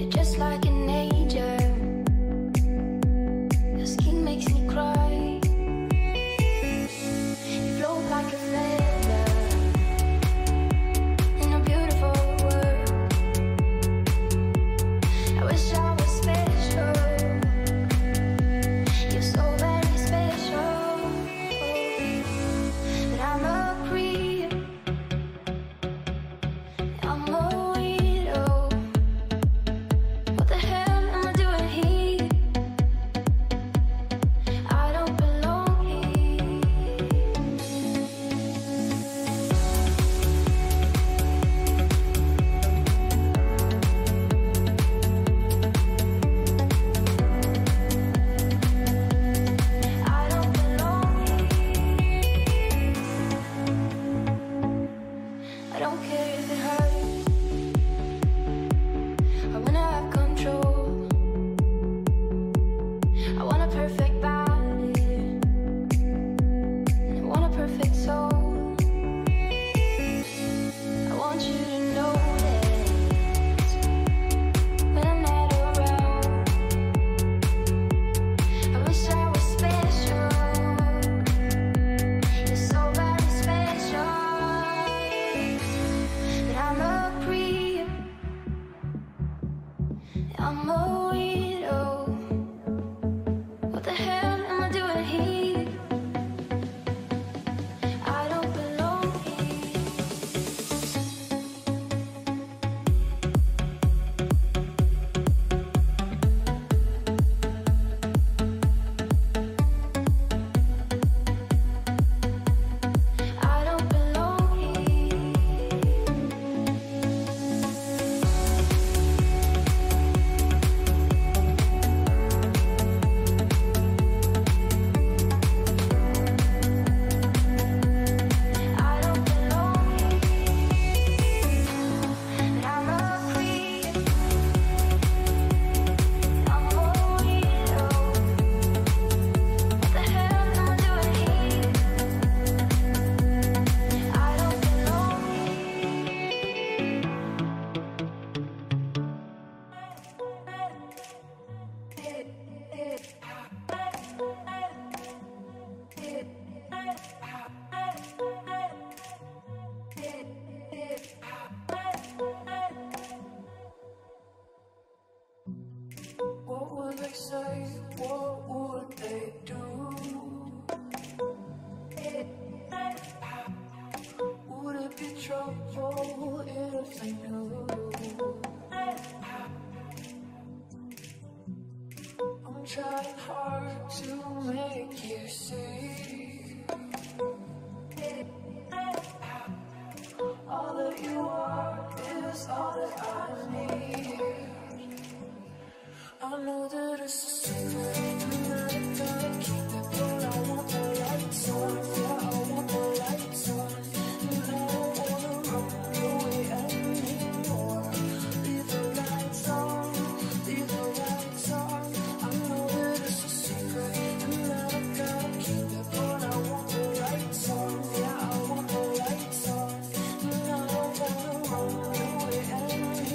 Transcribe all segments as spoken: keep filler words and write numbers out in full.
Yeah, I want the lights on. No, I wanna run away and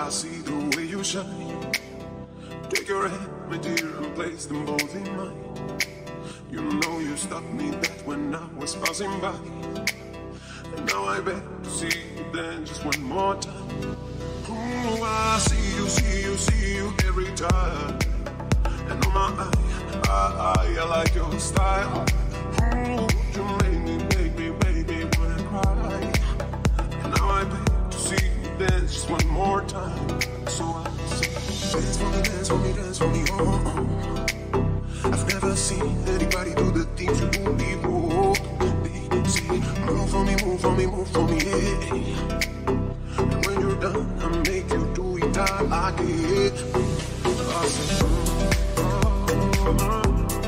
I see the way you shine. Take your hand, my dear, and place them both in mine. You know you stopped me dead when I was passing by. And now I beg to see you then just one more time. Oh, I see you, see you, see you every time. And on my eye, I, I, I like your style. Oh, you make me, make me, baby, wanna cry. And now I beg to see you dance just one more time. So I say, dance for me, dance for me, dance for me, oh, oh. I've never seen anybody do the things you do before. They say, move for me, move for me, move for me, yeah. And when you're done, I make you do it, I like it. I say, oh, oh, oh.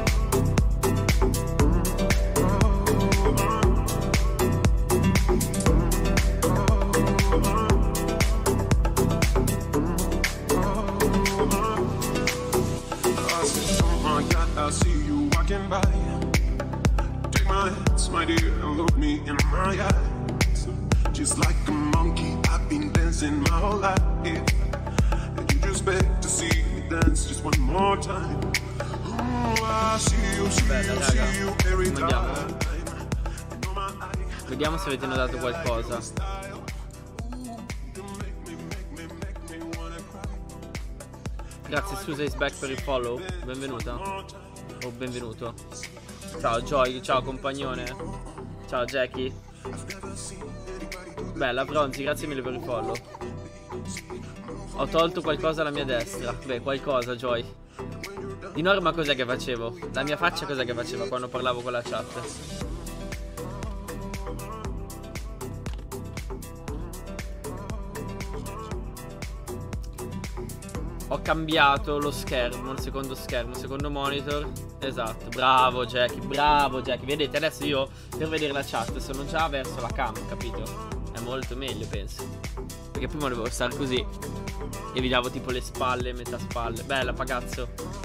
By. Take my hands, my dear, and look me in my eyes. Just like a monkey, I've been dancing my whole life. And you just beg to see me dance just one more time. Oh, I see you, see Bene, you, raga, see you every andiamo. time. Vediamo se avete notato qualcosa. Grazie Susa is back per il follow. Benvenuta. Oh, benvenuto. Ciao Joy, ciao compagnone. Ciao Jackie. Bella Bronzi, grazie mille per il follow. Ho tolto qualcosa alla mia destra. Beh, qualcosa Joy. Di norma cos'è che facevo? La mia faccia cos'è che faceva quando parlavo con la chat? Ho cambiato lo schermo, il secondo schermo, il secondo monitor. Esatto, bravo Jackie, bravo Jackie. Vedete, adesso io per vedere la chat sono già verso la cam, capito? È molto meglio, penso. Perché prima dovevo stare così e vi davo tipo le spalle, metà spalle. Bella, pagazzo.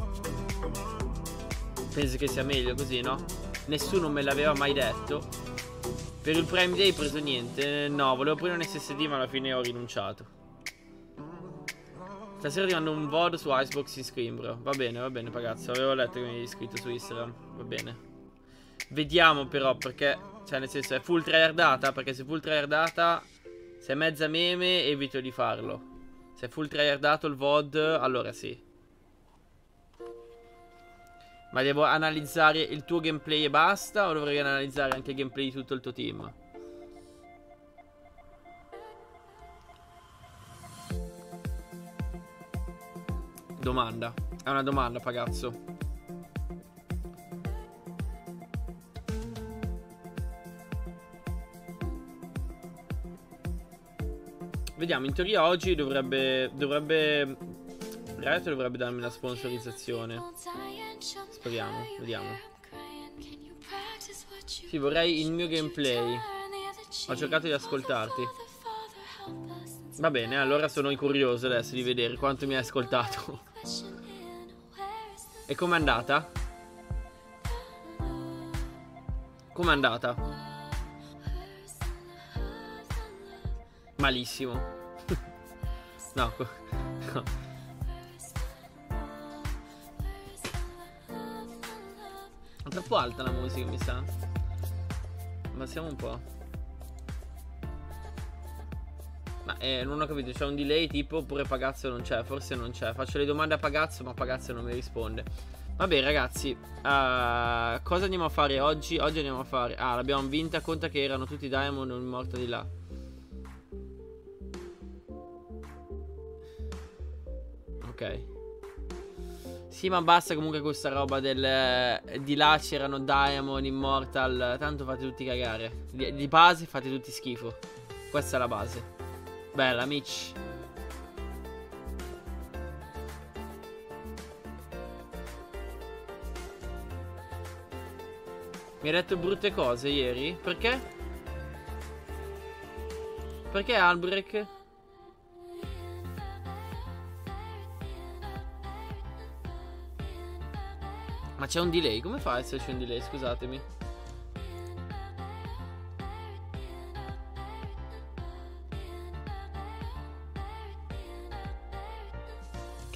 Penso che sia meglio così, no? Nessuno me l'aveva mai detto. Per il Prime Day ho preso niente. No, volevo prendere un S S D ma alla fine ho rinunciato. Stasera ti mando un V O D su Icebox in Scream, bro. Va bene, va bene, ragazzi. Avevo letto che mi hai iscritto su Instagram. Va bene. Vediamo però, perché, cioè nel senso, è full tryhardata. Perché se è full tryhardata, se è mezza meme, evito di farlo. Se è full tryhardato il V O D, allora sì. Ma devo analizzare il tuo gameplay e basta? O dovrei analizzare anche il gameplay di tutto il tuo team? Domanda. È una domanda, pagazzo. Vediamo, in teoria oggi dovrebbe... Dovrebbe... Riot dovrebbe darmi la sponsorizzazione. Speriamo, vediamo. Sì, vorrei il mio gameplay. Ho cercato di ascoltarti. Va bene, allora sono curioso adesso di vedere quanto mi hai ascoltato. E com'è andata? Com'è andata? Malissimo. No, no. È troppo alta la musica, mi sa. Abbassiamo un po'. Ma eh, non ho capito, c'è un delay tipo oppure Pagazzo non c'è? Forse non c'è. Faccio le domande a Pagazzo ma Pagazzo non mi risponde. Vabbè ragazzi, uh, cosa andiamo a fare oggi? Oggi andiamo a fare... Ah, l'abbiamo vinta, conta che erano tutti Diamond non morta di là. Ok. Sì, ma basta comunque questa roba del... Di là c'erano Diamond, Immortal. Tanto fate tutti cagare. Di, di base fate tutti schifo. Questa è la base. Bella, Mitch. Mi hai detto brutte cose ieri? Perché? Perché Albrecht? Ma c'è un delay, come fa a esserci un delay? Scusatemi.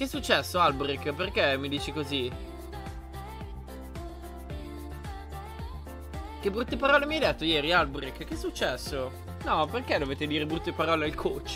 Che è successo, Albrecht? Perché mi dici così? Che brutte parole mi hai detto ieri, Albrecht? Che è successo? No, perché dovete dire brutte parole al coach?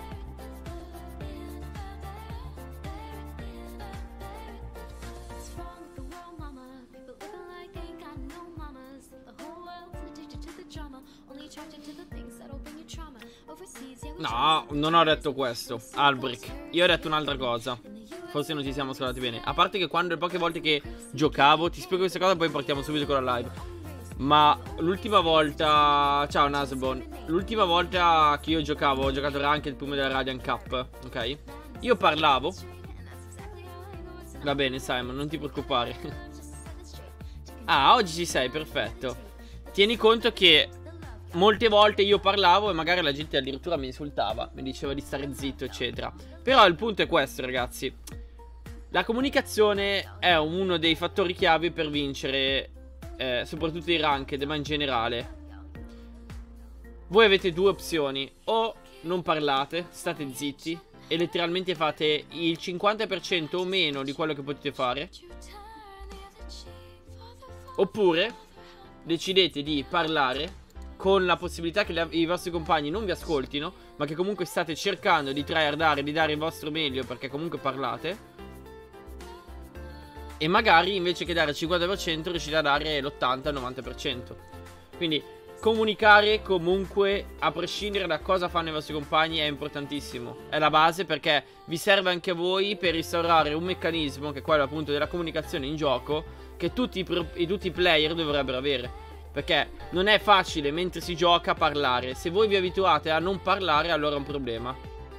No, non ho detto questo, Albrecht. Io ho detto un'altra cosa. Forse non ci siamo scordati bene. A parte che quando le poche volte che giocavo, ti spiego questa cosa, poi partiamo subito con la live. Ma l'ultima volta... Ciao Nasbon. L'ultima volta che io giocavo, ho giocato anche il primo della Radiant Cup, ok? Io parlavo. Va bene Simon, non ti preoccupare. Ah, oggi ci sei, perfetto. Tieni conto che molte volte io parlavo e magari la gente addirittura mi insultava, mi diceva di stare zitto, eccetera. Però il punto è questo, ragazzi. La comunicazione è uno dei fattori chiave per vincere, eh, soprattutto i ranked, ma in generale. Voi avete due opzioni: o non parlate, state zitti e letteralmente fate il cinquanta per cento o meno di quello che potete fare, oppure decidete di parlare con la possibilità che le, i vostri compagni non vi ascoltino, ma che comunque state cercando di tryhardare, di dare il vostro meglio, perché comunque parlate. E magari invece che dare il cinquanta per cento riuscite a dare l'ottanta novanta per cento. Quindi comunicare comunque, a prescindere da cosa fanno i vostri compagni, è importantissimo. È la base, perché vi serve anche a voi per instaurare un meccanismo, che è quello appunto della comunicazione in gioco, che tutti i, tutti i player dovrebbero avere. Perché non è facile mentre si gioca parlare. Se voi vi abituate a non parlare, allora è un problema.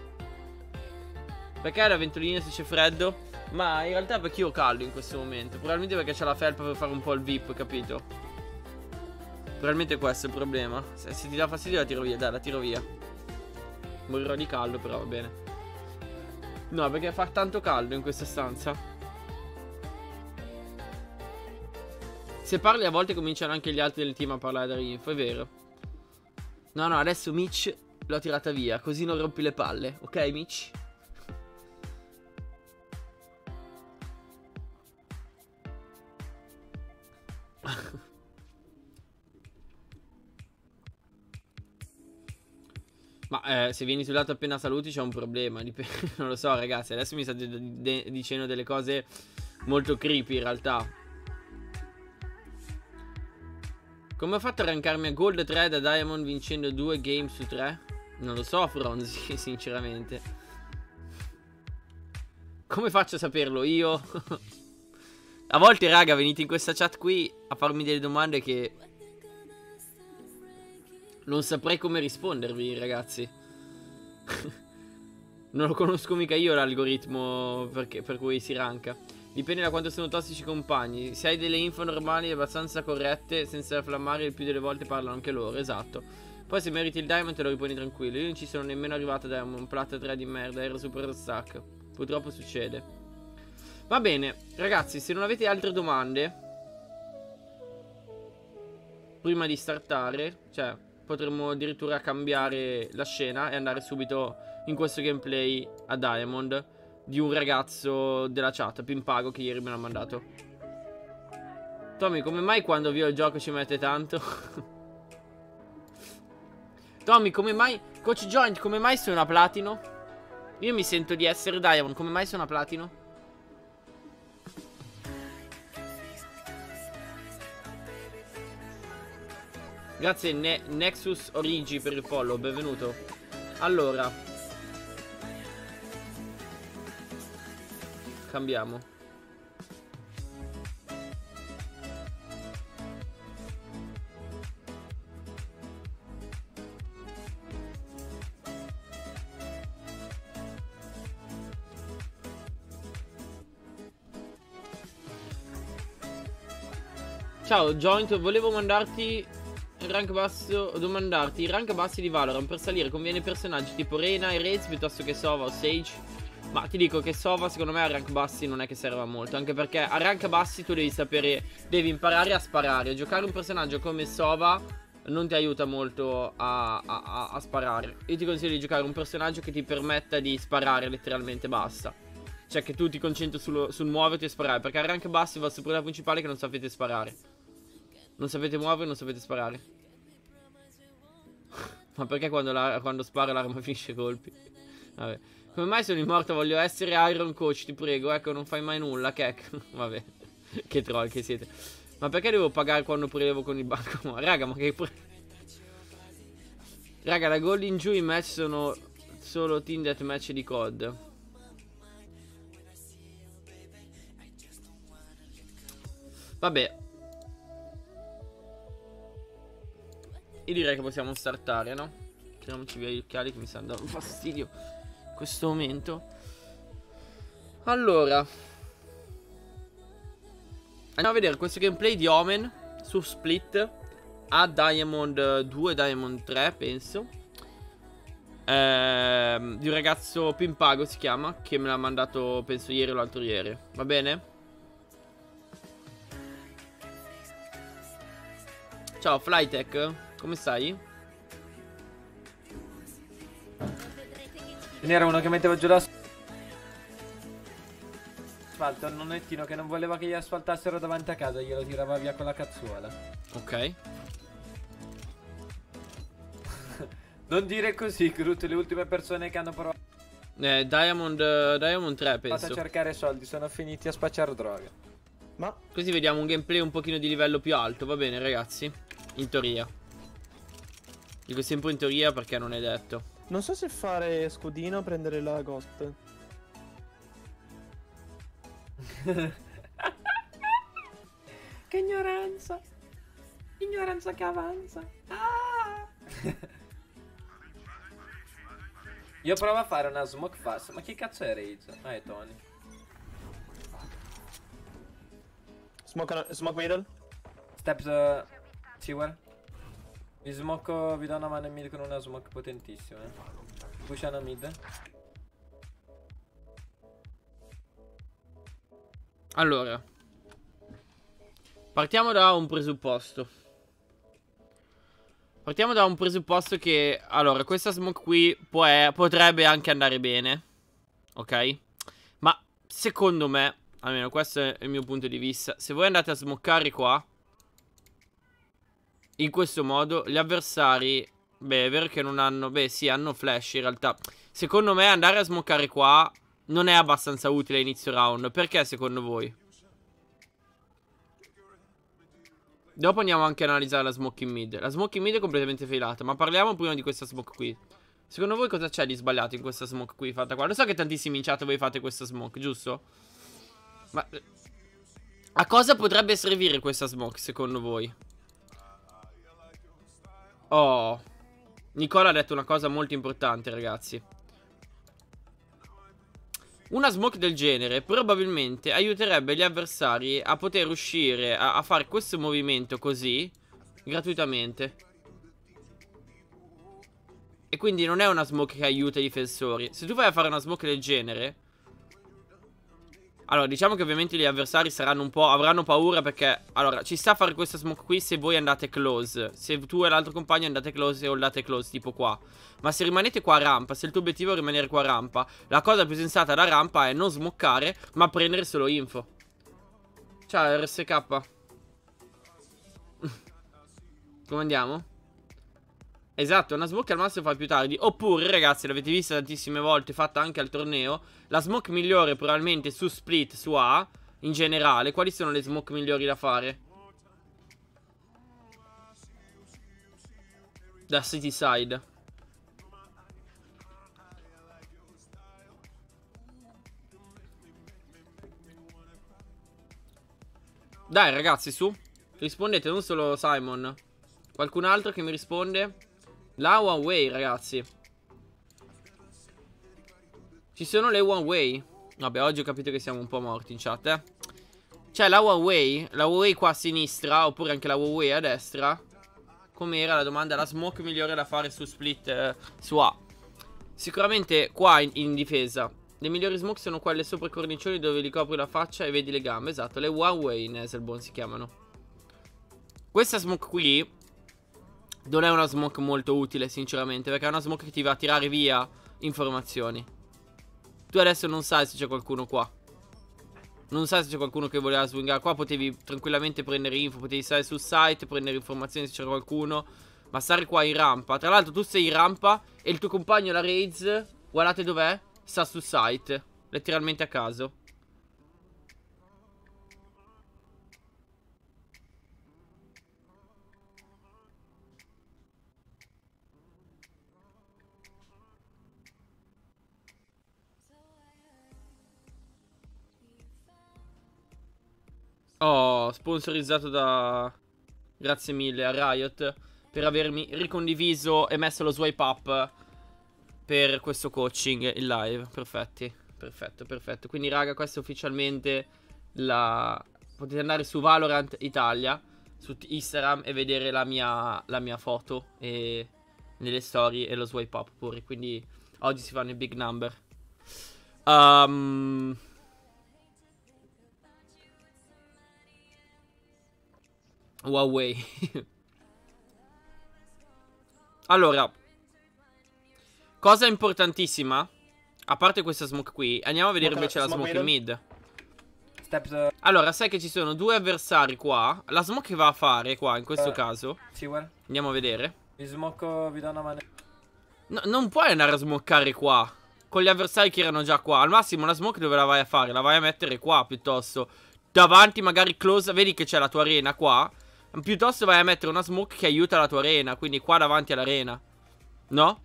Perché la ventolina si c'è freddo? Ma in realtà perché io ho caldo in questo momento. Probabilmente perché c'è la felpa per fare un po' il V I P, capito? Probabilmente questo è il problema. Se, se ti dà fastidio la tiro via, dai, la tiro via. Morirò di caldo, però va bene. No, perché fa tanto caldo in questa stanza. Se parli a volte cominciano anche gli altri del team a parlare dell'info, è vero. No, no, adesso Mitch l'ho tirata via, così non rompi le palle. Ok, Mitch? Ma eh, se vieni sul lato appena saluti c'è un problema. Non lo so, ragazzi. Adesso mi state dicendo delle cose molto creepy in realtà. Come ho fatto a rankarmi a Gold tre da Diamond vincendo due game su tre? Non lo so, Fronzi, sinceramente. Come faccio a saperlo io? A volte, raga, venite in questa chat qui a farmi delle domande che non saprei come rispondervi, ragazzi. Non lo conosco mica io l'algoritmo per cui si ranka. Dipende da quanto sono tossici i compagni. Se hai delle info normali abbastanza corrette, senza flammare, il più delle volte parlano anche loro, esatto. Poi se meriti il diamond te lo riponi tranquillo. Io non ci sono nemmeno arrivato a diamond, plat tre di merda, ero super stack. Purtroppo succede. Va bene, ragazzi, se non avete altre domande, prima di startare, cioè potremmo addirittura cambiare la scena e andare subito in questo gameplay a Diamond di un ragazzo della chat, Pimpago, che ieri me l'ha mandato. Tommy, come mai quando avvio il gioco ci mette tanto? Tommy, come mai... Coach Joint, come mai sono a platino? Io mi sento di essere Diamond, come mai sono a platino? Grazie ne Nexus Origi per il follow, benvenuto. Allora, cambiamo. Ciao Joint, volevo mandarti il rank basso, domandarti i rank bassi di Valorant. Per salire conviene personaggi tipo Reyna e Raze piuttosto che Sova o Sage? Ma ti dico che Sova secondo me a rank bassi non è che serva molto, anche perché a rank bassi tu devi sapere, devi imparare a sparare. Giocare un personaggio come Sova non ti aiuta molto a, a, a sparare. Io ti consiglio di giocare un personaggio che ti permetta di sparare letteralmente, basta. Cioè che tu ti concentri sul, sul muoverti e sparare. Perché a rank bassi il vostro problema principale è che non sapete sparare. Non sapete muovere, non sapete sparare. Ma perché quando, la, quando sparo l'arma finisce colpi? Vabbè. Come mai sono immorto? Voglio essere Iron Coach, ti prego. Ecco, non fai mai nulla, Kek. Vabbè. Che troll che siete. Ma perché devo pagare quando prelevo con il banco? Raga, ma che... Raga, da gol in giù i match sono solo team deathmatch di C O D. Vabbè. Io direi che possiamo startare, no? Tiriamoci via gli occhiali che mi stanno dando fastidio in questo momento. Allora, andiamo a vedere questo gameplay di Omen su Split a Diamond due, Diamond tre penso, ehm, di un ragazzo Pimpago si chiama, che me l'ha mandato penso ieri o l'altro ieri. Va bene? Ciao Flytech, come stai? N'era uno che metteva giù l'asfalto, un nonettino che non voleva che gli asfaltassero davanti a casa, glielo tirava via con la cazzuola. Ok. Non dire così, Groot, le ultime persone che hanno provato Eh, Diamond, uh, Diamond tre penso. a cercare soldi sono finiti a spacciare droga. Ma Così vediamo un gameplay un pochino di livello più alto, va bene ragazzi? In teoria. Dico sempre in teoria perché non è detto. non so se fare scudino o prendere la ghost. Che ignoranza. Ignoranza che avanza. Ah! Io provo a fare una smoke fast. Ma chi cazzo è Rage? Ah, è Tony. Smoke, smoke middle. Steps uh, sewer. Vi smoke, vi do una mano in mid con una smoke potentissima. Eh. Pushano mid. Allora, partiamo da un presupposto. Partiamo da un presupposto che, allora, questa smoke qui può, è, potrebbe anche andare bene. Ok? Ma secondo me, almeno questo è il mio punto di vista, se voi andate a smoccare qua, in questo modo, gli avversari, beh, è vero che non hanno, beh sì, hanno flash in realtà. Secondo me andare a smoccare qua non è abbastanza utile a inizio round. Perché secondo voi? Dopo andiamo anche a analizzare la smoke in mid. La smoke in mid è completamente failata, ma parliamo prima di questa smoke qui. Secondo voi cosa c'è di sbagliato in questa smoke qui fatta qua? Lo so che tantissimi in chat voi fate questa smoke, giusto? Ma a cosa potrebbe servire questa smoke secondo voi? Oh, Nicola ha detto una cosa molto importante, ragazzi. Una smoke del genere probabilmente aiuterebbe gli avversari a poter uscire a, a fare questo movimento così gratuitamente. E quindi non è una smoke che aiuta i difensori. Se tu vai a fare una smoke del genere, allora diciamo che ovviamente gli avversari saranno un po', avranno paura perché, allora, ci sta a fare questa smoke qui se voi andate close. Se tu e l'altro compagno andate close e holdate close, tipo qua. Ma se rimanete qua a rampa, se il tuo obiettivo è rimanere qua a rampa, la cosa più sensata da rampa è non smoccare, ma prendere solo info. Ciao R S K. Come andiamo? Esatto, una smoke al massimo fa più tardi. Oppure, ragazzi, l'avete vista tantissime volte, fatta anche al torneo, la smoke migliore probabilmente su split, su A, in generale. Quali sono le smoke migliori da fare? Da city side. Dai ragazzi, su. Rispondete, non solo Simon. Qualcun altro che mi risponde? La one way, ragazzi. Ci sono le one way. Vabbè, oggi ho capito che siamo un po' morti in chat, eh. C'è la one way. La one way qua a sinistra, oppure anche la one way a destra. Com'era la domanda? La smoke migliore da fare su split, eh, su A. Sicuramente qua in, in difesa le migliori smoke sono quelle sopra i cornicioni, dove li copri la faccia e vedi le gambe. Esatto, le one way in Hazelbone si chiamano. Questa smoke qui non è una smoke molto utile sinceramente, perché è una smoke che ti va a tirare via informazioni. Tu adesso non sai se c'è qualcuno qua. Non sai se c'è qualcuno che voleva swingare qua. Potevi tranquillamente prendere info. Potevi stare sul site, prendere informazioni se c'era qualcuno. Ma stare qua in rampa. Tra l'altro tu sei in rampa e il tuo compagno, la Raids, guardate dov'è? Sta sul site. Letteralmente a caso. Oh, sponsorizzato da... Grazie mille a Riot per avermi ricondiviso e messo lo swipe up per questo coaching in live. Perfetti, perfetto, perfetto. Quindi raga, questa è ufficialmente la... Potete andare su Valorant Italia, su Instagram, e vedere la mia, la mia foto e nelle storie e lo swipe up pure. Quindi oggi si fanno i big number. Um... Huawei. Allora, cosa importantissima, a parte questa smoke qui, andiamo a vedere Smoke- invece la smoke smoke in middle. mid. Steps. Uh, Allora, sai che ci sono due avversari qua. La smoke che va a fare qua, in questo Eh. caso, Seawell. andiamo a vedere. Vi smocco, vi do una mano. No, non puoi andare a smoccare qua con gli avversari che erano già qua. Al massimo la smoke dove la vai a fare? La vai a mettere qua piuttosto. Davanti magari close. Vedi che c'è la tua arena qua. Piuttosto vai a mettere una smoke che aiuta la tua arena. Quindi qua davanti all'arena. No?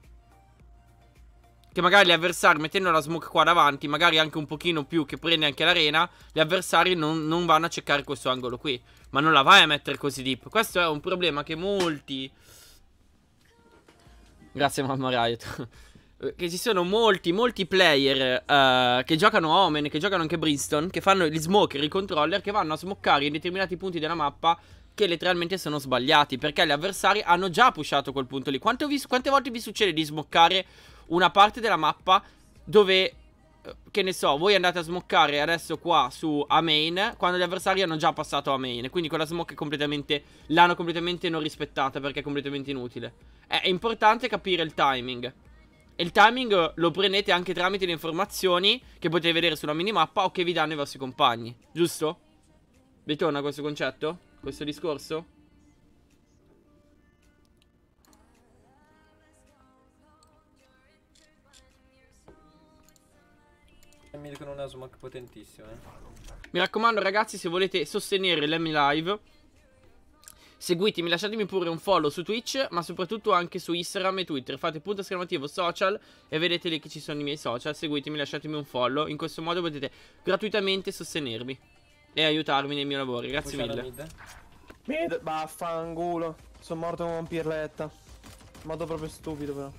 Che magari gli avversari, mettendo la smoke qua davanti, magari anche un pochino più che prende anche l'arena, gli avversari non, non vanno a cercare questo angolo qui. Ma non la vai a mettere così deep. Questo è un problema che molti... Grazie mamma Riot. Che ci sono molti, molti player uh, che giocano Omen, che giocano anche Brimstone, che fanno gli smoker, i controller, che vanno a smoccare in determinati punti della mappa che letteralmente sono sbagliati, perché gli avversari hanno già pushato quel punto lì. Quante, vi, quante volte vi succede di smoccare una parte della mappa dove, che ne so, voi andate a smoccare adesso qua su A main, quando gli avversari hanno già passato A main, quindi quella smoke è completamente, l'hanno completamente non rispettata perché è completamente inutile. È importante capire il timing. E il timing lo prendete anche tramite le informazioni che potete vedere sulla minimappa o che vi danno i vostri compagni, giusto? Vi torna questo concetto? Questo discorso? Mi con una smoke potentissima. Eh. Mi raccomando ragazzi, se volete sostenere l'M Live, seguitemi, lasciatemi pure un follow su Twitch, ma soprattutto anche su Instagram e Twitter. Fate punto esclamativo social e vedete lì che ci sono i miei social. Seguitemi, lasciatemi un follow. In questo modo potete gratuitamente sostenermi e aiutarmi nel mio lavoro. Grazie Pushano mille. mid. Mid, vaffanculo. Sono morto con un pirletta. In modo proprio stupido però.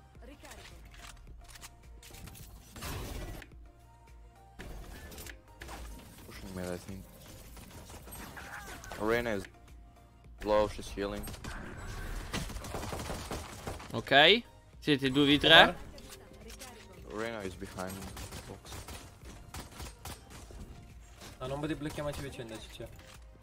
Pushing mid, I think. Arena is low, she's healing. Ok. Siete due v tre. Arena is behind box. No, non vi blocchiamoci vicenda, ciccia.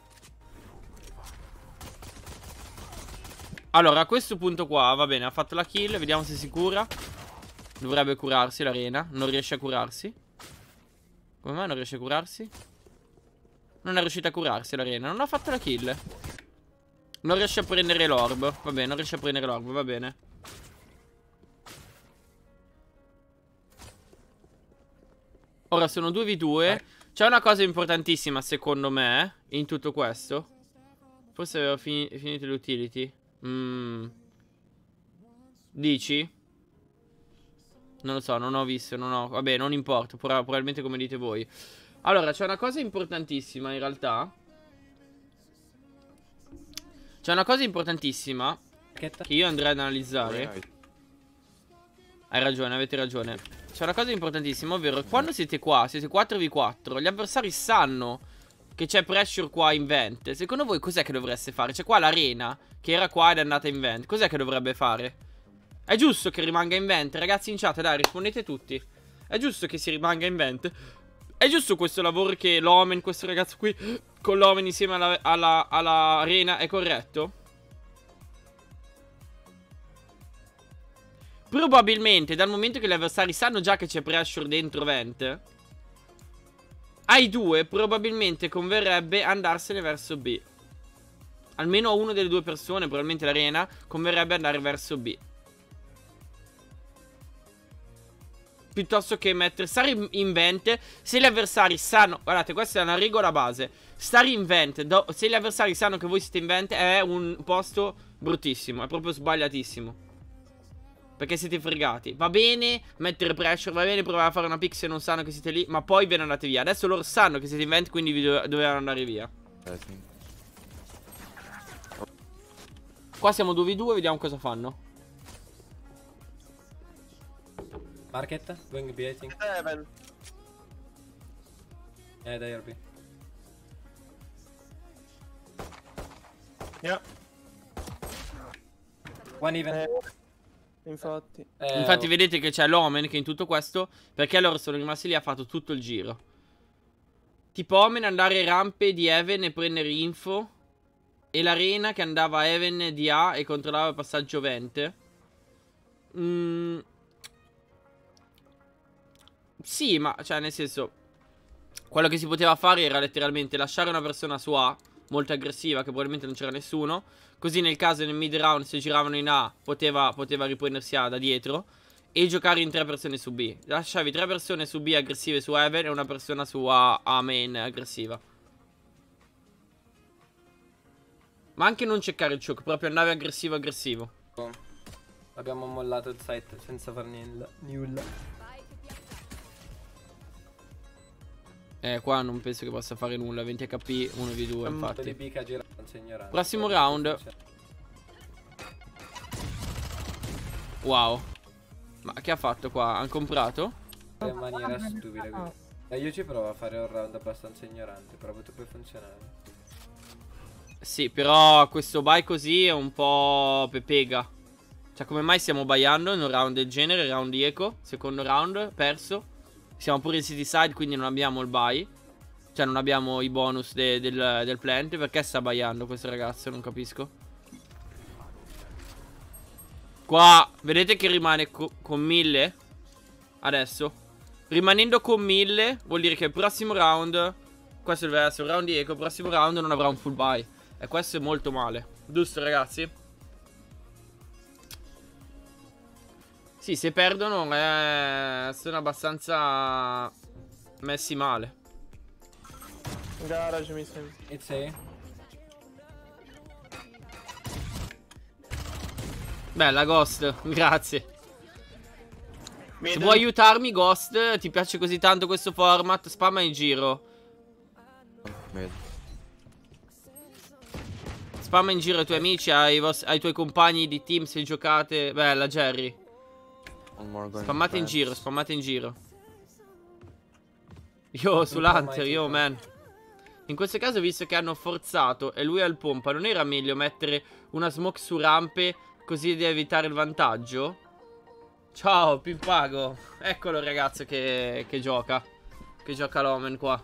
Allora, a questo punto qua, va bene, ha fatto la kill. Vediamo se si cura. Dovrebbe curarsi l'arena. Non riesce a curarsi. Come mai non riesce a curarsi? Non è riuscita a curarsi l'arena. Non ha fatto la kill. Non riesce a prendere l'orb. Va bene, non riesce a prendere l'orb, va bene. Ora sono due v due. C'è una cosa importantissima secondo me in tutto questo. Forse avevo fini finito l'utility. Mm. Dici? Non lo so, non ho visto, non ho... Vabbè, non importa, probabilmente come dite voi. Allora, c'è una cosa importantissima in realtà. C'è una cosa importantissima che io andrei ad analizzare. Hai ragione, avete ragione. C'è una cosa importantissima, ovvero quando siete qua, siete quattro v quattro, gli avversari sanno che c'è pressure qua in vent. Secondo voi cos'è che dovreste fare? C'è qua l'arena che era qua ed è andata in vent. Cos'è che dovrebbe fare? È giusto che rimanga in vent? Ragazzi in chat, dai, rispondete tutti. È giusto che si rimanga in vent? È giusto questo lavoro che l'Omen, questo ragazzo qui, con l'Omen insieme alla, alla, alla arena, è corretto? probabilmente dal momento che gli avversari sanno già che c'è pressure dentro vent, ai due probabilmente converrebbe andarsene verso B. Almeno a una delle due persone, probabilmente l'arena, converrebbe andare verso B. Piuttosto che mettere, stare in, in vent. Se gli avversari sanno, guardate, questa è una regola base. Stare in vent, do, se gli avversari sanno che voi siete in vent, è un posto bruttissimo. È proprio sbagliatissimo, perché siete fregati. Va bene mettere pressure, va bene provare a fare una pick se non sanno che siete lì, ma poi ve ne andate via. Adesso loro sanno che siete in vent, quindi vi dove, dovevano andare via. Qua siamo due v due, vediamo cosa fanno. Market, going B, I think. Heaven. Yeah, they are B. Yeah. One even. Eh, infatti. Eh, Infatti vedete che c'è l'Omen che in tutto questo, perché loro sono rimasti lì, ha fatto tutto il giro. Tipo Omen andare rampe di Heaven e prendere info, e l'arena che andava a Heaven di A e controllava il passaggio vent. Mm. Sì, ma cioè nel senso, quello che si poteva fare era letteralmente lasciare una persona su A molto aggressiva, che probabilmente non c'era nessuno. Così nel caso nel mid round, se giravano in A, poteva, poteva riprendersi A da dietro, e giocare in tre persone su B. Lasciavi tre persone su B aggressive su Heaven e una persona su A, A main aggressiva. Ma anche non cercare il choke, proprio andare aggressivo aggressivo. Abbiamo mollato il site senza far nulla. Nulla. Eh, qua non penso che possa fare nulla. venti H P, uno v due, infatti. Prossimo round. Wow. Ma che ha fatto qua? Hanno comprato? In maniera stupida così. E io ci provo a fare un round abbastanza ignorante, però potrebbe funzionare. Sì, però questo buy così è un po' pepega. Cioè, come mai stiamo buyando in un round del genere? Round di eco, secondo round, perso. Siamo pure in city side, quindi non abbiamo il buy. Cioè non abbiamo i bonus de del, del plant. Perché sta buyando questo ragazzo? Non capisco. Qua vedete che rimane co con mille. Adesso rimanendo con mille vuol dire che il prossimo round, questo deve essere un round di eco, il prossimo round non avrà un full buy. E questo è molto male. Giusto ragazzi? Sì, se perdono eh, sono abbastanza messi male. Garage mi sembra. It's A. Bella Ghost, grazie. Mid. Se vuoi aiutarmi Ghost, ti piace così tanto questo format, spamma in giro. Mid. Spamma in giro ai tuoi amici, ai, ai tuoi compagni di team se giocate. Bella Jerry. Spammate in giro, spammate in giro. Io sull'Hunter, io man. In questo caso, visto che hanno forzato e lui ha il pompa, non era meglio mettere una smoke su rampe così da evitare il vantaggio? Ciao Pimpago. Eccolo il ragazzo che, che gioca. Che gioca l'Omen qua.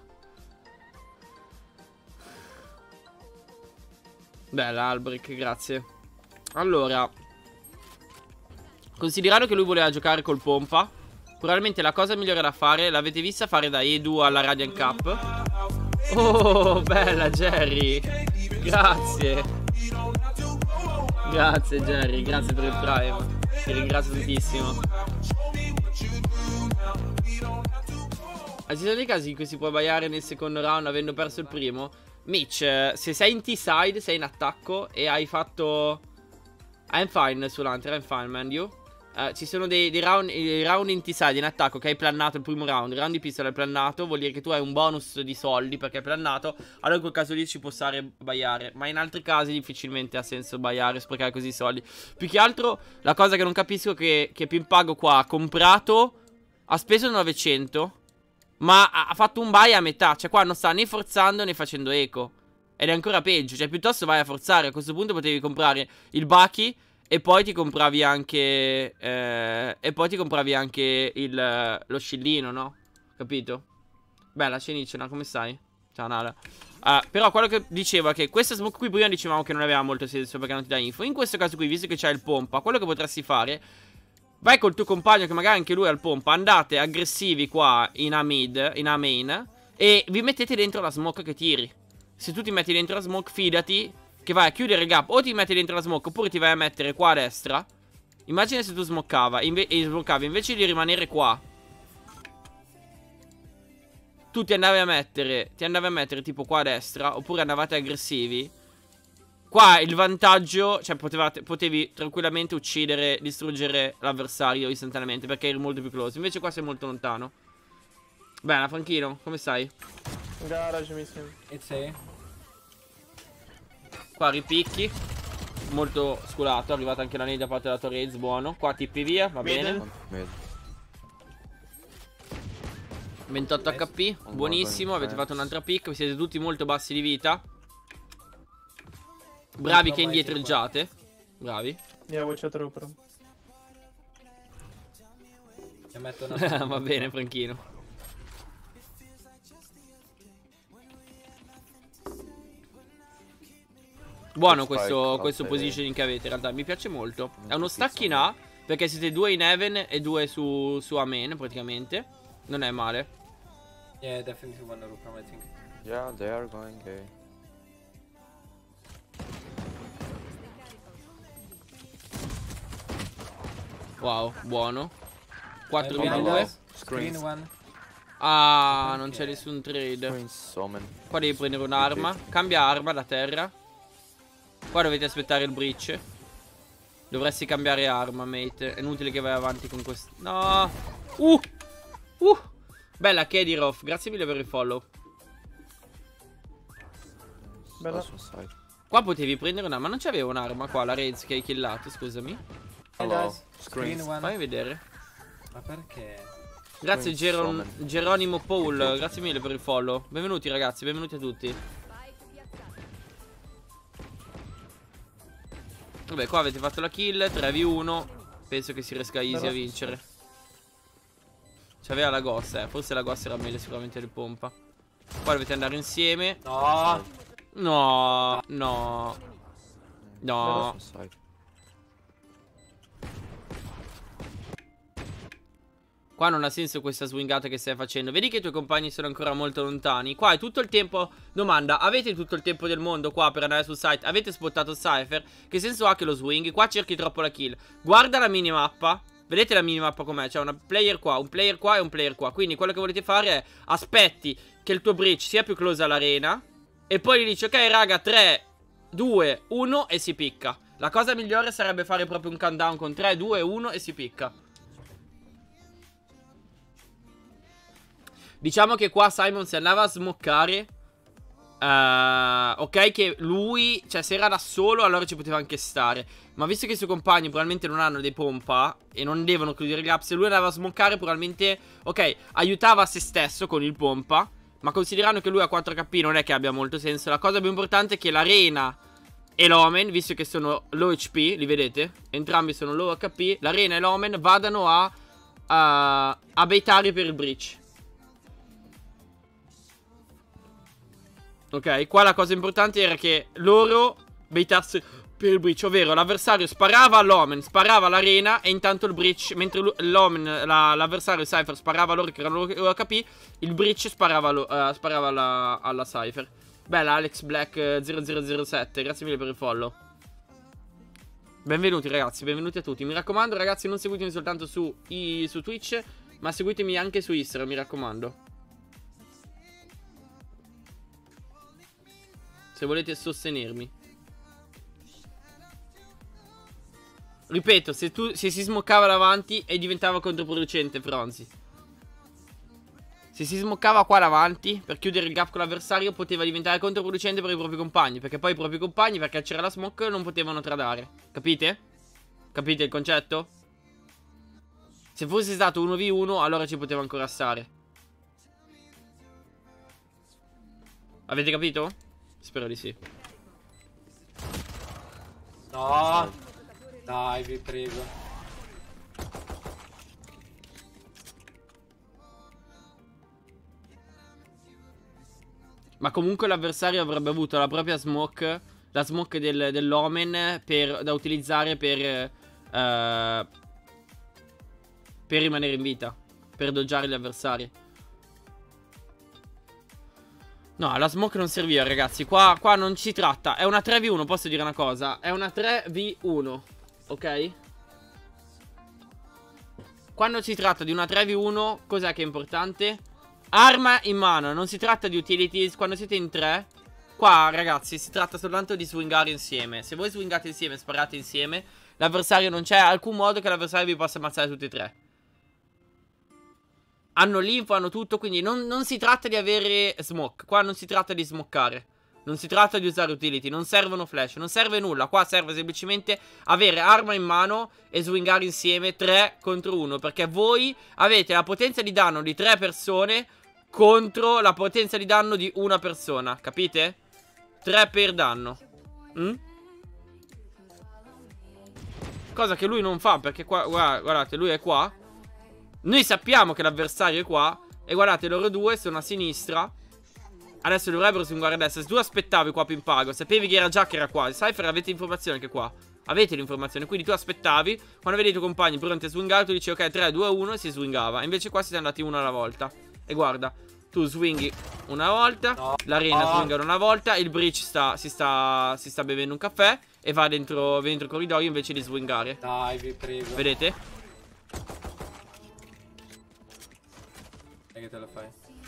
Bella Albrick, grazie. Allora, considerando che lui voleva giocare col pompa, probabilmente la cosa migliore da fare, l'avete vista fare da Edu alla Radiant Cup. Oh, bella Jerry. Grazie. Grazie Jerry, grazie per il prime. Ti ringrazio tantissimo. Ma ci sono dei casi in cui si può baiare nel secondo round avendo perso il primo? Mitch, se sei in T-side, sei in attacco e hai fatto... I'm fine sull'Hunter, I'm fine man, you. Uh, ci sono dei, dei round, dei round in T-side in attacco che hai plannato il primo round. Il round di pistola è plannato, vuol dire che tu hai un bonus di soldi perché è plannato. Allora in quel caso lì ci può stare baiare. Ma in altri casi difficilmente ha senso baiare, sprecare così i soldi. Più che altro la cosa che non capisco è che, che Pimpago qua ha comprato, ha speso novecento, ma ha, ha fatto un buy a metà. Cioè qua non sta né forzando né facendo eco. Ed è ancora peggio. Cioè piuttosto vai a forzare. A questo punto potevi comprare il Bucky e poi ti compravi anche eh, E poi ti compravi anche il, lo scillino, no? Capito? Bella Cenicena, come stai? Ciao Nala. uh, Però quello che dicevo è che questa smoke qui prima dicevamo che non aveva molto senso perché non ti dà info. In questo caso qui, visto che c'è il pompa, quello che potresti fare Vai col tuo compagno che magari anche lui ha il pompa. Andate aggressivi qua in A mid, in A main. E vi mettete dentro la smoke che tiri. Se tu ti metti dentro la smoke, fidati che vai a chiudere il gap. O ti metti dentro la smoke oppure ti vai a mettere qua a destra. Immagina se tu smoccava inve e smoccavi invece di rimanere qua. Tu ti andavi a mettere Ti andavi a mettere tipo qua a destra. Oppure andavate aggressivi. Qua il vantaggio, cioè potevate, potevi tranquillamente uccidere, distruggere l'avversario istantaneamente perché eri molto più close. Invece qua sei molto lontano. Bene, Franchino, come stai? Garage mi sembra. It's A. Qua ripicchi. Molto sculato, è arrivata anche la nade da parte della Torrez, buono. Qua tippi via, va Mid. bene. Mid. ventotto H P, buonissimo, avete fatto un'altra pick. Siete tutti molto bassi di vita. Bravi che indietreggiate. Bravi. Yeah, watch a trooper. E metto una Va bene, Franchino. Buono questo, questo positioning che avete in realtà, mi piace molto. È uno stack in A, perché siete due in Heaven e due su, su A main praticamente. Non è male. Yeah, definitely one Rupram, I think. Yeah, they are going A. Wow, buono. quattro Eh, contro behind due. us. Screen one. Ah, non c'è nessun trade. Queen's Omen. Qua devi prendere un'arma. Cambia arma da terra. Qua dovete aspettare il breach. Dovresti cambiare arma, mate. È inutile che vai avanti con questo. No. Uh. Uh. Bella Kediroff. Grazie mille per il follow. Bella. Last one side. Qua potevi prendere una. Ma non c'aveva un'arma qua, la Raids che hai killato, scusami. Hello. Screen one. Fammi vedere. Ma perché? Grazie Queen's Geron Omen. Geronimo Paul. Grazie mille per il follow. Benvenuti ragazzi, benvenuti a tutti. Vabbè, qua avete fatto la kill, tre v uno. Penso che si riesca easy a vincere. C'aveva la Ghost, eh. Forse la Ghost era meglio sicuramente del pompa. Qua dovete andare insieme. No. No, no. No. Last one side. Qua non ha senso questa swingata che stai facendo. Vedi che i tuoi compagni sono ancora molto lontani. Qua è tutto il tempo. Domanda, avete tutto il tempo del mondo qua per andare sul site? Avete spottato Cypher? Che senso ha che lo swing? Qua cerchi troppo la kill. Guarda la minimappa. Vedete la minimappa com'è? C'è una player qua, un player qua e un player qua. Quindi quello che volete fare è aspetti che il tuo breach sia più close all'arena e poi gli dici ok raga, tre, due, uno e si picca. La cosa migliore sarebbe fare proprio un countdown con tre, due, uno e si picca. Diciamo che qua Simon se andava a smoccare uh, ok che lui, cioè se era da solo allora ci poteva anche stare. Ma visto che i suoi compagni probabilmente non hanno dei pompa e non devono chiudere il gap, se lui andava a smoccare probabilmente, ok, aiutava se stesso con il pompa. Ma considerando che lui ha quattro H P non è che abbia molto senso. La cosa più importante è che l'Arena e l'Omen, visto che sono low H P, li vedete? Entrambi sono low H P. L'Arena e l'Omen vadano a, a, a baitare per il breach. Ok, qua la cosa importante era che loro baitassero per il breach, ovvero l'avversario sparava all'Omen, sparava all'Arena e intanto il breach, mentre l'Omen, l'avversario Cypher sparava a loro che erano low H P, il breach sparava, lo, uh, sparava alla, alla Cypher. Bella Alex Black zero zero zero sette, grazie mille per il follow. Benvenuti ragazzi, benvenuti a tutti. Mi raccomando ragazzi, non seguitemi soltanto su, i, su Twitch, ma seguitemi anche su Instagram, mi raccomando. Se volete sostenermi. Ripeto, se, tu, se si smoccava davanti e diventava controproducente Fronzi. Se si smoccava qua davanti per chiudere il gap con l'avversario poteva diventare controproducente per i propri compagni. Perché poi i propri compagni, perché c'era la smoke, non potevano tradare. Capite? Capite il concetto? Se fosse stato uno v uno allora ci poteva ancora stare. Avete capito? Spero di sì. No. Dai, vi prego. Ma comunque l'avversario avrebbe avuto la propria smoke, la smoke del, dell'Omen per, da utilizzare per, uh, per rimanere in vita, per doggiare gli avversari. No, la smoke non serviva, ragazzi. Qua, qua non si tratta. È una tre vu uno, posso dire una cosa? È una tre vu uno, ok? Quando si tratta di una tre vu uno, cos'è che è importante? Arma in mano, non si tratta di utilities. Quando siete in tre, qua, ragazzi, si tratta soltanto di swingare insieme. Se voi swingate insieme e sparate insieme, l'avversario non c'è alcun modo che l'avversario vi possa ammazzare tutti e tre. Hanno l'info, hanno tutto, quindi non, non si tratta di avere smoke. Qua non si tratta di smoccare. Non si tratta di usare utility, non servono flash, non serve nulla. Qua serve semplicemente avere arma in mano e swingare insieme tre contro uno. Perché voi avete la potenza di danno di tre persone contro la potenza di danno di una persona. Capite? tre per danno. Mm? Cosa che lui non fa, perché qua, guarda, guardate, lui è qua. Noi sappiamo che l'avversario è qua. E guardate, loro due sono a sinistra. Adesso dovrebbero swingare a destra. Se tu aspettavi qua Pimpago, sapevi che era già che era qua. Cypher, avete informazione anche qua. Avete l'informazione, quindi tu aspettavi. Quando vedi i tuoi compagni pronti a swingare, tu dici ok, tre, due, uno e si swingava. Invece qua siete andati uno alla volta. E guarda, tu swinghi una volta, no. l'arena no. swinga una volta, il breach sta, si, sta, si sta bevendo un caffè e va dentro, dentro il corridoio invece di swingare. Dai, vi prego. Vedete? E che te la fai?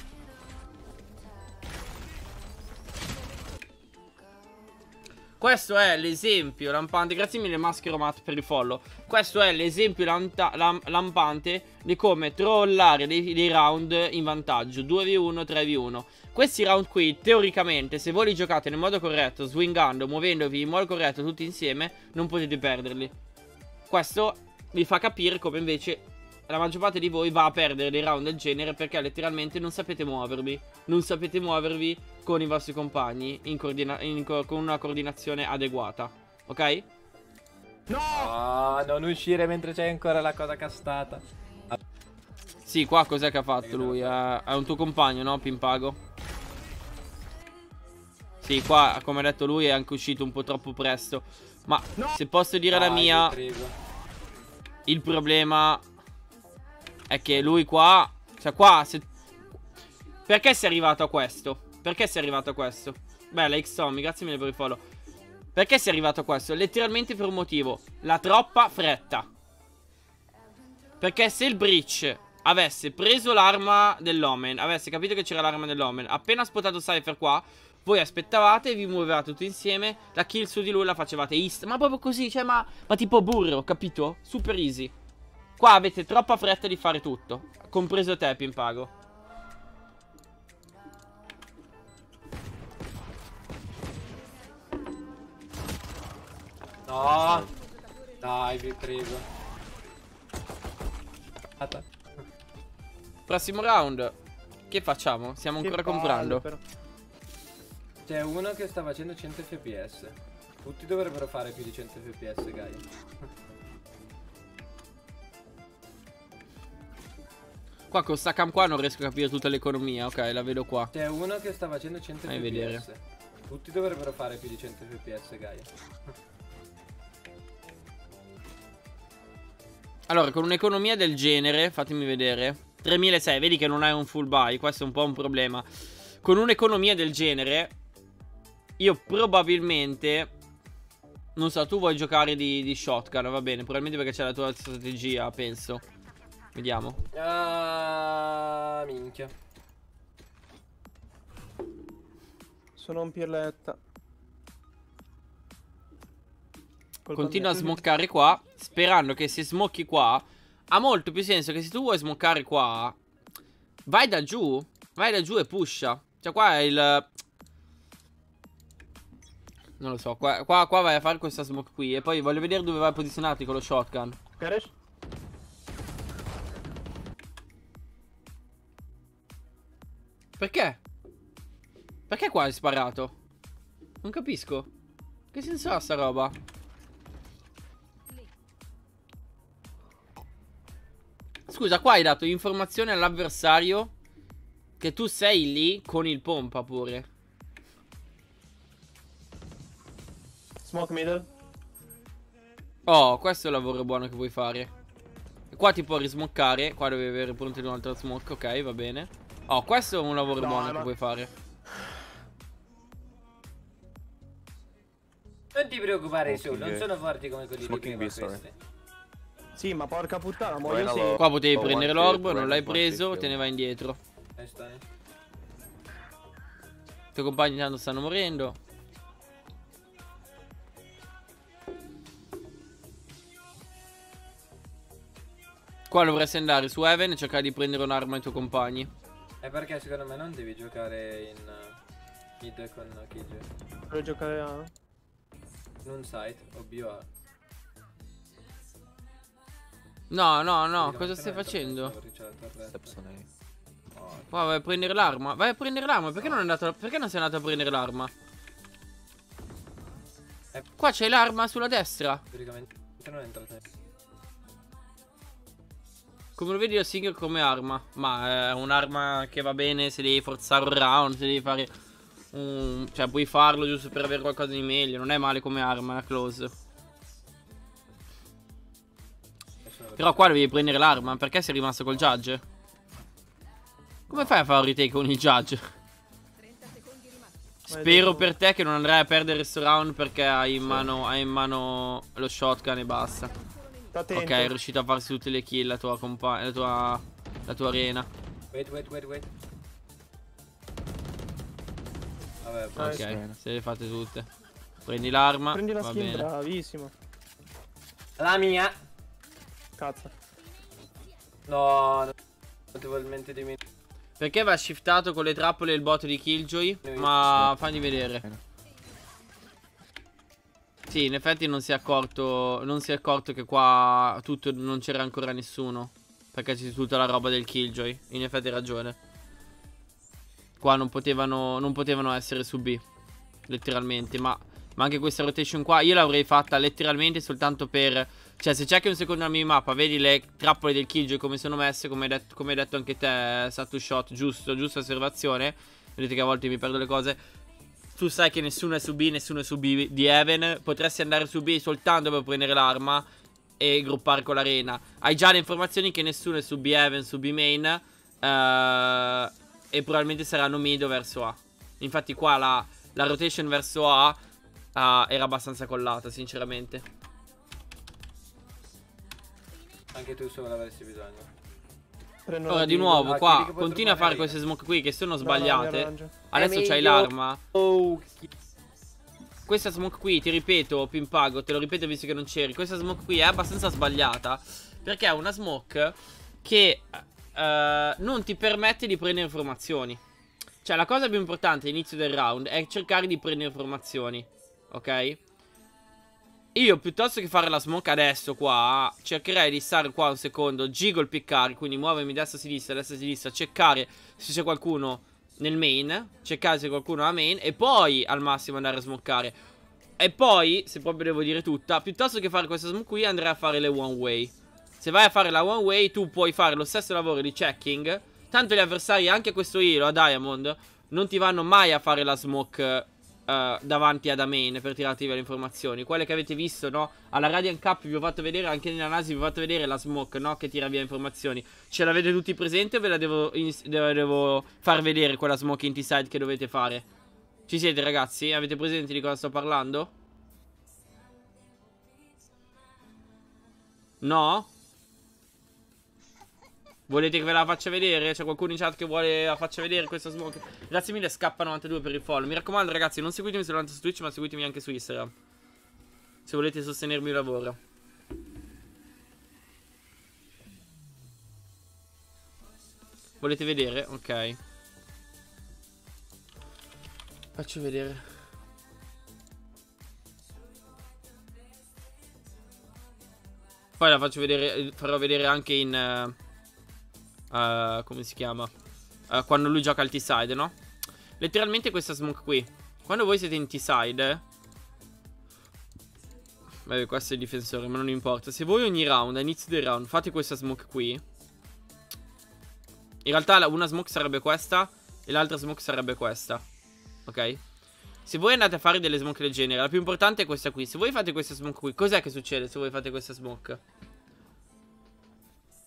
Questo è l'esempio lampante. Grazie mille Maschero Matt per il follow. Questo è l'esempio lam lampante di come trollare dei, dei round in vantaggio. due vu uno, tre vu uno. Questi round qui, teoricamente, se voi li giocate nel modo corretto, swingando, muovendovi in modo corretto tutti insieme, non potete perderli. Questo vi fa capire come invece la maggior parte di voi va a perdere dei round del genere perché letteralmente non sapete muovervi. Non sapete muovervi con i vostri compagni in in co con una coordinazione adeguata. Ok? No! Ah, non uscire mentre c'è ancora la cosa castata. Sì, qua cos'è che ha fatto lui? È un tuo compagno, no, Pimpago? Sì, qua, come ha detto lui, è anche uscito un po' troppo presto. Ma no! Se posso dire Dai, la mia, il problema è che lui qua, cioè qua, se... perché sei arrivato a questo? Perché sei arrivato a questo? Bella, X-Tommy, grazie mille per il follow. Perché sei arrivato a questo? Letteralmente per un motivo. La troppa fretta. Perché se il Breach avesse preso l'arma dell'Omen, avesse capito che c'era l'arma dell'Omen, appena spotato Cypher qua, voi aspettavate, vi muovevate tutti insieme, la kill su di lui la facevate east. Ma proprio così, cioè, ma, ma tipo burro, capito? Super easy. Qua avete troppa fretta di fare tutto, compreso te, Pimpago. No, dai, vi prego. Prossimo round. Che facciamo? Stiamo ancora Che comprando. palle, C'è uno che sta facendo cento fps. Tutti dovrebbero fare più di cento fps, Gaia. Qua con sta cam qua non riesco a capire tutta l'economia. Ok, la vedo qua. C'è uno che sta facendo cento Fai fps. vedere. Tutti dovrebbero fare più di cento fps, Gaia. Allora, con un'economia del genere, fatemi vedere, tremilasei, vedi che non hai un full buy, questo è un po' un problema. Con un'economia del genere, io probabilmente, non so, tu vuoi giocare di, di shotgun, va bene, probabilmente perché c'è la tua strategia, penso. Vediamo. Ah, minchia. Sono un pirletta. Continua a smoccare qua, sperando che se smocchi qua, ha molto più senso che se tu vuoi smoccare qua, vai da giù, vai da giù e pusha. Cioè qua è il... non lo so, qua, qua, qua vai a fare questa smoke qui e poi voglio vedere dove vai a posizionarti con lo shotgun. Cares? Perché? Perché qua hai sparato? Non capisco. Che senso ha sta roba? Scusa, qua hai dato informazione all'avversario che tu sei lì con il pompa pure. Smoke middle. Oh, questo è il lavoro buono che vuoi fare. qua ti può rismoccare. Qua devi avere pronto un'altra smoke. Ok, va bene. Oh, questo è un lavoro No, buono ma- che puoi fare. Non ti preoccupare, su, Smoking non gay. sono forti come quelli di Smoking prima B, sorry. questi. Sì, ma porca puttana, Vai muoio una sì. low. Qua potevi Oh, prendere one l'orbo, kill, non one- l'hai one preso, kill. te ne vai indietro. Dai, stai. I tuoi compagni intanto stanno morendo. Qua dovresti andare su Heaven e cercare di prendere un'arma ai tuoi compagni. È perché secondo me non devi giocare in uh, mid con Killjoy. Devo giocare a... In un site o B O A. No, no, no, Praticamente cosa stai non è facendo? entrato, c'è la torretta. Steps on A. Oh, Qua vai a prendere l'arma. Vai a prendere l'arma. Perché non è andato. Perché non sei andato a prendere l'arma? Eh. Qua c'è l'arma sulla destra. teoricamente non è entrato. Come lo vedi io Singer come arma. Ma è un'arma che va bene se devi forzare un round. Se devi fare un... Cioè puoi farlo giusto per avere qualcosa di meglio. Non è male come arma la close. Però qua devi prendere l'arma. Perché sei rimasto col judge? Come fai a fare un retake con il judge? Spero per te che non andrai a perdere questo round perché hai in mano, hai in mano lo shotgun e basta. Sta attento. Ok, è riuscito a farsi tutte le kill la tua compagna, la tua, la tua arena. Wait, wait, wait, wait. Vabbè, Ah, Ok, bene. se le fate tutte. Prendi l'arma. Prendi la Va skin, bene. bravissimo. la mia. Cazzo. No, notevolmente di meno. Perché va shiftato con le trappole il bot di Killjoy? Ma fagli vedere. Bene. Sì, in effetti non si è accorto. Non si è accorto che qua tutto non c'era ancora nessuno. Perché c'è tutta la roba del Killjoy. In effetti hai ragione. Qua non potevano. Non potevano essere su B. Letteralmente. Ma, ma anche questa rotation qua io l'avrei fatta letteralmente soltanto per. Cioè se cerchi un secondo la minimappa, vedi le trappole del Killjoy come sono messe, come hai detto, come hai detto anche te, Satu Shot, giusto, giusta osservazione. Vedete che a volte mi perdo le cose. Tu sai che nessuno è su B, nessuno è su B di Heaven. Potresti andare su B soltanto per prendere l'arma e gruppare con l'arena. Hai già le informazioni che nessuno è su B Heaven, su B main. eh, E probabilmente saranno mid o verso A. Infatti qua la, la rotation verso A eh, era abbastanza collata, sinceramente. Anche tu solo avresti bisogno. Prendo Ora la di kill. nuovo Ah, qua quelli che continua a fare potrebbero queste smoke qui che sono No, no, sbagliate. mi arrangio. Adesso È c'hai meglio- l'arma. Oh, Questa smoke qui, ti ripeto, Pimpago, te lo ripeto visto che non c'eri. Questa smoke qui è abbastanza sbagliata perché è una smoke che eh, non ti permette di prendere informazioni. Cioè la cosa più importante all'inizio del round è cercare di prendere informazioni. Ok? Io piuttosto che fare la smoke adesso qua, cercherei di stare qua un secondo, jiggle piccare, quindi muovermi destra-sinistra, destra-sinistra, cercare se c'è qualcuno nel main, cercare se qualcuno ha main e poi al massimo andare a smoccare. E poi, se proprio devo dire tutta, piuttosto che fare questa smoke qui andrei a fare le one way. Se vai a fare la one way tu puoi fare lo stesso lavoro di checking. Tanto gli avversari, anche a questo hero, a Diamond, non ti vanno mai a fare la smoke uh, davanti ad a main per tirarti via le informazioni. Quelle che avete visto, no? Alla Radiant Cup vi ho fatto vedere, anche nell'analisi vi ho fatto vedere la smoke, no? Che tira via informazioni. Ce l'avete tutti presente o ve la devo, devo, devo far vedere quella smoke in T-side che dovete fare? Ci siete ragazzi? Avete presente di cosa sto parlando? No? Volete che ve la faccia vedere? C'è qualcuno in chat che vuole la faccia vedere questa smoke? Grazie mille, scappa novantadue per il follow. Mi raccomando ragazzi, non seguitemi soltanto su Twitch, ma seguitemi anche su Instagram, se volete sostenermi il lavoro. Volete vedere? Ok. Faccio vedere. Poi la faccio vedere, farò vedere anche in... Uh, uh, come si chiama? Uh, quando lui gioca al T-side, no? Letteralmente questa smoke qui. Quando voi siete in T-side... Vabbè, questo è il difensore, ma non importa. Se voi ogni round, a inizio del round, fate questa smoke qui... In realtà una smoke sarebbe questa e l'altra smoke sarebbe questa. Ok? Se voi andate a fare delle smoke del genere, la più importante è questa qui. Se voi fate questa smoke qui, cos'è che succede se voi fate questa smoke?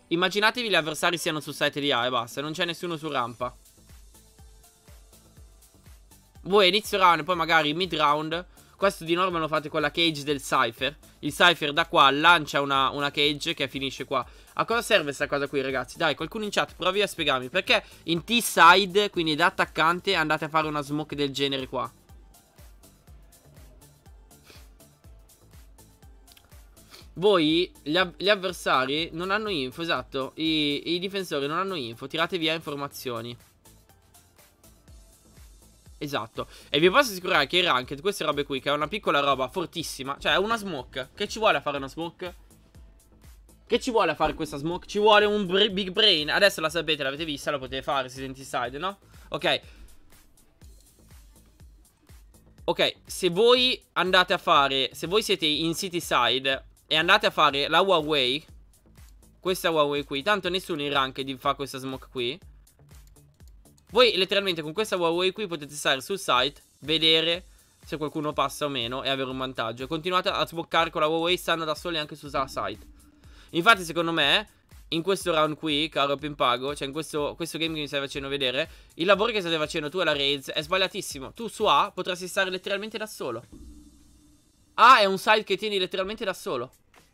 immaginatevi gli avversari siano sul site di A e basta. Non c'è nessuno su rampa. Voi inizio round e poi magari mid round. Questo di norma lo fate con la cage del Cypher. Il Cypher da qua lancia una, una cage che finisce qua. A cosa serve questa cosa qui, ragazzi? Dai, qualcuno in chat provi a spiegarmi perché in T-side, quindi da attaccante, andate a fare una smoke del genere qua. Voi, gli, av gli avversari non hanno info, esatto. I, I difensori non hanno info. Tirate via informazioni. Esatto. E vi posso assicurare che il ranked, queste robe qui, che è una piccola roba fortissima. Cioè è una smoke. Che ci vuole a fare una smoke? Che ci vuole a fare questa smoke? Ci vuole un big brain. Adesso la sapete, l'avete vista, lo potete fare se senti side, no? Ok. Ok, se voi andate a fare, se voi siete in city side e andate a fare la Huawei, questa Huawei qui, tanto nessuno in ranked fa questa smoke qui. Voi letteralmente con questa Huawei qui potete stare sul site, vedere se qualcuno passa o meno e avere un vantaggio. E continuate a smoccare con la Huawei stando da soli anche su site. Infatti secondo me in questo round qui, caro Pimpago, cioè in questo, questo game che mi stai facendo vedere, il lavoro che state facendo tu e la Raids è sbagliatissimo. Tu su A potresti stare letteralmente da solo. A è un site che tieni letteralmente da solo.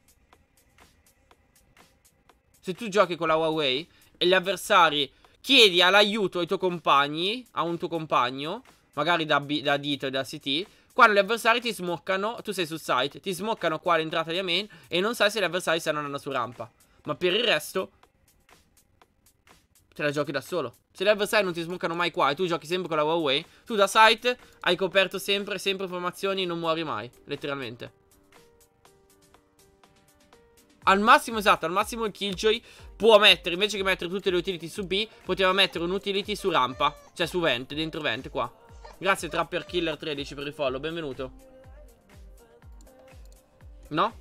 Se tu giochi con la Huawei e gli avversari, chiedi all'aiuto ai tuoi compagni, a un tuo compagno, magari da, B, da Dito e da C T, quando gli avversari ti smoccano, tu sei sul site, ti smoccano qua all'entrata di main e non sai se gli avversari stanno andando su rampa. Ma per il resto te la giochi da solo. Se gli avversari non ti smoccano mai qua e tu giochi sempre con la Huawei, tu da site hai coperto sempre, sempre informazioni e non muori mai, letteralmente. Al massimo, esatto, al massimo il Killjoy può mettere, invece che mettere tutte le utility su B, poteva mettere un'utility su rampa, cioè su vent, dentro vent qua. Grazie Trapper Killer tredici per il follow, benvenuto. No?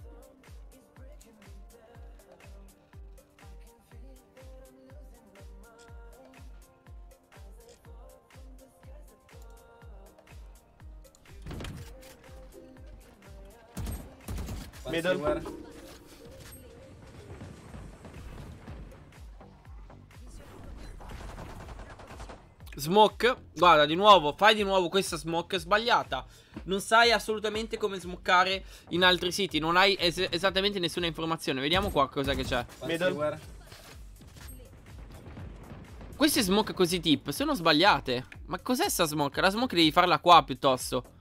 Middle. Smoke. Guarda, di nuovo, fai di nuovo questa smoke sbagliata. Non sai assolutamente come smoccare in altri siti. Non hai es esattamente nessuna informazione. Vediamo qua cosa che c'è. Middle. Queste smoke così tip sono sbagliate. Ma cos'è sta smoke? La smoke devi farla qua piuttosto.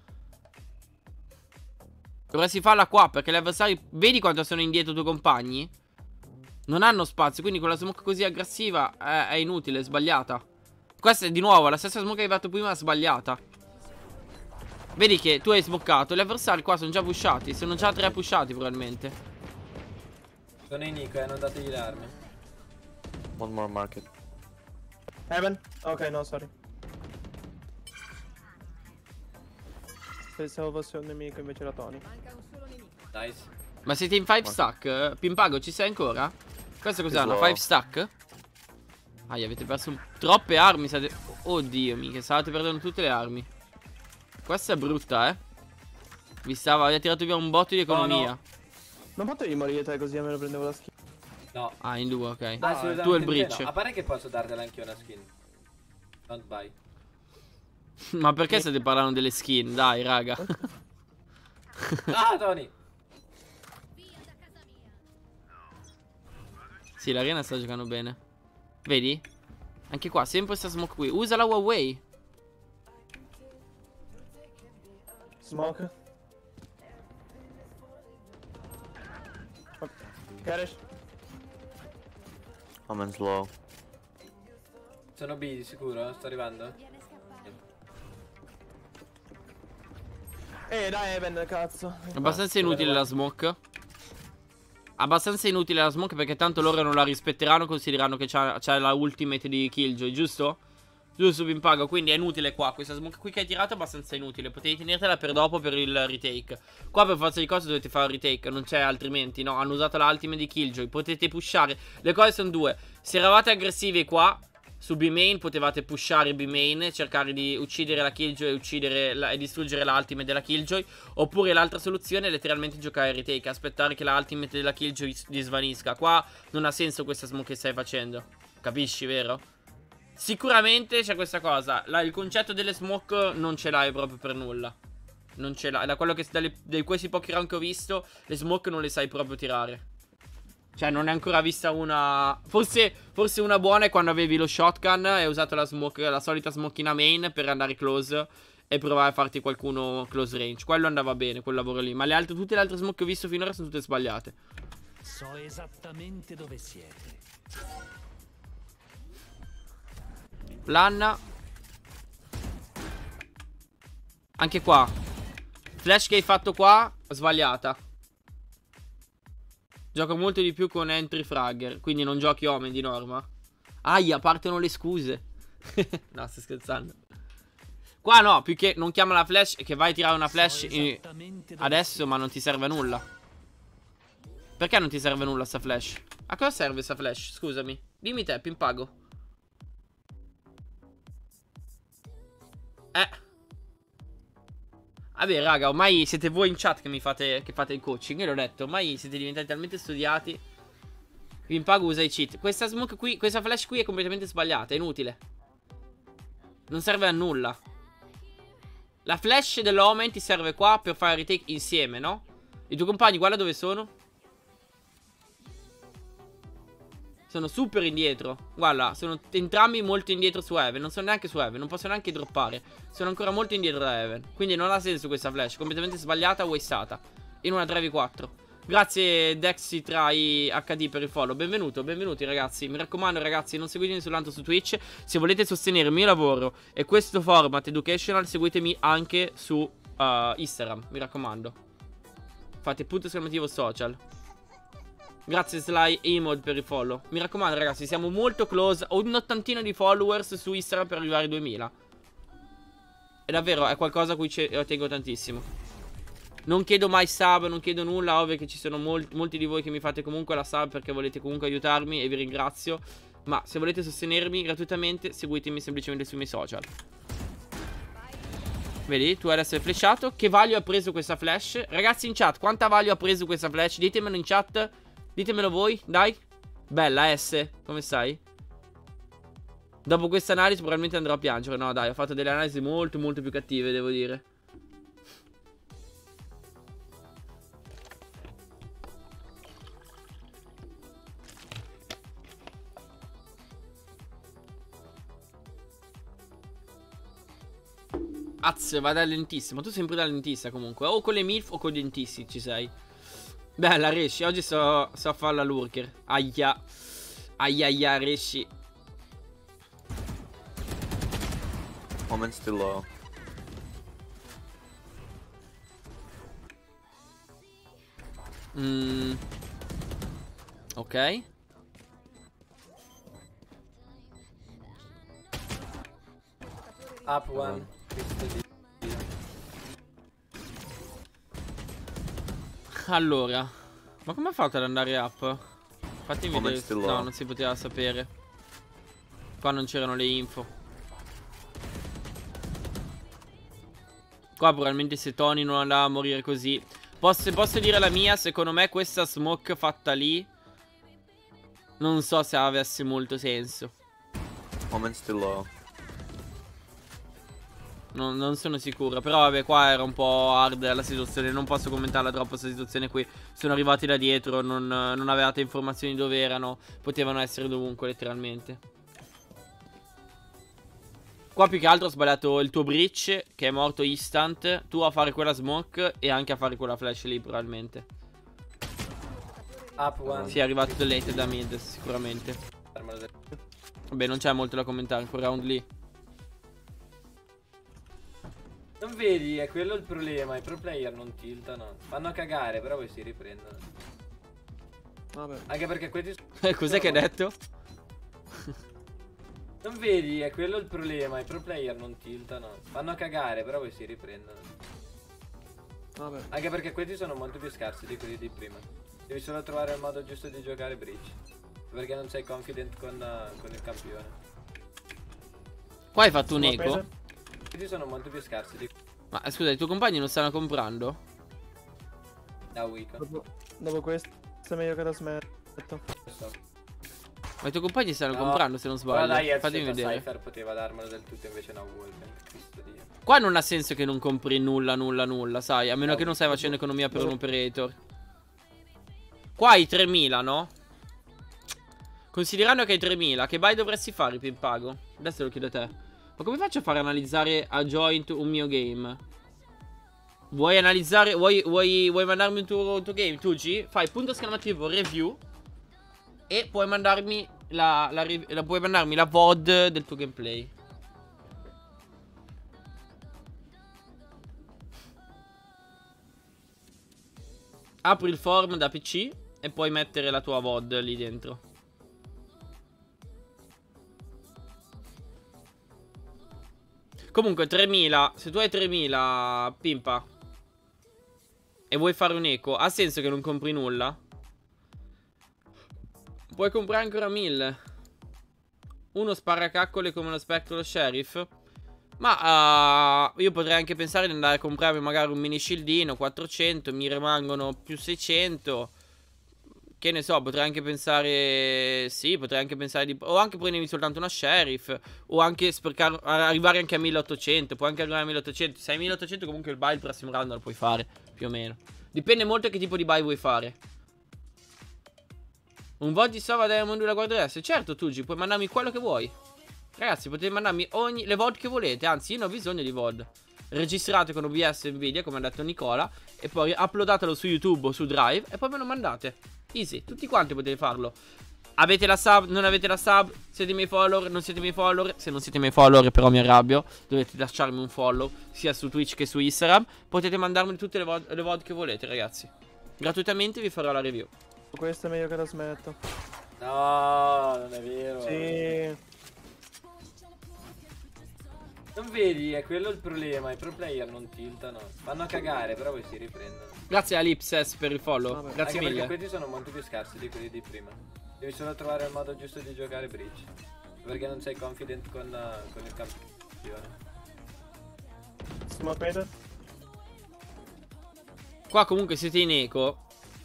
Dovresti farla qua perché gli avversari, vedi quanto sono indietro i tuoi compagni? Non hanno spazio, quindi con la smoke così aggressiva è, è inutile, è sbagliata. Questa è di nuovo la stessa smoke che hai fatto prima, sbagliata. Vedi che tu hai smoccato, gli avversari qua sono già pushati, sono già tre pushati probabilmente. Sono in Nico e non dategli le armi. One more market. Heaven? Ok, no, sorry. Pensavo fosse un nemico, invece era Tony. Nice. Ma siete in five stack? Pimpago, ci sei ancora? Questo cos'hanno? Slow. five stack? Ah, avete perso troppe armi, state... Oddio, mica, state perdendo tutte le armi. Questa è brutta, eh. Vi stava, avete tirato via un botto di economia. No, no. Non potevi morire te così almeno prendevo la skin. No. Ah, in due, ok. Ah, si usa Tu e il anche breach. te, no. A parte che posso dartela anche una skin. Don't buy. Ma perché state parlando delle skin? Dai, raga. Ah, Tony. Sì, l'arena sta giocando bene. Vedi? Anche qua, sempre questa smoke qui. Usa la Huawei. Smoke. Garage. I'm in slow. Sono B di sicuro? Sto arrivando? Eh, dai, Evan, cazzo. Abbastanza inutile la smoke. Abbastanza inutile la smoke perché tanto loro non la rispetteranno. Considerano che c'è la ultimate di Killjoy, giusto? Giusto, Pimpago. Quindi è inutile qua. Questa smoke qui che hai tirato è abbastanza inutile. Potevi tenertela per dopo per il retake. Qua per forza di cose dovete fare il retake. Non c'è altrimenti, no? Hanno usato la ultimate di Killjoy. Potete pushare. Le cose sono due. Se eravate aggressivi qua, su B main potevate pushare B main, cercare di uccidere la Killjoy e uccidere la, e distruggere la ultimate della Killjoy. Oppure l'altra soluzione è letteralmente giocare retake, aspettare che la ultimate della Killjoy gli svanisca. Qua non ha senso questa smoke che stai facendo, capisci, vero? Sicuramente c'è questa cosa, la, il concetto delle smoke non ce l'hai proprio per nulla. Non ce l'hai, da quello che dalle, dai questi pochi round che ho visto, le smoke non le sai proprio tirare. Cioè non è ancora vista una... Forse, forse una buona è quando avevi lo shotgun e hai usato la smoke, la solita smoke in main per andare close e provare a farti qualcuno close range. Quello andava bene, quel lavoro lì. Ma le altre, tutte le altre smoke che ho visto finora sono tutte sbagliate. So esattamente dove siete. Lanna. Anche qua flash che hai fatto qua, sbagliata. Gioco molto di più con entry fragger, quindi non giochi Omen di norma. Aia, partono le scuse. No, sto scherzando. Qua no, più che non chiama la flash, che vai a tirare una flash in... adesso, ma non ti serve a nulla. Perché non ti serve a nulla sta flash? A cosa serve sta flash? Scusami. Dimmi te, Pimpago. Eh. Vabbè raga, ormai siete voi in chat che mi fate, che fate il coaching. Io l'ho detto, ormai siete diventati talmente studiati. Pimpago usa i cheat. Questa smoke qui, questa flash qui è completamente sbagliata, è inutile. Non serve a nulla. La flash dell'Omen ti serve qua per fare retake insieme, no? I tuoi compagni guarda dove sono. Sono super indietro. Guarda, sono entrambi molto indietro su Heaven. Non sono neanche su Heaven, non possono neanche droppare. Sono ancora molto indietro da Heaven. Quindi non ha senso questa flash, completamente sbagliata, wastata. In una tre v quattro. Grazie DexyTry H D per il follow. Benvenuto, benvenuti ragazzi. Mi raccomando ragazzi, non seguitemi soltanto su Twitch. Se volete sostenere il mio lavoro e questo format educational, seguitemi anche su uh, Instagram. Mi raccomando. Fate punto esclamativo social. Grazie Sly Emod per il follow. Mi raccomando ragazzi, siamo molto close. Ho un'ottantina di followers su Instagram per arrivare ai duemila. E davvero è qualcosa a cui tengo tantissimo. Non chiedo mai sub, non chiedo nulla. Ovvio che ci sono molti, molti di voi che mi fate comunque la sub perché volete comunque aiutarmi e vi ringrazio. Ma se volete sostenermi gratuitamente, seguitemi semplicemente sui miei social. Vedi, tu adesso hai flashato. Che value ha preso questa flash? Ragazzi in chat, quanta value ha preso questa flash? Ditemelo in chat. Ditemelo voi, dai. Bella S, come stai? Dopo questa analisi probabilmente andrò a piangere. No dai, ho fatto delle analisi molto molto più cattive, devo dire. Az, vai dal dentista. Ma tu sempre dal dentista comunque. O con le milf o con i dentisti ci sei. Bella Resci, oggi so, so fare la lurker. Aia. Aia aia Resci. Omen still low. Mm. Ok. Up one. Allora, ma come ha fatto ad andare up? Fatemi Come vedere. still No, low. non si poteva sapere. Qua non c'erano le info. Qua probabilmente se Tony non andava a morire così. Posso, se posso dire la mia, secondo me questa smoke fatta lì non so se avesse molto senso. Omen still low. Non, non sono sicuro. Però vabbè, qua era un po' hard la situazione. Non posso commentarla troppo questa situazione qui. Sono arrivati da dietro, non, non avevate informazioni dove erano. Potevano essere dovunque letteralmente. Qua più che altro ho sbagliato il tuo breach, che è morto instant. Tu a fare quella smoke e anche a fare quella flash lì probabilmente. Up one. Sì, è arrivato dell'hate da mid sicuramente. Vabbè, non c'è molto da commentare quel round lì. Non vedi, è quello il problema. I pro player non tiltano. Fanno cagare, però poi si riprendono. Vabbè. Anche perché questi... Cos'è che hai detto? Non vedi, è quello il problema. I pro player non tiltano. Fanno cagare, però poi si riprendono. Vabbè. Anche perché questi sono molto più scarsi di quelli di prima. Devi solo trovare il modo giusto di giocare Breach. Perché non sei confident con, uh, con il campione. Qua hai fatto un Sono eco? appese. Questi sono molto più scarsi di Ma scusa, i tuoi compagni non stanno comprando? da week. Dopo, dopo questo è meglio che la smetto. Ma i tuoi compagni stanno No. comprando se non sbaglio. Guarda, dai, Fatemi vedere. Cypher poteva darmelo del tutto, invece no, Wolven. Cristo Dio. Qua non ha senso che non compri nulla, nulla, nulla, sai? A meno No, che non stai no. facendo economia per un operator. Qua hai tremila, no? Considerando che hai tremila, che buy dovresti fare, Pimpago? Adesso lo chiedo a te. Ma come faccio a fare analizzare a Joint un mio game? Vuoi analizzare, vuoi, vuoi, vuoi mandarmi un tuo, un tuo game, Tugi? Fai punto esclamativo review e puoi mandarmi la, la, la, puoi mandarmi la V O D del tuo gameplay. Apri il form da P C e puoi mettere la tua V O D lì dentro. Comunque tremila, se tu hai tremila, Pimpa, e vuoi fare un eco, ha senso che non compri nulla? Puoi comprare ancora mille. Uno sparacaccole come lo spettro lo sheriff. Ma uh, io potrei anche pensare di andare a comprarmi magari un mini shieldino quattrocento, mi rimangono più seicento. Che ne so, potrei anche pensare. Sì, potrei anche pensare di. O anche prendermi soltanto una sheriff. O anche spercare, arrivare anche a milleottocento. Puoi anche arrivare a milleottocento. Se hai milleottocento comunque il buy il prossimo round lo puoi fare. Più o meno. Dipende molto che tipo di buy vuoi fare. Un V O D di Sova Diamond due la Guardia S. Certo, Tugi, puoi mandarmi quello che vuoi. Ragazzi, potete mandarmi ogni, le V O D che volete. Anzi, io non ho bisogno di V O D. Registrate con O B S Nvidia, come ha detto Nicola. E poi uploadatelo su YouTube o su Drive. E poi me lo mandate. Easy, tutti quanti potete farlo. Avete la sub, non avete la sub. Siete miei follower, non siete miei follower. Se non siete miei follower però mi arrabbio. Dovete lasciarmi un follow sia su Twitch che su Instagram. Potete mandarmi tutte le V O D, le V O D che volete, ragazzi. Gratuitamente vi farò la review. Questo è meglio che la smetto. No, non è vero. Sì. Non vedi, è quello il problema. I pro player non tiltano. Fanno a cagare, però poi si riprendono. Grazie a Lipses per il follow. Vabbè. Grazie Anche mille. perché questi sono molto più scarsi di quelli di prima. Devi solo trovare il modo giusto di giocare Breach. Perché non sei confident con, uh, con il campione. Sono appese. Qua comunque siete in eco.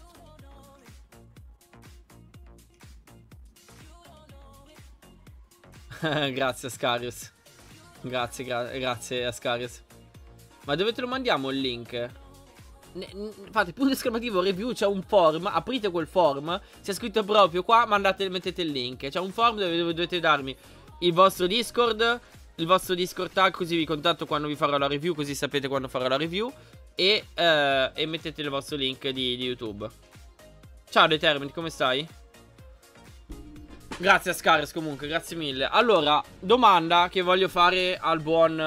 Grazie Ascarius. Grazie, gra grazie Ascarius. Ma dove te lo mandiamo il link? Ne fate punto esclamativo review, c'è un form, aprite quel form, c'è scritto proprio qua, mandate, mettete il link. C'è un form dove, dove dovete darmi il vostro Discord, il vostro Discord tag, così vi contatto quando vi farò la review, così sapete quando farò la review. E, eh, e mettete il vostro link di, di YouTube. Ciao Determined, come stai? Grazie a Scaris comunque, grazie mille. Allora, domanda che voglio fare al buon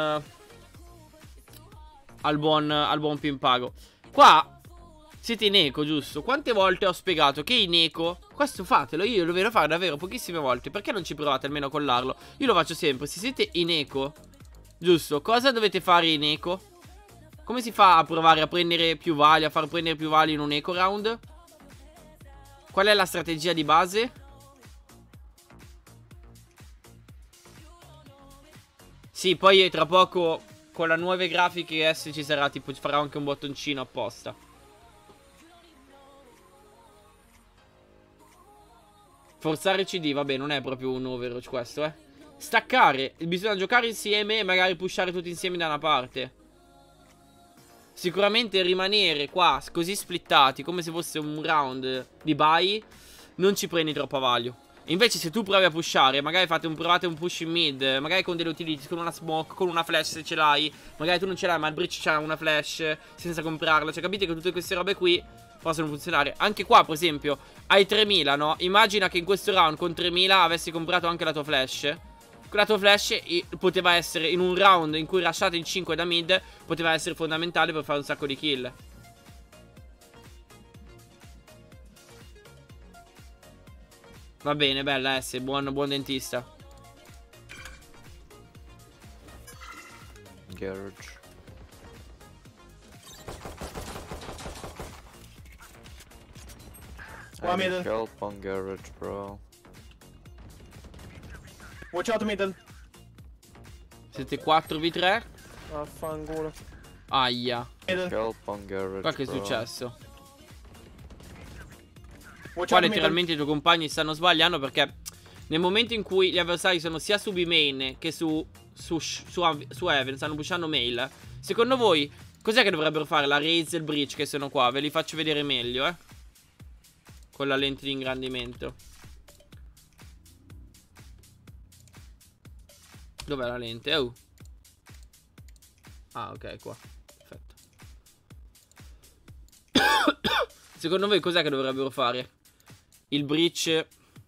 Al buon Al buon Pimpago. Qua siete in eco, giusto? Quante volte ho spiegato che in eco, questo fatelo, io lo vedo fare davvero pochissime volte. Perché non ci provate almeno a collarlo? Io lo faccio sempre. Se siete in eco, giusto, cosa dovete fare in eco? Come si fa a provare a prendere più value, a far prendere più value in un eco round? Qual è la strategia di base? Sì, poi tra poco con le nuove grafiche S ci sarà, tipo, ci farà anche un bottoncino apposta. Forzare C D, vabbè, non è proprio un Overwatch questo, eh. Staccare, bisogna giocare insieme e magari pushare tutti insieme da una parte. Sicuramente rimanere qua così splittati, come se fosse un round di buy, non ci prendi troppa value. Invece se tu provi a pushare, magari fate un, provate un push in mid, magari con delle utility, con una smoke, con una flash se ce l'hai. Magari tu non ce l'hai ma il Breach c'ha una flash senza comprarla. Cioè capite che tutte queste robe qui possono funzionare. Anche qua per esempio hai tremila, no? Immagina che in questo round con tremila avessi comprato anche la tua flash. La tua flash poteva essere in un round in cui rushate in cinque da mid, poteva essere fondamentale per fare un sacco di kill. Va bene, bella S, buon, buon dentista. Garage. Qua I need middle. help on garage, bro. Watch out middle. Siete quattro v tre. Vaffanculo. Aia. Help on garage, Qua che è bro. successo? Watch Qua out, letteralmente i tuoi compagni stanno sbagliando perché nel momento in cui gli avversari sono sia su B main che su su, su, su Heaven, stanno pushando mail. Secondo voi cos'è che dovrebbero fare la Raze e il Breach che sono qua? Ve li faccio vedere meglio, eh. Con la lente di ingrandimento. Dov'è la lente? Oh. Ah, ok, qua. Perfetto. Secondo voi cos'è che dovrebbero fare? Il Breach,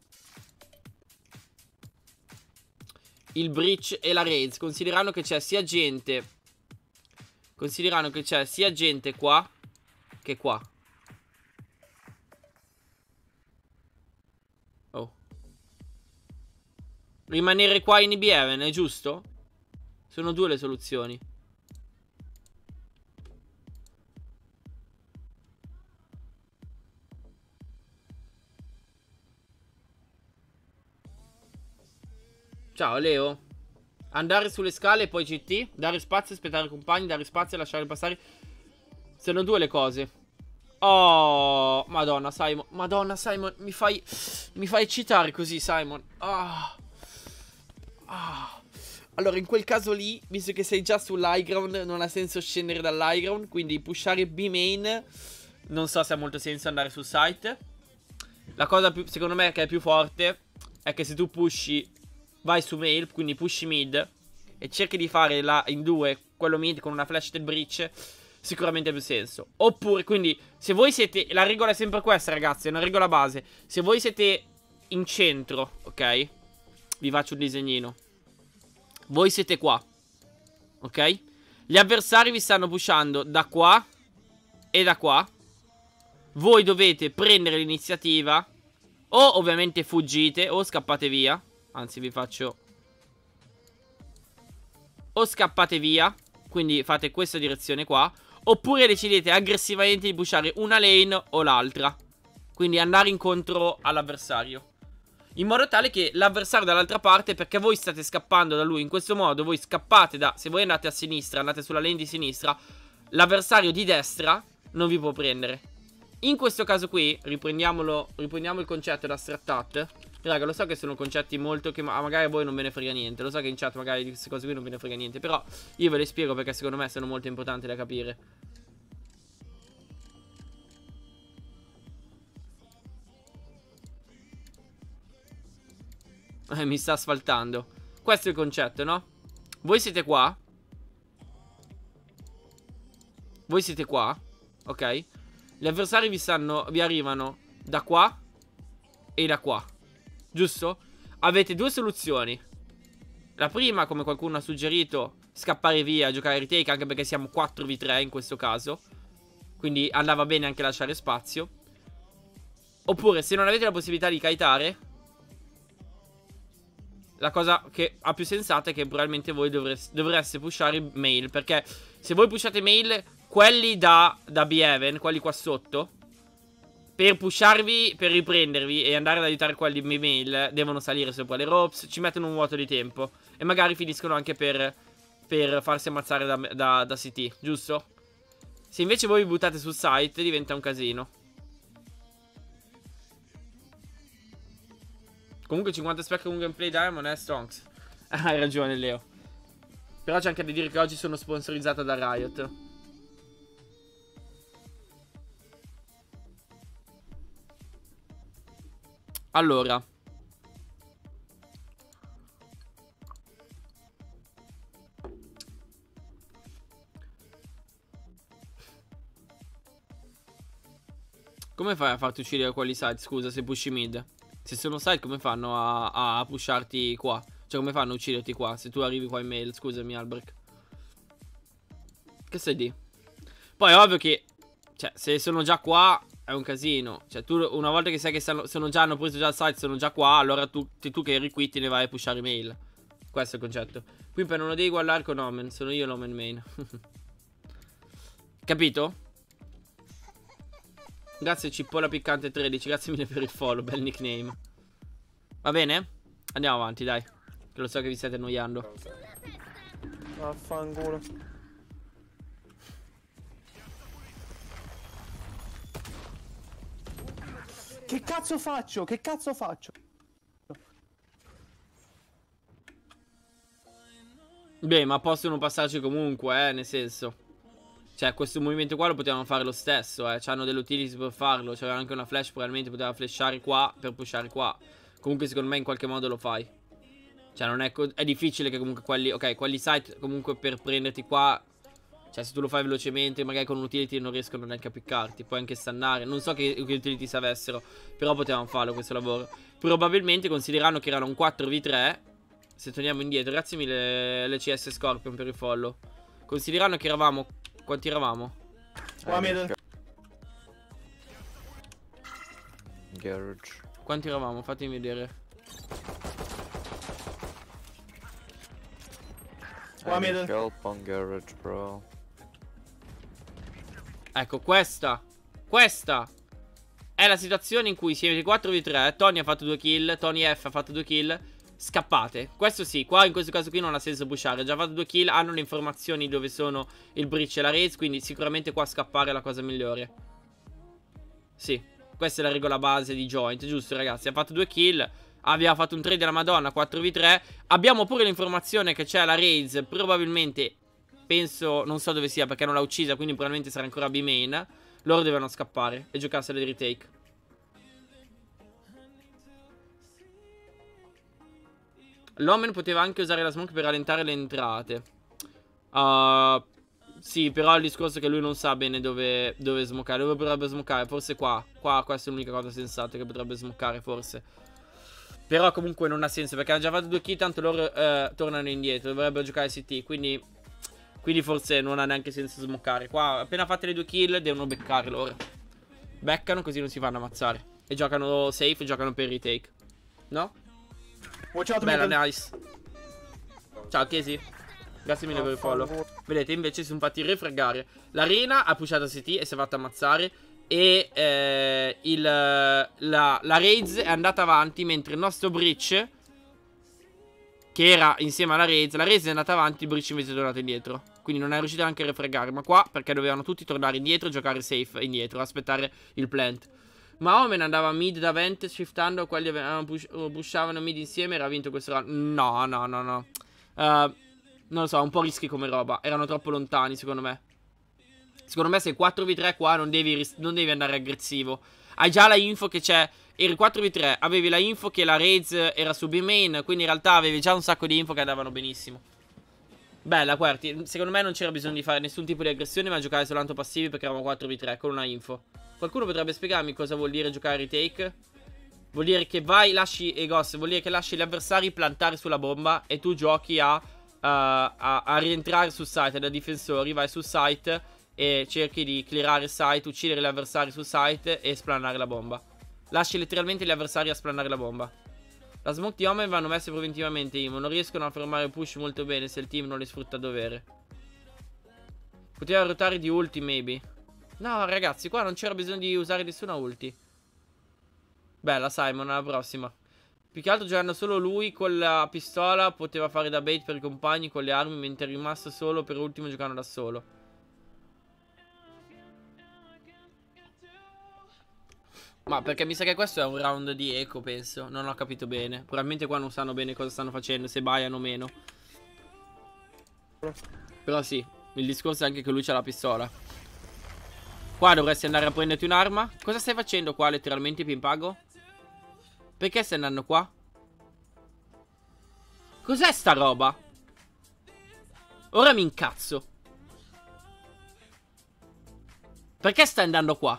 il Breach e la Raze. Considerando che c'è sia gente, considerando che c'è sia gente qua che qua. Oh. Rimanere qua in I B Heaven, è giusto? Sono due le soluzioni. Ciao Leo. Andare sulle scale e poi C T. Dare spazio, aspettare i compagni. Dare spazio e lasciare passare. Sono due le cose. Oh, Madonna Simon. Madonna Simon. Mi fai Mi fai eccitare così, Simon. Ah. Ah. Allora in quel caso lì, visto che sei già sull'high ground, non ha senso scendere dall'high ground. Quindi pushare B main. Non so se ha molto senso andare sul site. La cosa più, secondo me, che è più forte è che se tu pushi, vai su mail, quindi pushi mid e cerchi di fare la, in due quello mid con una flash del breach, sicuramente ha più senso. Oppure, quindi, se voi siete, la regola è sempre questa, ragazzi, è una regola base. Se voi siete in centro, ok? Vi faccio un disegnino. Voi siete qua, ok? Gli avversari vi stanno pushando da qua e da qua. Voi dovete prendere l'iniziativa. O ovviamente fuggite o scappate via. Anzi vi faccio, o scappate via, quindi fate questa direzione qua. Oppure decidete aggressivamente di pushare una lane o l'altra, quindi andare incontro all'avversario, in modo tale che l'avversario dall'altra parte, perché voi state scappando da lui in questo modo, voi scappate da, se voi andate a sinistra, andate sulla lane di sinistra, l'avversario di destra non vi può prendere. In questo caso qui, riprendiamolo, riprendiamo il concetto da Strattat. Raga, lo so che sono concetti molto che ma magari a voi non ve ne frega niente. Lo so che in chat magari di queste cose qui non ve ne frega niente, però io ve le spiego perché secondo me sono molto importanti da capire. Eh, mi sta asfaltando. Questo è il concetto, no? Voi siete qua. Voi siete qua, ok? Gli avversari vi stanno, vi arrivano da qua e da qua, giusto? Avete due soluzioni. La prima, come qualcuno ha suggerito, scappare via, giocare retake, anche perché siamo quattro v tre in questo caso, quindi andava bene anche lasciare spazio. Oppure, se non avete la possibilità di kitare, la cosa che ha più sensata è che probabilmente voi dovreste, dovreste pushare mail, perché se voi pushate mail, quelli da, da B Heaven, quelli qua sotto, per pusharvi, per riprendervi e andare ad aiutare quelli di B mail, devono salire sopra le ropes, ci mettono un vuoto di tempo e magari finiscono anche per, per farsi ammazzare da, da, da C T, giusto? Se invece voi vi buttate sul site diventa un casino. Comunque cinquanta spec con gameplay Diamond è stonks. Hai ragione Leo. Però c'è anche da dire che oggi sono sponsorizzato da Riot. Allora, come fai a farti uccidere quelli side, scusa, se pushi mid? Se sono side come fanno a, a pusharti qua? Cioè come fanno a ucciderti qua se tu arrivi qua in mail? Scusami Albrecht. Che sei di? Poi è ovvio che, cioè, se sono già qua è un casino. Cioè tu una volta che sai che sono, sono già, hanno preso già il site, sono già qua, allora tu, tu che eri qui te ne vai a pushare mail. Questo è il concetto. Qui per non lo devi guardare con Omen, sono io l'Omen main. Capito? Grazie Cippola Piccante tredici, grazie mille per il follow, bel nickname. Va bene? Andiamo avanti dai, che lo so che vi state annoiando. Vaffanculo. Che cazzo faccio? Che cazzo faccio? Beh, ma possono passarci comunque, eh, nel senso. Cioè, questo movimento qua lo potevano fare lo stesso, eh. C'hanno delle utility per farlo. C'aveva anche una flash, probabilmente poteva flashare qua per pushare qua. Comunque, secondo me, in qualche modo lo fai. Cioè, non è... è difficile che comunque quelli... Ok, quelli site comunque per prenderti qua... Cioè, se tu lo fai velocemente, magari con un utility non riescono neanche a piccarti. Puoi anche stannare. Non so che, che utility si avessero, però potevano farlo questo lavoro. Probabilmente considerano che erano un quattro v tre. Se torniamo indietro, grazie mille L C S Scorpion per il follow. Considerano che eravamo... Quanti eravamo? Qua middle. Garage. Quanti eravamo? Fatemi vedere. Qua I need middle. help on garage, bro. Ecco, questa Questa è la situazione in cui siete quattro v tre. Tony ha fatto due kill, Tony F ha fatto due kill. Scappate. Questo sì, qua in questo caso qui non ha senso pushare. Ha già fatto due kill, hanno le informazioni dove sono il breach e la raise, quindi sicuramente qua scappare è la cosa migliore. Sì, questa è la regola base di joint, giusto ragazzi? Ha fatto due kill, abbiamo fatto un trade della Madonna, quattro v tre. Abbiamo pure l'informazione che c'è la raise, probabilmente, penso, non so dove sia perché non l'ha uccisa, quindi probabilmente sarà ancora B main. Loro devono scappare e giocarsela di retake. L'Omen poteva anche usare la smoke per rallentare le entrate. uh, Sì, però il discorso è che lui non sa bene dove, dove smocare. Dove potrebbe smocare? Forse qua. Qua questa è l'unica cosa sensata che potrebbe smocare, forse. Però comunque non ha senso, perché hanno già fatto due kill, tanto loro uh, tornano indietro. Dovrebbero giocare C T, quindi Quindi forse non ha neanche senso smocare. Qua appena fatte le due kill devono beccare loro. Beccano così non si fanno ammazzare. E giocano safe, giocano per retake. No? Watch out, Bella, middle. nice. Ciao Chiesi. Grazie mille per il follow. Vedete, invece si sono fatti refraggare. L'arena ha pushato C T e si è fatta ammazzare. E eh, il, la, la Raids è andata avanti, mentre il nostro Breach, che era insieme alla Raids, la Raids è andata avanti, il Breach invece è tornato indietro. Quindi non è riuscito neanche a refraggare. Ma qua perché dovevano tutti tornare indietro, giocare safe indietro, aspettare il plant. Ma Omen andava mid da vent, shiftando, quelli push, pushavano mid insieme, era vinto questo round. No, no, no, no. Uh, non lo so, un po' rischi come roba. Erano troppo lontani, secondo me. Secondo me se quattro v tre qua non devi, non devi andare aggressivo. Hai già la info che c'è. Eri quattro v tre, avevi la info che la Raids era su B main, quindi in realtà avevi già un sacco di info che andavano benissimo. Bella, guardi, secondo me non c'era bisogno di fare nessun tipo di aggressione, ma giocare soltanto passivi perché eravamo quattro v tre con una info. Qualcuno potrebbe spiegarmi cosa vuol dire giocare retake? Vuol dire che vai, lasci, e Ghost, vuol dire che lasci gli avversari plantare sulla bomba e tu giochi a, uh, a, a rientrare sul site da difensori, vai sul site e cerchi di clearare il site, uccidere gli avversari sul site e splanare la bomba. Lasci letteralmente gli avversari a splanare la bomba. La smoke di Omen vanno messe preventivamente, Imo. Non riescono a fermare il push molto bene se il team non li sfrutta a dovere. Poteva rotare di ulti, maybe. No, ragazzi, qua non c'era bisogno di usare nessuna ulti. Bella, Simon, alla prossima. Più che altro giocando solo lui con la pistola poteva fare da bait per i compagni con le armi, mentre è rimasto solo per ultimo giocando da solo. Ma perché mi sa che questo è un round di eco, penso. Non ho capito bene. Probabilmente qua non sanno bene cosa stanno facendo, se baiano o meno. Però sì, il discorso è anche che lui c'ha la pistola. Qua dovresti andare a prenderti un'arma. Cosa stai facendo qua letteralmente, Pimpago? Perché stai andando qua? Cos'è sta roba? Ora mi incazzo. Perché stai andando qua?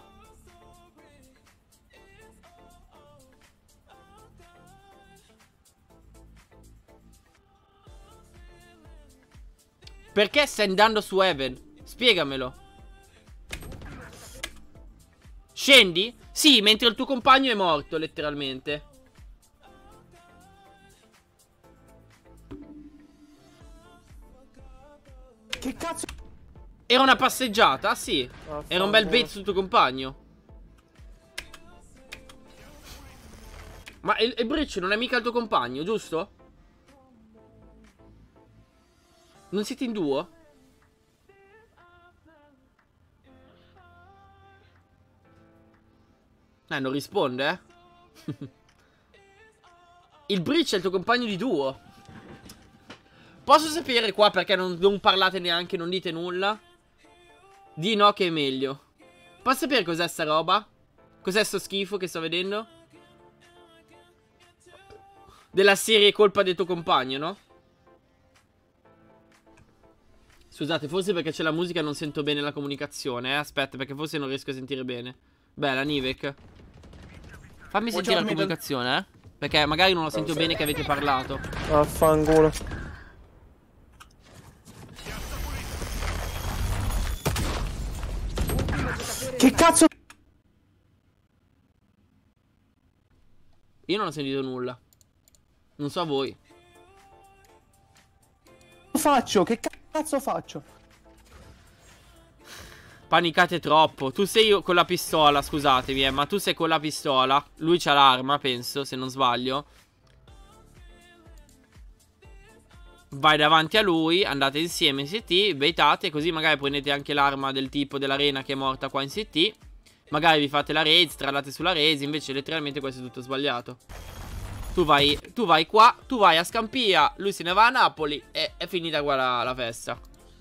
Perché stai andando su Heaven? Spiegamelo. Scendi? Sì, mentre il tuo compagno è morto, letteralmente. Che cazzo? Era una passeggiata? Sì. Oh, Era un bel bait sul tuo compagno. Ma il, il Breach non è mica il tuo compagno, giusto? Non siete in duo? Eh, non risponde, eh. Il Breach è il tuo compagno di duo. Posso sapere qua perché non, non parlate neanche, non dite nulla? Di no che è meglio. Posso sapere cos'è sta roba? Cos'è sto schifo che sto vedendo? Della serie colpa del tuo compagno, no? Scusate, forse perché c'è la musica non sento bene la comunicazione, eh. Aspetta, perché forse non riesco a sentire bene. Bella, Nivek. Fammi sentire la comunicazione, eh. Perché magari non ho sentito bene che avete parlato. Vaffanculo. Che cazzo? Io non ho sentito nulla. Non so voi. faccio? Che cazzo faccio? Panicate troppo. Tu sei con la pistola, scusatemi, eh, ma tu sei con la pistola. Lui c'ha l'arma, penso, se non sbaglio. Vai davanti a lui, andate insieme in C T, baitate, così magari prendete anche l'arma del tipo dell'arena che è morta qua in C T. Magari vi fate la raid, stralate sulla raid, invece letteralmente questo è tutto sbagliato. Tu vai, tu vai qua, tu vai a Scampia, lui se ne va a Napoli e è finita qua la, la festa.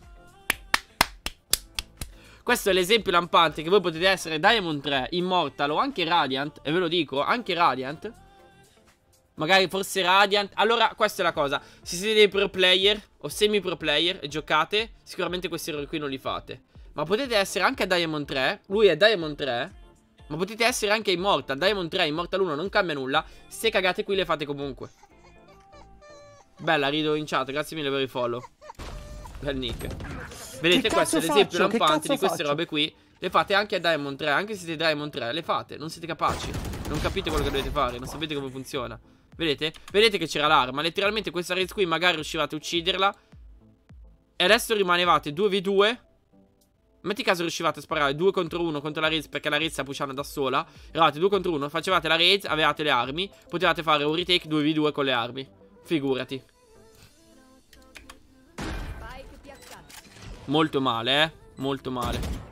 Questo è l'esempio lampante che voi potete essere Diamond tre, Immortal o anche Radiant, e ve lo dico, anche Radiant. Magari forse Radiant. Allora, questa è la cosa. Se siete dei pro player o semi pro player e giocate, sicuramente questi errori qui non li fate. Ma potete essere anche Diamond tre. Lui è Diamond tre. Ma potete essere anche Immortal. Diamond tre, Immortal uno, non cambia nulla. Se cagate qui le fate comunque. Bella, rido in chat. Grazie mille per il follow. Bel nick. Vedete, questo è l'esempio lampante di queste robe qui. Le fate anche a Diamond tre. Anche se siete Diamond tre, le fate. Non siete capaci. Non capite quello che dovete fare. Non sapete come funziona. Vedete? Vedete che c'era l'arma. Letteralmente questa raid qui magari riuscivate a ucciderla. E adesso rimanevate due vu due. Metti caso riuscivate a sparare due contro uno contro la raid, perché la raid sta pushando da sola. Eravate due contro uno, facevate la raid, avevate le armi. Potevate fare un retake due vu due con le armi. Figurati. Molto male, eh. Molto male.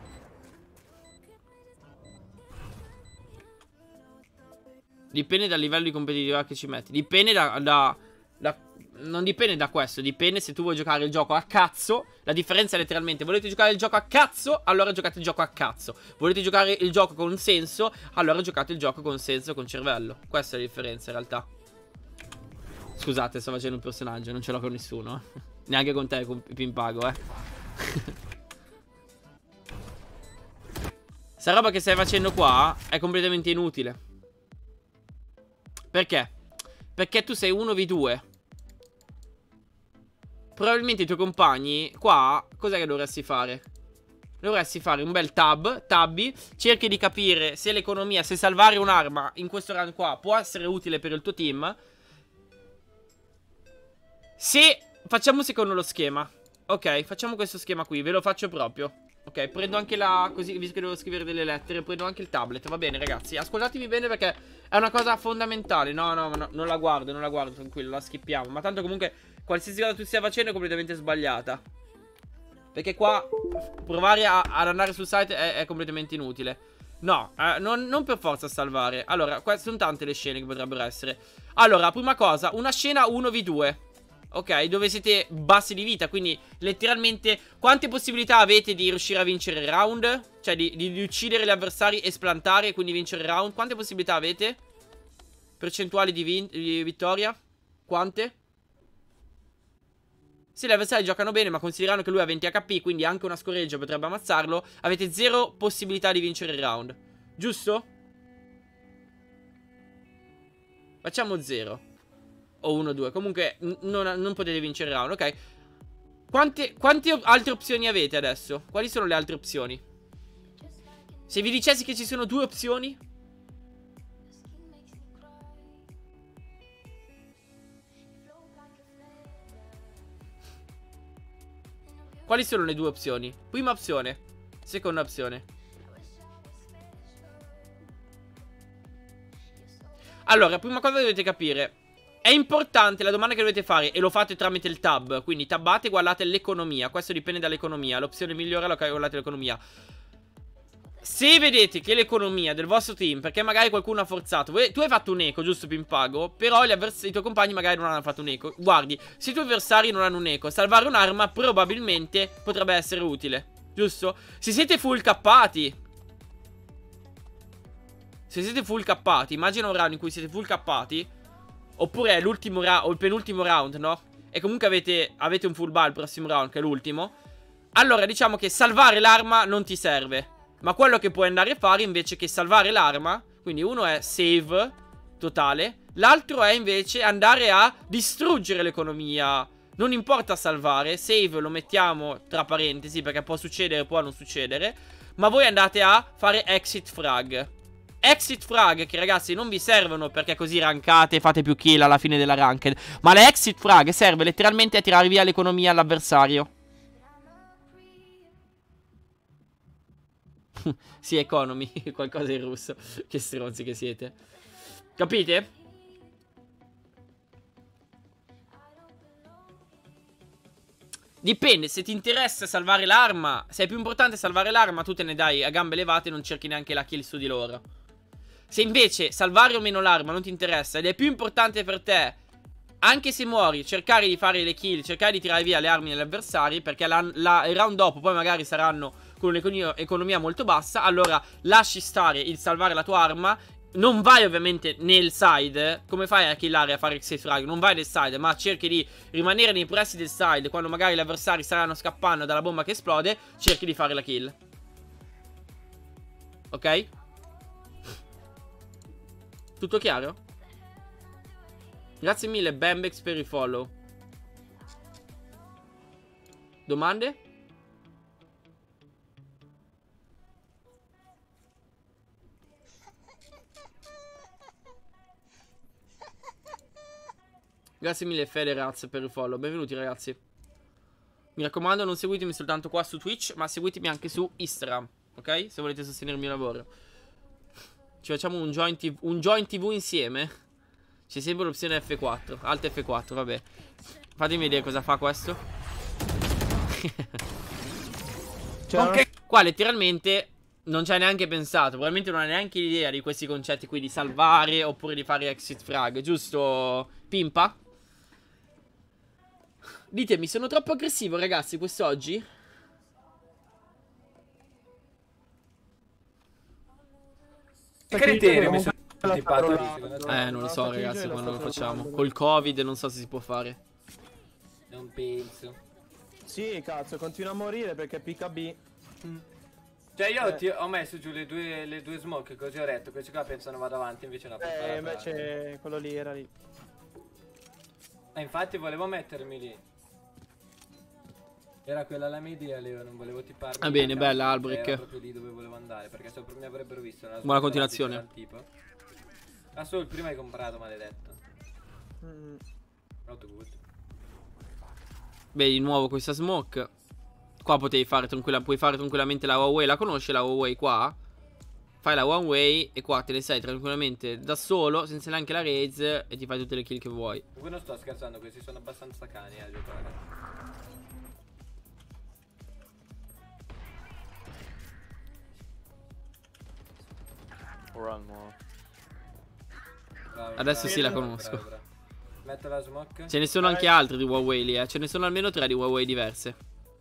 Dipende dal livello di competitività che ci metti. Dipende da, da, da... Non dipende da questo. Dipende se tu vuoi giocare il gioco a cazzo. La differenza è letteralmente: volete giocare il gioco a cazzo? Allora giocate il gioco a cazzo. Volete giocare il gioco con senso? Allora giocate il gioco con senso, con cervello. Questa è la differenza in realtà. Scusate, sto facendo un personaggio. Non ce l'ho con nessuno, eh. Neanche con te, con Pimpago, eh. Sta roba che stai facendo qua è completamente inutile. Perché? Perché tu sei uno vu due. Probabilmente i tuoi compagni qua, cos'è che dovresti fare? Dovresti fare un bel tab, tabbi. Cerchi di capire se l'economia, se salvare un'arma in questo round qua può essere utile per il tuo team. Se facciamo secondo lo schema. Ok, facciamo questo schema qui, ve lo faccio proprio. Ok, prendo anche la... così, visto che devo scrivere delle lettere, prendo anche il tablet. Va bene, ragazzi, ascoltatemi bene perché è una cosa fondamentale. No, no, no, non la guardo, non la guardo, tranquillo, la skippiamo. Ma tanto comunque qualsiasi cosa tu stia facendo è completamente sbagliata. Perché qua provare a, ad andare sul site è, è completamente inutile. No, eh, non, non per forza salvare. Allora, queste sono tante le scene che potrebbero essere. Allora, prima cosa, una scena uno vu due. Ok, dove siete bassi di vita. Quindi letteralmente quante possibilità avete di riuscire a vincere il round? Cioè di, di, di uccidere gli avversari e splantare e quindi vincere il round. Quante possibilità avete? Percentuali di, vin di vittoria? Quante? Se gli avversari giocano bene, ma considerando che lui ha venti acca pi, quindi anche una scoreggia potrebbe ammazzarlo, avete zero possibilità di vincere il round. Giusto? Facciamo zero. O uno due. Comunque non, non potete vincere il round, ok? Quante, quante altre opzioni avete adesso? Quali sono le altre opzioni? Se vi dicessi che ci sono due opzioni? Quali sono le due opzioni? Prima opzione, seconda opzione. Allora, prima cosa dovete capire: È importante la domanda che dovete fare, e lo fate tramite il tab. Quindi tabbate e guardate l'economia. Questo dipende dall'economia. L'opzione migliore è la che guardate l'economia. Se vedete che l'economia del vostro team, perché magari qualcuno ha forzato, tu hai fatto un eco, giusto, Pimpago, però gli i tuoi compagni magari non hanno fatto un eco. Guardi, se i tuoi avversari non hanno un eco, salvare un'arma probabilmente potrebbe essere utile, giusto? Se siete full cappati, se siete full cappati, immagina un round in cui siete full cappati, oppure è l'ultimo round o il penultimo round, no? E comunque avete, avete un full bar il prossimo round, che è l'ultimo. Allora diciamo che salvare l'arma non ti serve. Ma quello che puoi andare a fare invece che salvare l'arma, quindi uno è save totale, l'altro è invece andare a distruggere l'economia. Non importa salvare, save lo mettiamo tra parentesi perché può succedere, può non succedere. Ma voi andate a fare exit frag. Exit frag che ragazzi non vi servono perché così rankate e fate più kill alla fine della ranked. Ma le exit frag serve letteralmente a tirare via l'economia all'avversario. Sì, economy, qualcosa in russo. Che stronzi che siete. Capite? Dipende, se ti interessa salvare l'arma, se è più importante salvare l'arma, tu te ne dai a gambe levate e non cerchi neanche la kill su di loro. Se invece salvare o meno l'arma non ti interessa ed è più importante per te, anche se muori, cercare di fare le kill, cercare di tirare via le armi degli avversari, perché la, la, il round dopo poi magari saranno con un'economia molto bassa, allora lasci stare il salvare la tua arma. Non vai ovviamente nel side. Come fai a killare, a fare exit frag? Non vai nel side, ma cerchi di rimanere nei pressi del side. Quando magari gli avversari staranno scappando dalla bomba che esplode, cerchi di fare la kill. Ok? Tutto chiaro? Grazie mille Bambex per il follow. Domande? Grazie mille Federaz per il follow. Benvenuti ragazzi. Mi raccomando, non seguitemi soltanto qua su Twitch, ma seguitemi anche su Instagram, ok? Se volete sostenere il mio lavoro. Ci facciamo un join T V, un join T V insieme. C'è sempre l'opzione F quattro. Alt F quattro, vabbè. Fatemi vedere cosa fa questo. Cioè, Ok. Qua letteralmente non ci hai neanche pensato. Probabilmente non hai neanche l'idea di questi concetti qui di salvare oppure di fare exit frag. Giusto, Pimpa? Ditemi, sono troppo aggressivo ragazzi quest'oggi? Criterio mi sono la antipatico, parola- secondo te? Eh, non lo so ragazzi quando lo facciamo. Col Covid non so se si può fare. Non penso. Sì, cazzo, continua a morire perché P K B. Cioè io Eh. ti ho messo giù le due, le due smoke così ho detto, questi qua pensano vado avanti, invece no. per fare Eh, la invece quello lì era lì. Eh, infatti volevo mettermi lì. Era quella la mia idea, Leo, non volevo tipparmi. Va bene, in bella, campo, Albrecht. Era proprio lì dove volevo andare, perché se mi avrebbero visto una Buona continuazione. davanti c'era un tipo. Ah, solo il primo hai comprato, maledetto. Mm. Not good. Beh, di nuovo questa smoke. Qua potevi fare tranquilla, puoi fare tranquillamente la Huawei. La conosci la Huawei qua? Fai la one way e qua te ne stai tranquillamente da solo, senza neanche la raise, e ti fai tutte le kill che vuoi. Comunque non sto scherzando, questi sono abbastanza cani eh, a giocare. Run more. Bravo, Adesso bravo, sì, la bravo, conosco. bravo, bravo. Metto la smoke. Ce ne sono anche altre di Huawei lì, eh. Ce ne sono almeno tre di Huawei diverse.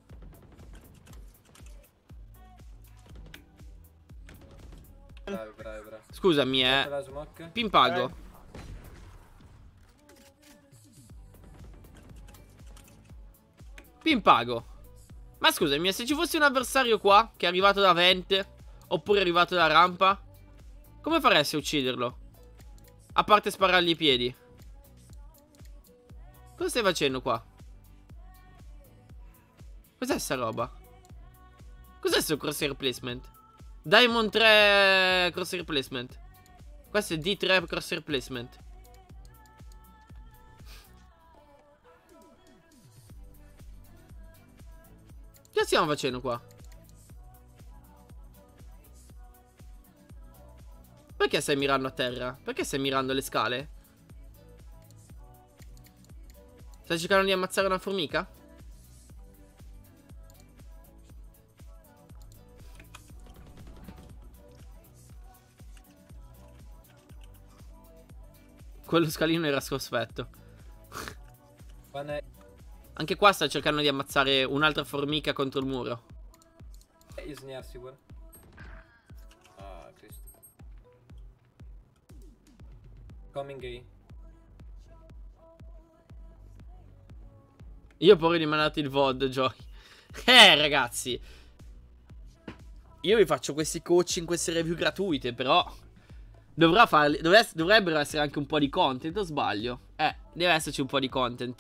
Bravi, bravi, bravi. Scusami, Metto eh. la smoke. Pimpago. Pimpago. Ma scusami, se ci fosse un avversario qua, che è arrivato da vent, oppure è arrivato da rampa, come faresti a ucciderlo? A parte sparargli i piedi. Cosa stai facendo qua? Cos'è sta roba? Cos'è sto crosshair placement? Diamond tre crosshair placement. Questo è D tre crosshair placement. Che stiamo facendo qua? Perché stai mirando a terra? Perché stai mirando le scale? Stai cercando di ammazzare una formica? Quello scalino era sospetto. One Anche qua sta cercando di ammazzare un'altra formica contro il muro. is near Sewer. Ah, Cristo. Coming A. Io ho paura di mandarti il V O D, Joy. Eh, ragazzi. Io vi faccio questi coaching, queste review gratuite, però dovrò farli. dovre- Dovrebbero essere anche un po' di content, o sbaglio? Eh, deve esserci un po' di content.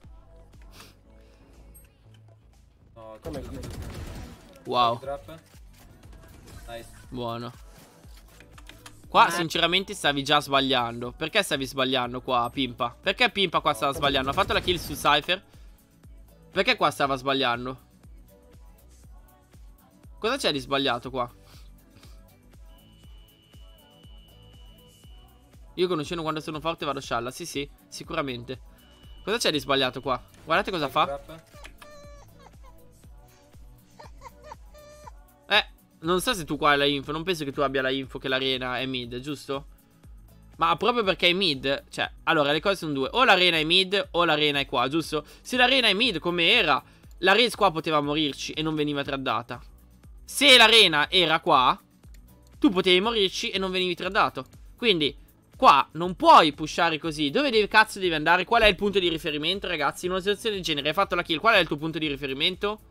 No, Come? Wow, Drop. Nice. buono. Qua sinceramente stavi già sbagliando. Perché stavi sbagliando qua, Pimpa? Perché Pimpa qua stava sbagliando? Ha fatto la kill su Cypher. Perché qua stava sbagliando? Cosa c'è di sbagliato qua? Io conoscendo quando sono forte vado scialla. Sì sì, sicuramente. Cosa c'è di sbagliato qua? Guardate cosa fa. Drop. Eh, non so se tu qua hai la info. Non penso che tu abbia la info che l'arena è mid, giusto? Ma proprio perché è mid, cioè, allora le cose sono due. O l'arena è mid o l'arena è qua, giusto? Se l'arena è mid come era, la race qua poteva morirci e non veniva traddata. Se l'arena era qua, tu potevi morirci e non venivi tradato. Quindi qua non puoi pushare così. Dove devi, cazzo devi andare? Qual è il punto di riferimento, ragazzi? In una situazione del genere hai fatto la kill. Qual è il tuo punto di riferimento?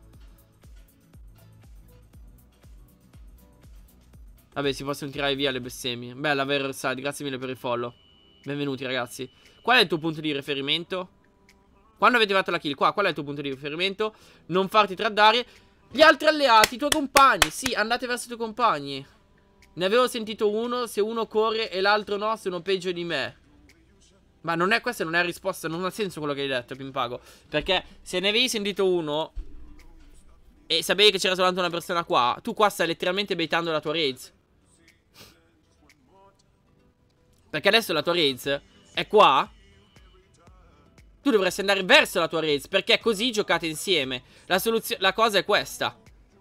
Vabbè, si possono tirare via le bestemmie. Bella, vero, Sad, grazie mille per il follow. Benvenuti, ragazzi. Qual è il tuo punto di riferimento? Quando avete fatto la kill qua, qual è il tuo punto di riferimento? Non farti traddare. Gli altri alleati, i tuoi compagni. Sì, andate verso i tuoi compagni. Ne avevo sentito uno. Se uno corre e l'altro no, sono peggio di me. Ma non è, questa non è risposta. Non ha senso quello che hai detto, Pimpago. Perché se ne avevi sentito uno e sapevi che c'era soltanto una persona qua, tu qua stai letteralmente baitando la tua raid. Perché adesso la tua raid è qua. Tu dovresti andare verso la tua raid, perché così giocate insieme. La soluzione, la cosa è questa.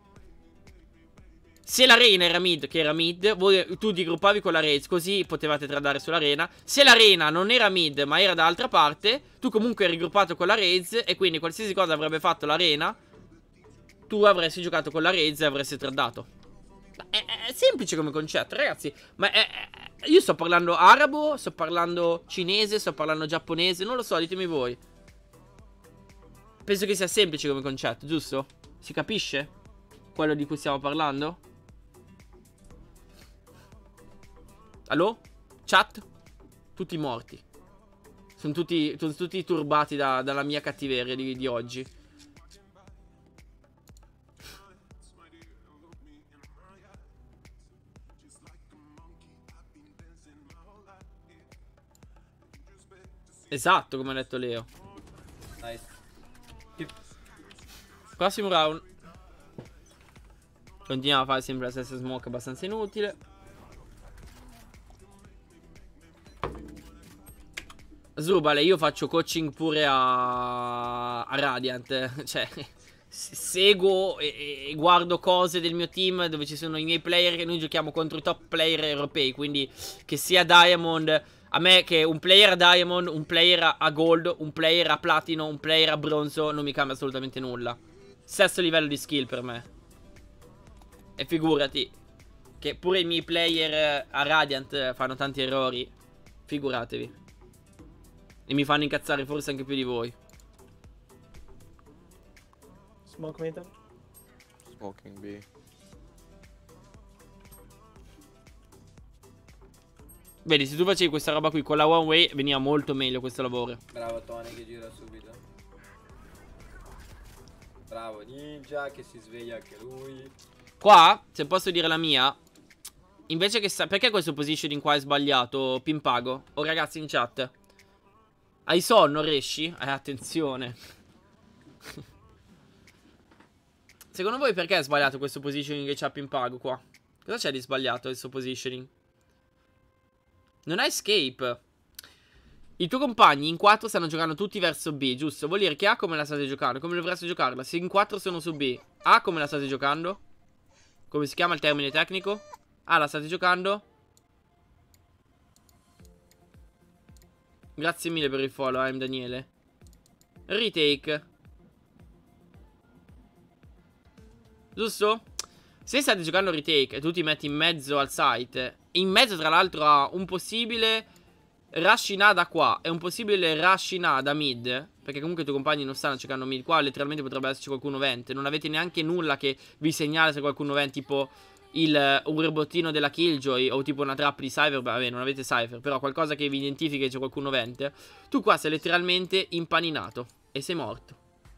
Se l'arena era mid, che era mid, voi, tu ti gruppavi con la raid, così potevate tradare sull'arena. Se l'arena non era mid, ma era dall'altra parte, tu comunque eri gruppato con la raid, e quindi qualsiasi cosa avrebbe fatto l'arena, tu avresti giocato con la raid e avresti tradato. È, è semplice come concetto, ragazzi. Ma è, è, io sto parlando arabo, sto parlando cinese, sto parlando giapponese, non lo so, ditemi voi. Penso che sia semplice come concetto, giusto? Si capisce quello di cui stiamo parlando? Allo? Chat? Tutti morti. Sono tutti, sono tutti turbati da, dalla mia cattiveria di, di oggi. Esatto, come ha detto Leo. Nice. Keep. Prossimo round. Continuiamo a fare sempre la stessa smoke abbastanza inutile. Srubale, io faccio coaching pure a, a Radiant. Cioè, seguo e, e guardo cose del mio team dove ci sono i miei player, che noi giochiamo contro i top player europei. Quindi che sia Diamond, a me che un player a Diamond, un player a Gold, un player a Platino, un player a Bronzo non mi cambia assolutamente nulla. Stesso livello di skill per me. E figurati che pure i miei player a Radiant fanno tanti errori. Figuratevi. E mi fanno incazzare forse anche più di voi. Smoke meter. Smoking B. Vedi, se tu facevi questa roba qui con la one way, veniva molto meglio questo lavoro. Bravo Tony che gira subito. Bravo Ninja che si sveglia anche lui. Qua, se posso dire la mia, invece che sta... Perché questo positioning qua è sbagliato, Pimpago? O ragazzi in chat? Hai sonno, riesci? Eh, attenzione. Secondo voi perché è sbagliato questo positioning che c'ha Pimpago qua? Cosa c'è di sbagliato questo positioning? Non ha escape. I tuoi compagni in quattro stanno giocando tutti verso B, giusto? Vuol dire che A come la state giocando? Come dovreste giocarla? Se in quattro sono su B, A come la state giocando? Come si chiama il termine tecnico? A la state giocando? Grazie mille per il follow, I'm Daniele. Retake. Giusto? Se state giocando retake e tu ti metti in mezzo al site, in mezzo tra l'altro a un possibile rush in A da qua e un possibile rush in A da mid, perché comunque i tuoi compagni non stanno cercando mid, qua letteralmente potrebbe esserci qualcuno vente. Non avete neanche nulla che vi segnala se qualcuno vente, tipo il, un robottino della Killjoy o tipo una trap di Cypher. Vabbè, non avete Cypher, però qualcosa che vi identifica che c'è qualcuno vente. Tu qua sei letteralmente impaninato e sei morto.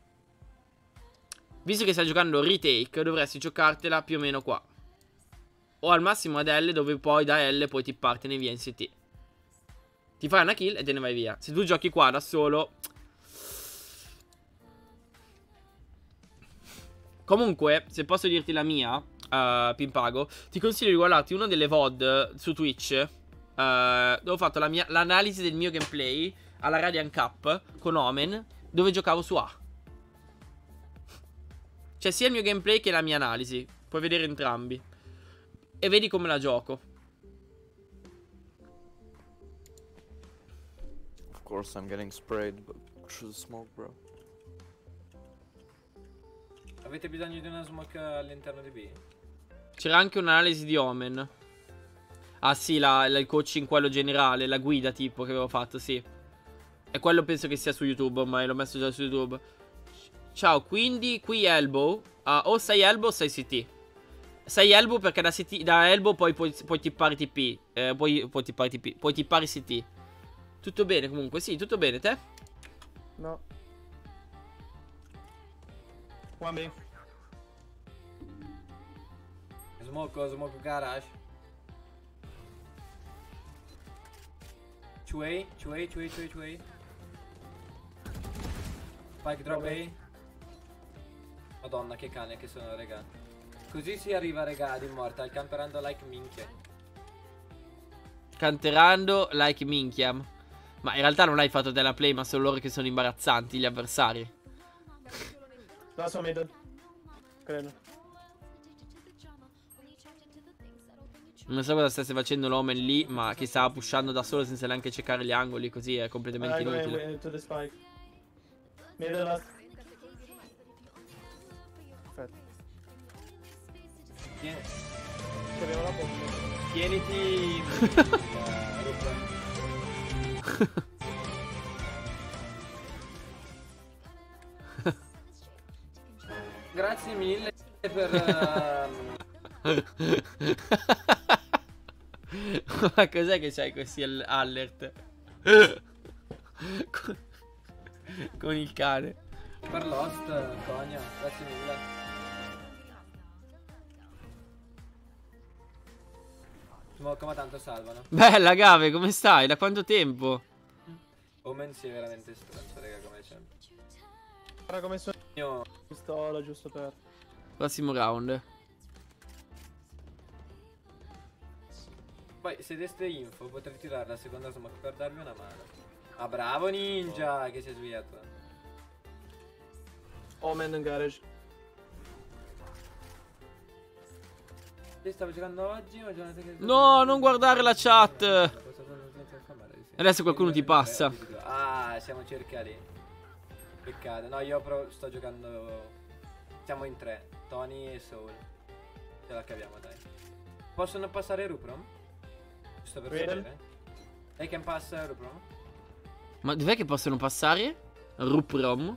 Visto che stai giocando retake, dovresti giocartela più o meno qua, o al massimo ad L, dove poi da L puoi tippartene via in C T. Ti fai una kill e te ne vai via. Se tu giochi qua da solo. Comunque, se posso dirti la mia, uh, Pimpago, ti consiglio di guardarti una delle V O D su Twitch, uh, dove ho fatto l'analisi del mio gameplay alla Radiant Cup con Omen, dove giocavo su A. Cioè sia il mio gameplay che la mia analisi. Puoi vedere entrambi e vedi come la gioco. Of course I'm getting sprayed but through the smoke, bro. Avete bisogno di una smoke all'interno di B? C'era anche un'analisi di Omen. Ah sì, la, la, il coaching quello generale, la guida tipo che avevo fatto, sì. E quello penso che sia su YouTube, ormai l'ho messo già su YouTube. Ciao, quindi qui elbow, uh, o sei elbow o sei C T. Sei elbow perché da, C T, da elbow poi puoi, puoi tippare T P, eh, puoi, puoi tippare T P, puoi tippare C T. Tutto bene comunque, sì, tutto bene, te? No. One B. Smoke, smoke garage. Chuey, Chuey, Chuey, Chuey, Chuey. Spike drop A. Madonna che cane che sono, raga. Così si arriva, raga, ad Immortal, camperando like minchia. Canterando like minchiam. Ma in realtà non hai fatto della play, ma sono loro che sono imbarazzanti, gli avversari. No, sono middle. Credo. Non so cosa stesse facendo l'Omen lì, ma che stava pushando da solo senza neanche cercare gli angoli, così è completamente I go inutile. in to the spike. Middle last. Perfetto. Tieni, Ci abbiamo la bomba. tieniti. Grazie mille per... Uh... Ma cos'è che c'hai questi alert? con, con il cane. per Lost, Conia, grazie mille. Smoke, ma tanto salvano. Bella Gave, come stai? Da quanto tempo? Omen si è veramente stronzo, raga, come sempre. Guarda come sono Io... pistola giusto per... Prossimo round. Poi se deste info potrei tirare la seconda smoke per darvi una mano. Ah, bravo ninja, che si è sviato. Omen in garage. Io stavo giocando oggi, ma giornata che... No, non guardare la chat. Adesso qualcuno ti passa. Ah, siamo cercati. Peccato. No, io però sto giocando... Siamo in tre, Tony e Soul. Ce la caviamo, dai. Possono passare Ruprom? Giusto per Vedo. sapere. They can pass Ruprom? Ma dov'è che possono passare? Ruprom?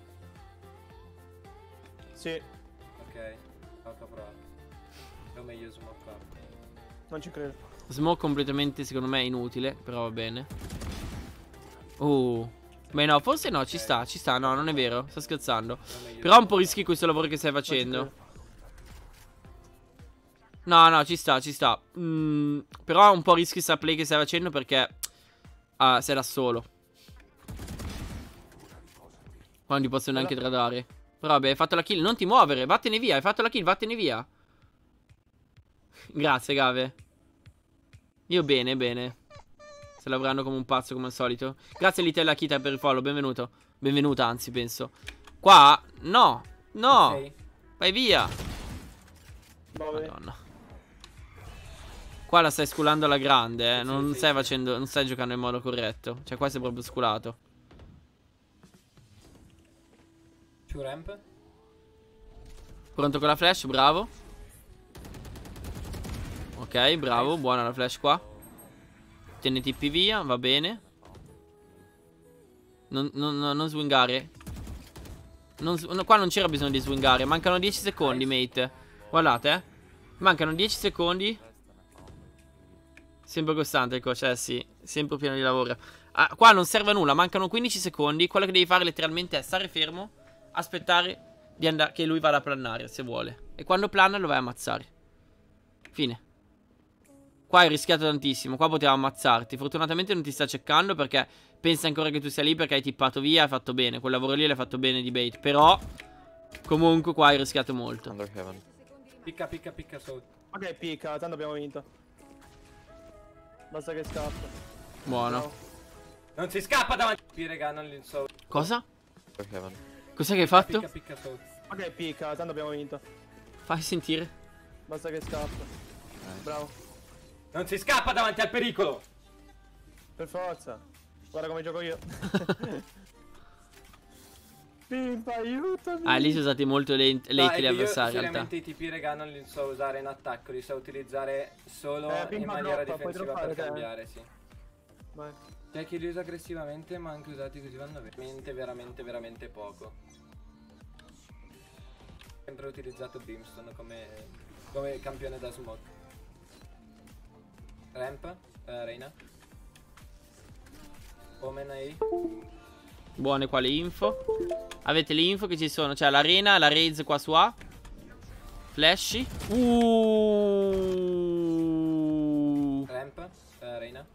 Sì, Ok, tocca provare. È meglio smoke qua. non ci credo. Smoke completamente secondo me inutile, però va bene. Oh. Beh no, forse no, ci sta, ci sta. No, non è vero, sto scherzando. Però un po' rischi questo lavoro che stai facendo. No, no, ci sta, ci sta. mm, Però un po' rischi sta play che stai facendo perché uh, sei da solo. Quando ti possono anche tradare. Però vabbè, hai fatto la kill, non ti muovere, vattene via, hai fatto la kill, vattene via. Grazie Gave. Io bene, bene. Sta lavorando come un pazzo come al solito. Grazie Litella Kita per il follow, benvenuto. Benvenuta anzi penso. Qua, no, no. Ok. Vai via. Dove? Madonna. Qua la stai sculando alla grande, eh. Sì, Non sì, stai sì. facendo, non stai giocando in modo corretto. Cioè qua sei proprio sculato. Più ramp. Pronto con la flash, bravo. Ok, bravo, buona la flash qua. Tieni T P via, va bene. Non, non, non, non swingare. Non, s- no, qua non c'era bisogno di swingare. Mancano dieci secondi, mate. Guardate, eh. Mancano dieci secondi. Sempre costante il coach, eh sì. Sempre pieno di lavoro. Ah, qua non serve a nulla, mancano quindici secondi. Quello che devi fare letteralmente è stare fermo. Aspettare di andare, che lui vada a plannare, se vuole. E quando planna lo vai a ammazzare. Fine. Qua hai rischiato tantissimo. Qua poteva ammazzarti. Fortunatamente non ti sta cercando perché pensa ancora che tu sia lì perché hai tippato via. Hai fatto bene. Quel lavoro lì l'hai fatto bene di bait. Però comunque qua hai rischiato molto. Under heaven. Picca, picca, picca solo. Ok, picca, tanto abbiamo vinto. Basta che scappa. Buono. No. Non si scappa davanti. P, raga, non li so. Cosa? Under heaven. Cos'è che hai fatto? Picca, picca solo. Ok, picca, tanto abbiamo vinto. Fai sentire. Basta che scappa. Bravo. Non si scappa davanti al pericolo. Per forza. Guarda come gioco io. Pimpa, aiutami. Ah, lì si sono stati molto lenti, No, lenti è gli che io avversari in realtà. seriamente i T P, raga, non li so usare in attacco. Li so utilizzare solo Eh, in pimpa maniera droppa, puoi difensiva droppare per te, eh. cambiare, sì. Vai. C'è chi li usa aggressivamente, ma anche usati così vanno veramente, veramente, veramente poco. Sempre utilizzato Brimstone come, come campione da smoke. Ramp, eh, Reina. Omen A. Buone qua le info. Avete le info che ci sono. Cioè l'arena, la raise qua su A. Flashy. Uh. Ramp, eh, Reina.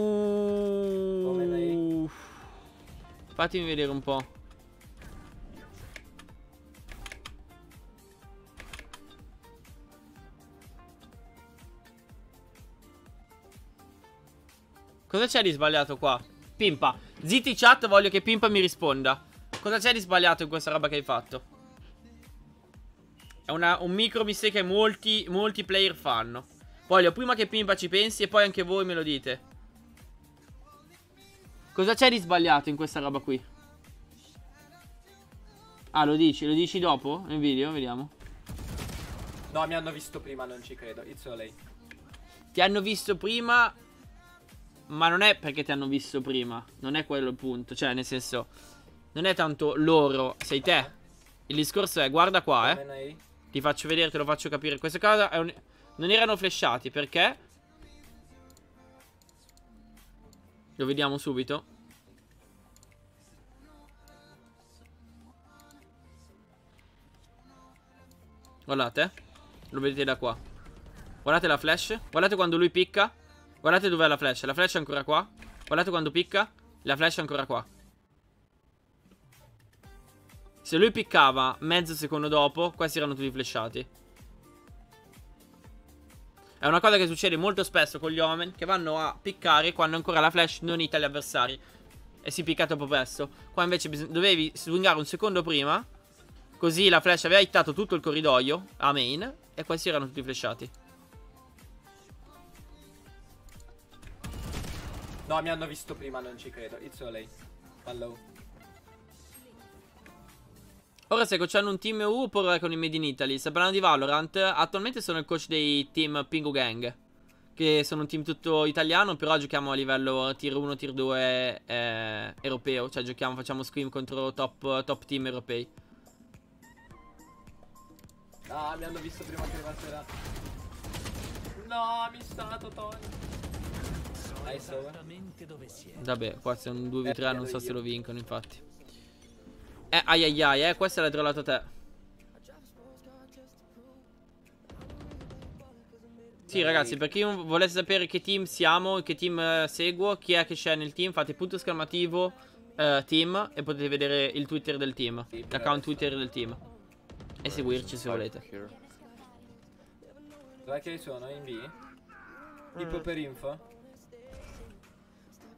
Uh. Fatemi vedere un po'. Cosa c'è di sbagliato qua? Pimpa. Zitti chat, voglio che Pimpa mi risponda. Cosa c'è di sbagliato in questa roba che hai fatto? È una, un micro mistake che molti, molti player fanno. Voglio prima che Pimpa ci pensi e poi anche voi me lo dite. Cosa c'è di sbagliato in questa roba qui? Ah, lo dici? Lo dici dopo? Nel video? Vediamo. No, mi hanno visto prima, non ci credo. It's all lei. Ti hanno visto prima, ma non è perché ti hanno visto prima. Non è quello il punto. Cioè, nel senso, non è tanto loro, sei te. Il discorso è, guarda qua, eh. Omen A. Ti faccio vedere, te lo faccio capire. Questa cosa è un... non erano flashati, perché? Lo vediamo subito. Guardate, lo vedete da qua. Guardate la flash. Guardate quando lui picca. Guardate dov'è la flash. La flash è ancora qua. Guardate quando picca. La flash è ancora qua. Se lui piccava mezzo secondo dopo, questi erano tutti flashati. È una cosa che succede molto spesso con gli Omen, che vanno a piccare quando ancora la flash non hita gli avversari e si picca troppo presto. Qua invece dovevi swingare un secondo prima, così la flash aveva hittato tutto il corridoio a main e questi erano tutti flashati. No, mi hanno visto prima, non ci credo. It's all lei. Follow. Ora stai coachando un team E U oppure con i Made in Italy? Stai parlando di Valorant. Attualmente sono il coach dei team Pingu Gang, che sono un team tutto italiano, però giochiamo a livello tier uno, tier due eh, europeo. Cioè giochiamo, facciamo scrim contro top, top team europei. Ah, mi hanno visto prima che arrivasse là. No, mi è stato Tony. Nice over. Esattamente dove siete. Vabbè, qua se è un due v tre Eh, non so io. se lo vincono, infatti. Eh, ai ai ai, eh, questa l'hai trollata a te. Sì, ragazzi, per chi non volesse sapere che team siamo, che team eh, seguo, chi è che c'è nel team, fate punto esclamativo eh, team e potete vedere il Twitter del team, Sì, per l'account adesso. Twitter del team. E seguirci se volete. Here. Dov'è che sono? In B? Tipo per info?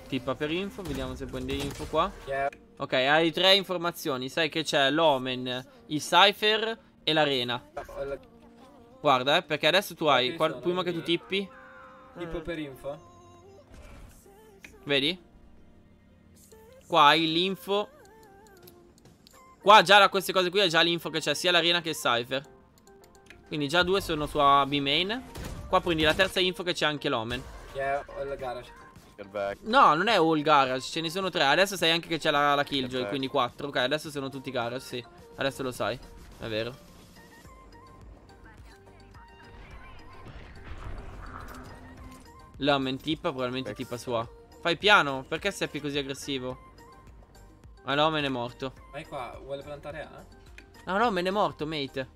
Tippa per info, vediamo se prende info qua. Yeah. Ok, hai tre informazioni. Sai che c'è l'Omen, i Cypher e l'Arena. Guarda, eh, perché adesso tu hai, qua, prima che tu tippi, Tipo per info. vedi? Qua hai l'info. Qua già da queste cose qui hai già l'info che c'è sia l'Arena che il Cypher. Quindi già due sono su A B main. Qua prendi la terza info che c'è anche l'Omen. Yeah, ho il garage. Get back. No, non è all garage, ce ne sono tre. Adesso sai anche che c'è la, la Killjoy, Ok. quindi quattro. Ok, adesso sono tutti garage, sì. Adesso lo sai, è vero. L'Omen tippa, probabilmente tippa su A. Fai piano, perché sei così aggressivo? Ah, l'Omen è morto. Vai qua, vuole plantare A? No, l'Omen è morto, mate.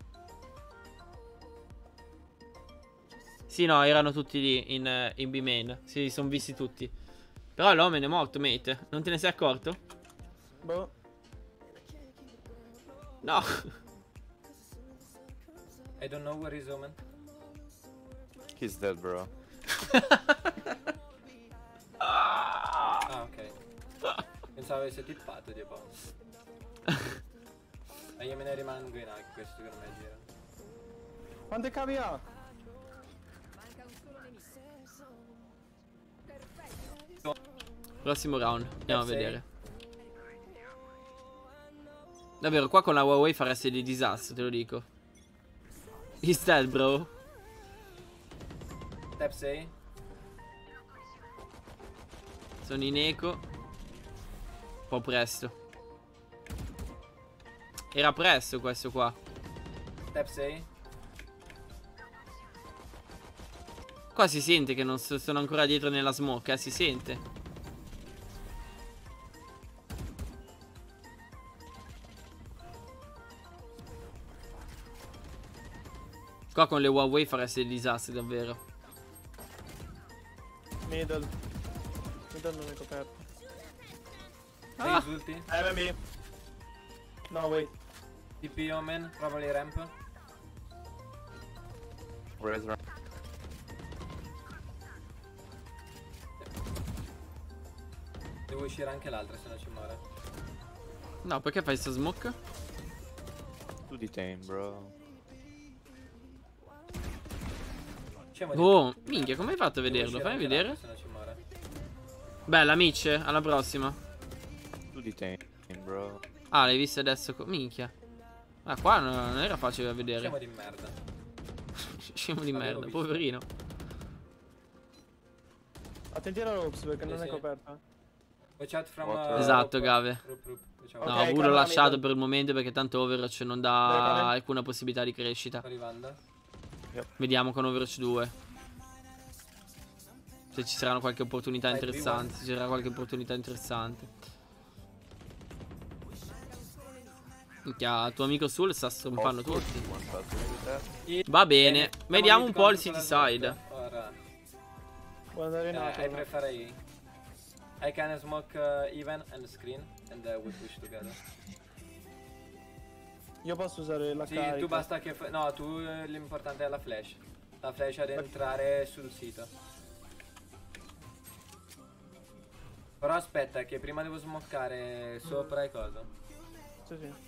Sì, no, erano tutti lì in, eh, in B main. Si sono visti tutti. Però l'Omen è morto, mate. Non te ne sei accorto? Boh. No. I don't know where is Omen. He's dead, bro. Ah, ok. Pensavo avesse tippato, tipo. E io me ne rimango in A, questo secondo me gira. Quante cavi ha? Prossimo round, andiamo a Sei. vedere. Davvero, qua con la Huawei faresti dei disastri, te lo dico. He's dead, bro. Step sei. Sono in eco. Un po' presto. Era presto questo qua. Step sei. Qua si sente che non so- sono ancora dietro nella smoke, eh, si sente. Qua con le Huawei faresti dei disastri, davvero. Middle. Middle non è coperto. Ah. Risulti. Eh, M B. No, wait. T P Omen, probably ramp. Where's Ram? Devo uscire anche l'altra, se no ci muore. No, perché fai sta smoke? To detain, bro. Scemo di- Oh, minchia, come hai fatto a Devo vederlo? uscire Fammi anche vedere. l'altra, se no ci muore. Bella, amici, alla prossima. To detain, bro. Ah, l'hai vista adesso? co- Minchia. Ah, qua no- non era facile da Scemo vedere. di merda. Scemo di L'avevo merda, visto. poverino. Attenti alla ropes perché Sì, non è sì. coperta. Watch out from Water. uh, Esatto, rope. Gave. Rope, rope. Watch out. Ok, No, pure l'ho calma, lasciato middle. per il momento perché tanto Overwatch non Dai, dà calma. alcuna possibilità di crescita. Sto arrivando. Vediamo con Overwatch due. Se ci saranno qualche opportunità Dai, interessante. Se ci sarà qualche opportunità interessante. Minchia, tuo amico Sul sta strompando tutti. One shot with that. Va bene. Siamo Vediamo un po' il contro city la side. smoke. Ora. Vuole andare in Eh, alto. I prefer A. I can smoke uh, even and screen and uh, we push together. Io posso usare la Sì, carica. tu basta che fa- no, tu eh, l'importante è la flash. La flash ad entrare sul sito. Però aspetta che prima devo smoccare sopra e cosa. Sì, sì.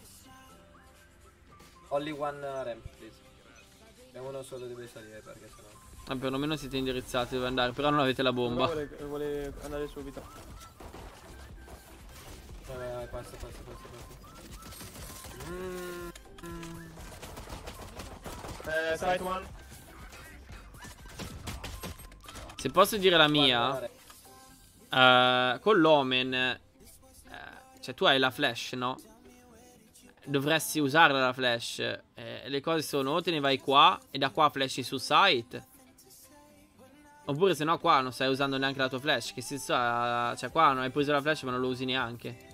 Only one uh, ramp, please. E uno solo deve salire perché sennò. Ah, perlomeno siete indirizzati dove andare. Però non avete la bomba. Vuole, vuole andare subito. Vai, vai, vai, passa, passa, passa, passa. Mm, mm. Eh, side one. Se posso dire la mia. Guarda, eh, con l'Omen. eh, cioè tu hai la flash, no? Dovresti usarla la flash. eh, Le cose sono o te ne vai qua e da qua flashi su site. Oppure se no qua non stai usando neanche la tua flash. Che senso ha? Cioè qua non hai preso la flash ma non lo usi neanche.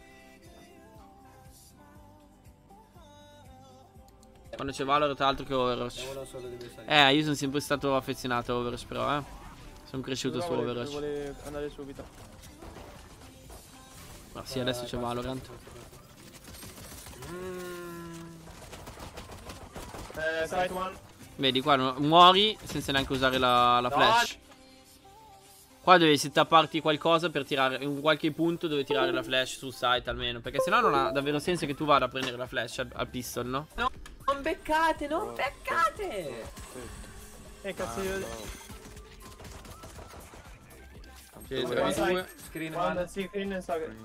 Quando c'è Valorant altro che Overwatch. e uno solo deve salire. Eh, io sono sempre stato affezionato a Overwatch però, eh. Sono cresciuto Però su vuole, Overwatch. vuole andare subito. Ma sì, adesso c'è Passa, Valorant. passa, passa. Mm. Eh, side one. Vedi, qua no- muori senza neanche usare la, la No. flash. Qua Qua dovresti tapparti qualcosa per tirare, in qualche punto dove tirare la flash sul site almeno. Perché sennò non ha davvero senso che tu vada a prendere la flash al, al pistol, no? No, non beccate, non beccate! Eh cazzo Ah, io... no. Sì, Guarda, tre, due. Screen Guarda, one. sì, Green sa che...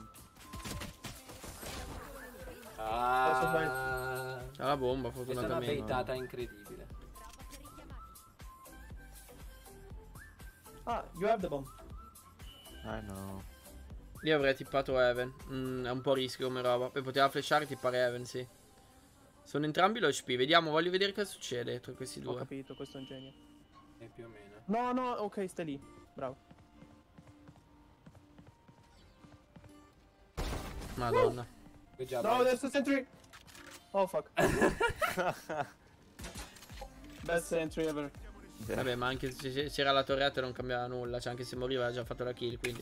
Ah, C'ha la bomba, questa è una fortunatamente. baitata incredibile. Ah, you have the bomb. I know. Lì avrei tippato Heaven. Mm, è un po' rischio come roba. Poi poteva flashare e tippare Heaven, sì. Sono entrambi lo H P. Vediamo, voglio vedere cosa succede tra questi Ho due. capito, questo è un genio. E più o meno. No, no, ok, stai lì. Bravo. Madonna. Good job, No, guys. adesso sentry. Oh fuck. Best sentry ever. Yeah. Vabbè, ma anche se c'era la torretta non cambiava nulla. Cioè, anche se moriva aveva già fatto la kill, quindi.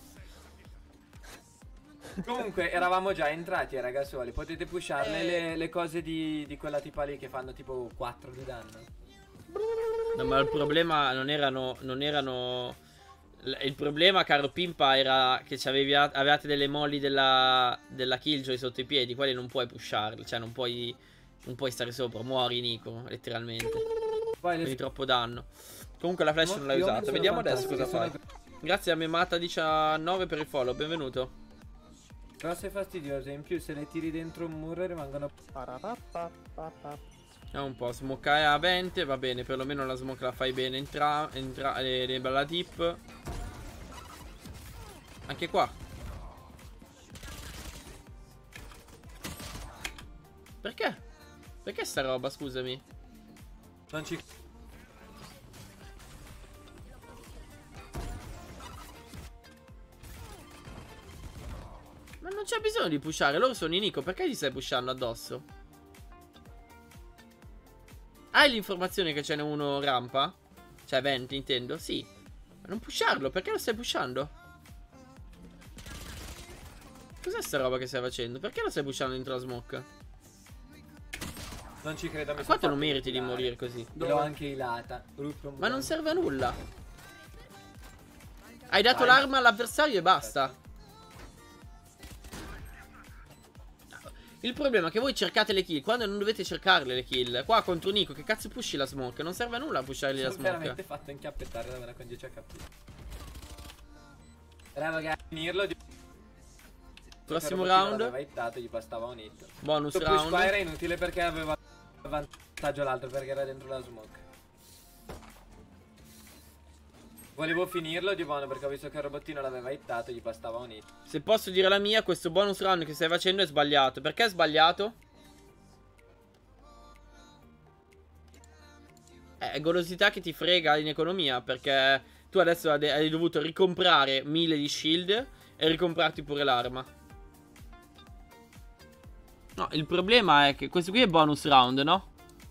Comunque eravamo già entrati, eh, ragazzuoli. Potete pusharle le, le cose di, di quella tipa lì che fanno tipo quattro di danno. No, ma il problema non erano. Non erano. l- Il problema, caro Pimpa, era che c'avevi a- avevate delle molly della, della Killjoy sotto i piedi. Quelli non puoi pusharli. Cioè, non puoi. Non puoi stare sopra. Muori, Nico, letteralmente. Poi Quindi le troppo danno. Comunque la flash No, non l'hai io usata. sono Vediamo adesso cosa fantastico, fai. sono- Grazie a Memata diciannove per il follow. Benvenuto. Però sei fastidioso, in più se le tiri dentro un muro rimangono... Parapapapapa. È un po' smoke a venti. Va bene, perlomeno la smoke la fai bene. Entra, entra le, le bella dip. Anche qua. Perché? Perché sta roba, scusami? Non ci... Ma non c'è bisogno di pushare. Loro sono in Nico. Perché gli stai pushando addosso? Hai l'informazione che ce n'è uno rampa? Cioè venti, intendo? Sì. Ma non pusharlo. Perché lo stai pushando? Cos'è sta roba che stai facendo? Perché lo stai pushando dentro la smoke? Non ci credo, mi Ma sono qua te non fatto meriti di inculare. morire così. L'ho anche ilata. Ruprom Ma non gun. serve a nulla. Hai dato Vai. l'arma all'avversario e basta. Il problema è che voi cercate le kill quando non dovete cercarle le kill. Qua contro Nico, che cazzo pushi la smoke? Non serve a nulla pushargli la Sono smoke. veramente fatto inchiappettare da una con dieci H P. Bravo ragazzi, finirlo di... Prossimo L'aveva round. hittato, gli bastava un hit. Bonus Questo push qua era round. inutile perché aveva vantaggio l'altro perché era dentro la smoke. Volevo finirlo di buono perché ho visto che il robottino l'aveva hittato, gli bastava un hit. Se posso dire la mia, questo bonus round che stai facendo è sbagliato. Perché è sbagliato? Eh, È golosità che ti frega in economia. Perché tu adesso ade- hai dovuto ricomprare mille di shield e ricomprarti pure l'arma. No, il problema è che questo qui è bonus round, no?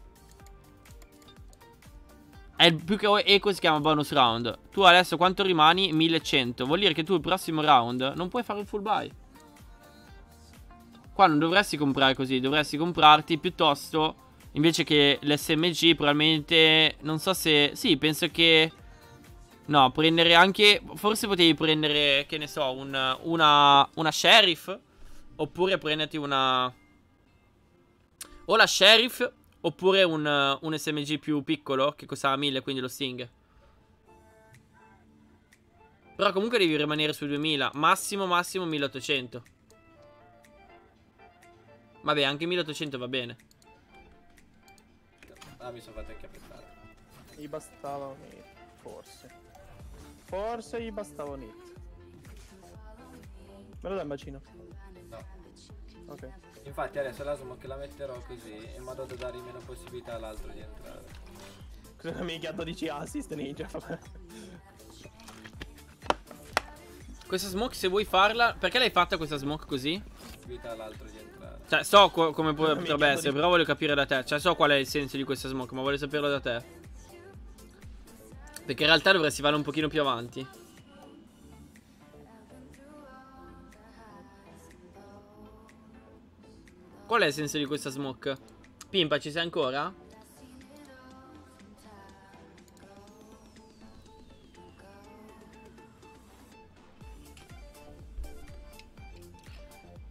È il più che eco si chiama bonus round. Tu adesso quanto rimani? millecento. Vuol dire che tu il prossimo round non puoi fare il full buy. Qua non dovresti comprare così. Dovresti comprarti piuttosto, invece che l'S M G, probabilmente... Non so se... Sì, penso che... No, prendere anche... Forse potevi prendere, che ne so, un, una, una Sheriff. Oppure prenderti una... O la Sheriff... Oppure un, un S M G più piccolo che costava mille, quindi lo Sting. Però comunque devi rimanere sui duemila. Massimo, massimo milleottocento. Vabbè, anche milleottocento va bene. Ah, mi sono fatto inchiappettare. Gli bastava un hit. Forse. Forse gli bastava un hit. Me lo dai un bacino? No. Ok. Infatti adesso la smoke la metterò così in modo da dare meno possibilità all'altro di entrare. Cosa mica dodici assist ninja? Questa smoke se vuoi farla... Perché l'hai fatta questa smoke così? Possibilità all'altro di entrare. Cioè so co- come può- Mi potrebbe chiamo essere. di- Però voglio capire da te. Cioè so qual è il senso di questa smoke, ma voglio saperlo da te. Perché in realtà dovresti farla un pochino più avanti. Qual è il senso di questa smoke? Pimpa, ci sei ancora?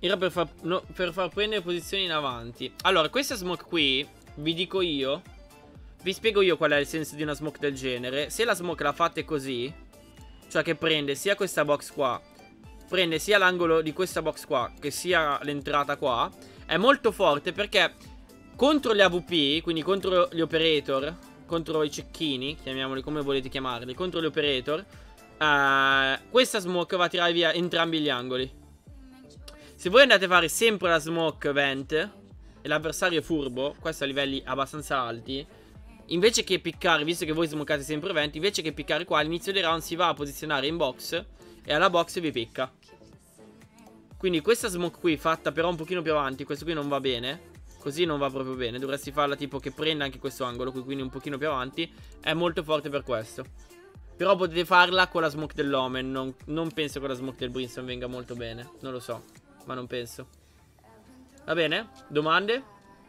Era per far, no, per far prendere posizioni in avanti. Allora, questa smoke qui, vi dico io, vi spiego io qual è il senso di una smoke del genere. Se la smoke la fate così, cioè che prende sia questa box qua, prende sia l'angolo di questa box qua, che sia l'entrata qua, è molto forte perché contro gli A V P, quindi contro gli operator, contro i cecchini, chiamiamoli come volete chiamarli, contro gli operator, uh, questa smoke va a tirare via entrambi gli angoli. Se voi andate a fare sempre la smoke vent e l'avversario è furbo, questo a livelli abbastanza alti, invece che piccare, visto che voi smokate sempre vent, invece che piccare qua, all'inizio dei round si va a posizionare in box e alla box vi picca. Quindi questa smoke qui fatta però un pochino più avanti, questo qui non va bene, così non va proprio bene, dovresti farla tipo che prenda anche questo angolo qui, quindi un pochino più avanti, è molto forte per questo. Però potete farla con la smoke dell'Omen, non, non penso che la smoke del Brimstone venga molto bene, non lo so, ma non penso. Va bene? Domande?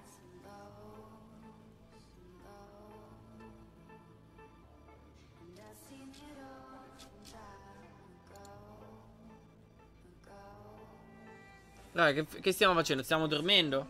Raga, che, che stiamo facendo? Stiamo dormendo?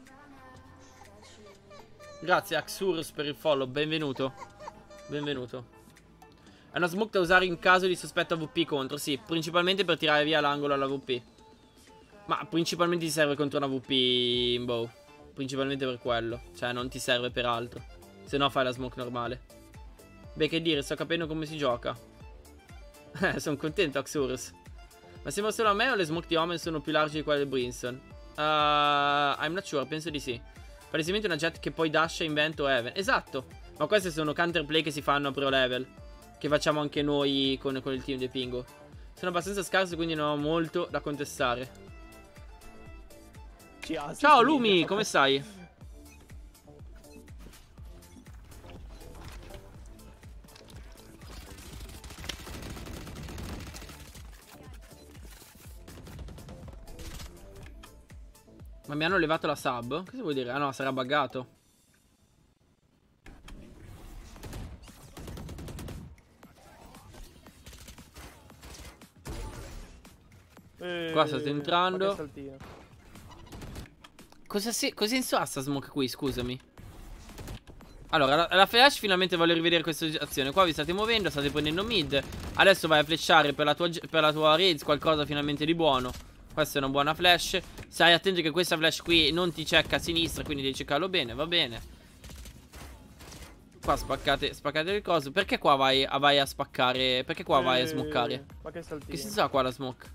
Grazie Axurus per il follow, benvenuto. Benvenuto. È una smoke da usare in caso di sospetto A V P contro, sì, principalmente per tirare via l'angolo all'A V P. Ma principalmente ti serve contro un A V P in bow. Principalmente per quello, cioè non ti serve per altro. Se no fai la smoke normale. Beh, che dire, sto capendo come si gioca. Eh, sono contento Axurus. Ma sembra solo a me o le smoke di Omen sono più larghe di quelle del Brimstone? Uh, I'm not sure, penso di sì. Palesemente una jet che poi dasha in vento o Heaven. Esatto. Ma queste sono counterplay che si fanno a pro level, che facciamo anche noi con, con il team di Pingo. Sono abbastanza scarse, quindi non ho molto da contestare. Ciao Lumi, come stai? Ma mi hanno levato la sub? Cosa vuol dire? Ah no, sarà buggato. Eh, Qua state entrando. ma che saltino. Cosa, se cosa senso ha sta smoke qui, scusami? Allora, la, la flash finalmente voglio rivedere questa azione. Qua vi state muovendo, state prendendo mid. Adesso vai a flashare per la tua, per la tua raids qualcosa finalmente di buono. Questa è una buona flash. Stai attento che questa flash qui non ti checca a sinistra, quindi devi checcarlo bene, va bene. Qua spaccate, spaccate le cose. Perché qua vai, vai a spaccare? Perché qua eh, vai a smoccare? Ma che saltino. Che senso ha qua la smoke?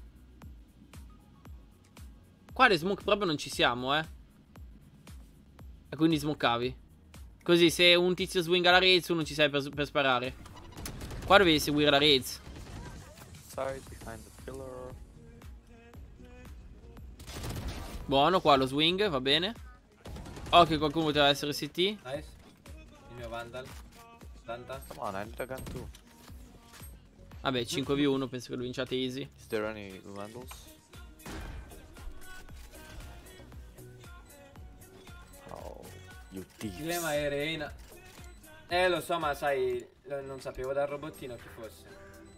Qua le smoke proprio non ci siamo, eh. E quindi smoccavi. Così se un tizio swinga la raids, tu non ci sei per, per sparare. Qua dovevi seguire la raids. Side behind the pillar. Buono, qua lo swing, va bene. Ok, qualcuno poteva essere C T. Nice. Il mio Vandal. ottanta. Come on, I need a gun too. Vabbè, cinque v uno, penso che lo vinciate easy. Is there any vandals? Oh, you thieves. Dilema e Reina. Eh, lo so, ma sai, non sapevo dal robottino chi fosse.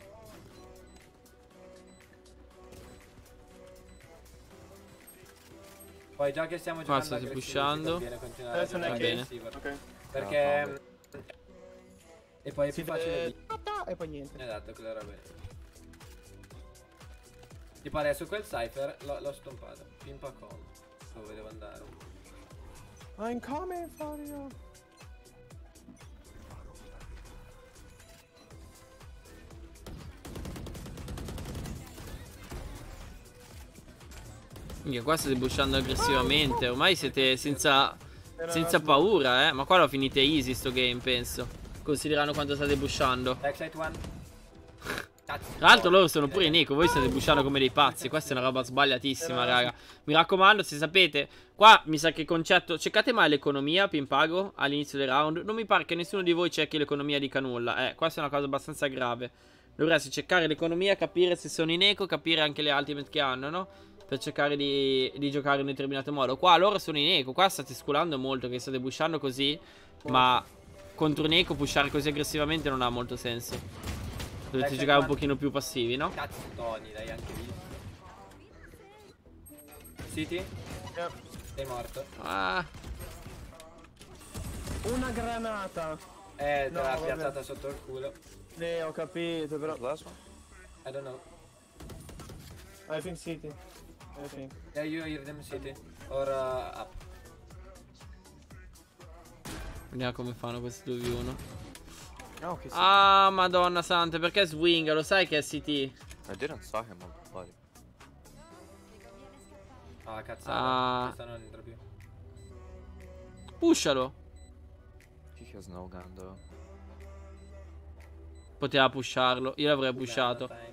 Poi già che stiamo Qua giocando state pushando. conviene continuare a Adesso ne giocare è aggressivo. Ok. Perché No, e poi è Si più facile di... E poi niente. Esatto, quella roba lì. Tipo adesso quel cypher l'ho stompato. Pimpa con. Dove devo andare? I'm coming for you. Minchia, qua state pushando aggressivamente. Ormai siete senza, Era senza una- paura, eh. Ma qua lo finite easy sto game, penso. Considerando quanto state pushando. Backside one. Cazzo. Tra l'altro loro sono pure in eco. Voi state pushando come dei pazzi. Questa è una roba sbagliatissima, raga. Mi raccomando, se sapete. Qua mi sa che il concetto. Cercate mai l'economia, Pimpago, all'inizio del round. Non mi pare che nessuno di voi cerchi l'economia di Canulla. Eh, questa è una cosa abbastanza grave. Dovreste cercare l'economia, capire se sono in eco, capire anche le ultimate che hanno, no? Per cercare di, di giocare in un determinato modo. Qua loro sono in eco. Qua state sculando molto, che state pushando così. Ma contro un eco pushare così aggressivamente non ha molto senso. Dovete giocare un pochino più passivi, no? Cazzo Tony, l'hai anche visto. City, Yeah. sei morto. Ah, Una granata. Eh, te No, l'ha vabbè. piazzata sotto il culo. Eh, ho capito, però. Last one? I don't know. I think City. I think. Yeah, you hear them City. Or uh, up. vediamo come fanno questi due v uno. No, okay. Ah, madonna santa, perché swing? Lo sai che è C T? I didn't saw him, buddy. Ah, cazzata. Ah. Questa non entra più. Pushalo. He has no gun though. Poteva pusharlo. Io l'avrei pushato. Time.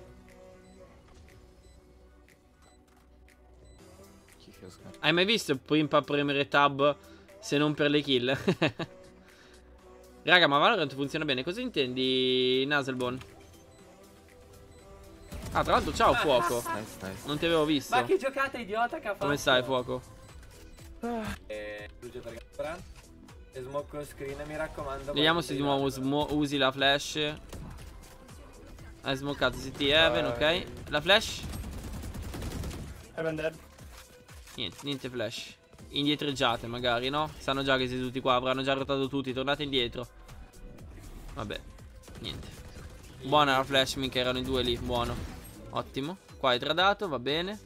He has gun. Hai mai visto Pimpa premere tab se non per le kill? Raga, ma Valorant funziona bene. Cosa intendi, Naselbon? Ah, tra l'altro, ciao, Fuoco. Nice, nice. Non ti avevo visto. Ma che giocata idiota che ha fatto. Come stai, Fuoco? Eh, Lucio per Gaspra. E smoke con screen, mi raccomando. Vediamo quando se di sei nuovo là, però. smo- usi la flash. Hai smocato C T Heaven, ok. La flash? Heaven dead. Niente, niente flash. Indietreggiate magari, no? Sanno già che siete tutti qua, avranno già rotato tutti, tornate indietro. Vabbè, niente. Buona la flash, minchia, erano i due lì, buono. Ottimo. Qua hai tradato, va bene.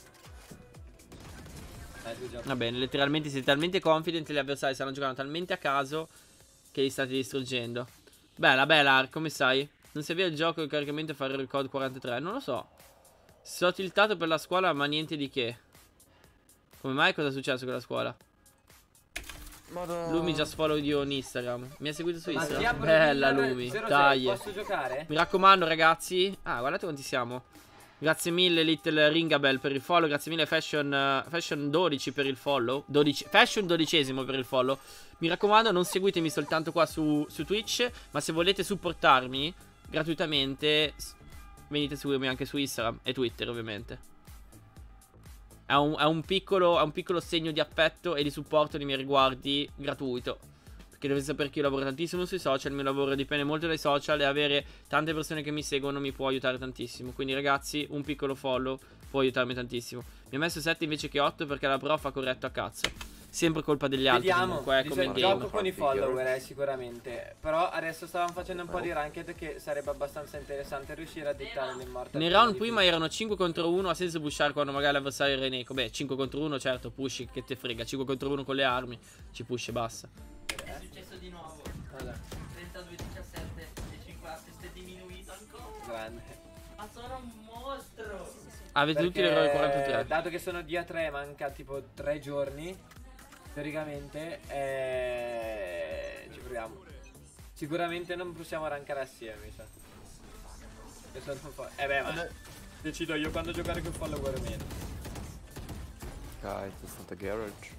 Dai, due giochi. Va bene, letteralmente siete talmente confident, gli avversari stanno giocando talmente a caso che li state distruggendo. Bella, bella, Ark, come stai? Non si avvia il gioco il caricamento e fare il record quarantatré? Non lo so. Sono tiltato per la scuola, ma niente di che. Come mai? Cosa è successo con la scuola? Madonna. Lumi just followed you on Instagram. Mi ha seguito su Ma Instagram? chi apre Bella il Lumi, zero sei, dai. Posso giocare? Mi raccomando ragazzi. Ah, guardate quanti siamo. Grazie mille Little Ringabel per il follow. Grazie mille Fashion, uh, Fashion dodici per il follow. dodici, Fashion dodicesimo per il follow. Mi raccomando, non seguitemi soltanto qua su, su Twitch, ma se volete supportarmi gratuitamente, venite a seguirmi anche su Instagram e Twitter ovviamente. È un, è un piccolo, è un piccolo segno di affetto e di supporto nei miei riguardi gratuito. Perché dovete sapere che io lavoro tantissimo sui social. Il mio lavoro dipende molto dai social. E avere tante persone che mi seguono mi può aiutare tantissimo. Quindi ragazzi, un piccolo follow può aiutarmi tantissimo. Mi ha messo sette invece che otto perché la prof ha corretto a cazzo. Sempre colpa degli altri. Vediamo. Comunque, è come Dice, il gioco game. con i follower eh, sicuramente. Però adesso stavamo facendo un po' di ranked, che sarebbe abbastanza interessante riuscire a dettare l'immortal. Nel round prima erano cinque contro uno. Ha senso pushare quando magari l'avversario è Reneco. Beh, cinque contro uno certo, pushi che te frega. cinque contro uno con le armi. Ci push e basta. È successo di nuovo. Allora, trentadue diciassette e cinquanta è diminuito ancora. grande. Ma sono un mostro. Avete tutti l'errore Perché, quarantatré. dato che sono D A tre, manca tipo tre giorni. Teoricamente eh, ci proviamo. Sicuramente non possiamo rankare assieme, mi sa. Che sono un po'. Eh beh, ma decido io quando giocare con follower o meno. Guys, it's not a garage.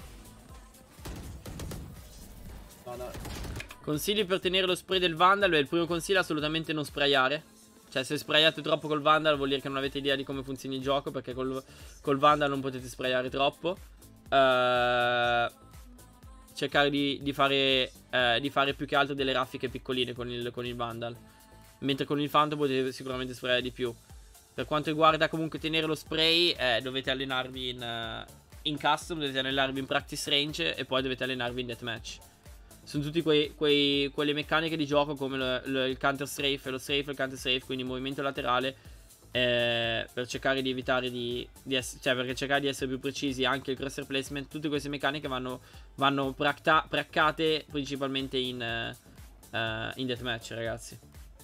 No, no. Consigli per tenere lo spray del Vandal. Beh, il primo consiglio è assolutamente non sprayare. Cioè, se sprayate troppo col Vandal vuol dire che non avete idea di come funziona il gioco. Perché col, col Vandal non potete sprayare troppo. Uh, cercare di, di, fare, uh, di fare più che altro delle raffiche piccoline con il, con il Vandal. Mentre con il Phantom potete sicuramente sprayare di più. Per quanto riguarda comunque tenere lo spray, eh, dovete allenarvi in, uh, in custom, dovete allenarvi in practice range e poi dovete allenarvi in deathmatch. Sono tutte quelle meccaniche di gioco come lo, lo, il counter strafe, lo strafe e il counter strafe, quindi movimento laterale, eh, per cercare di evitare di, di essere, cioè per cercare di essere più precisi, anche il crosshair placement. Tutte queste meccaniche vanno, vanno practa, praccate principalmente in, uh, uh, in deathmatch, ragazzi.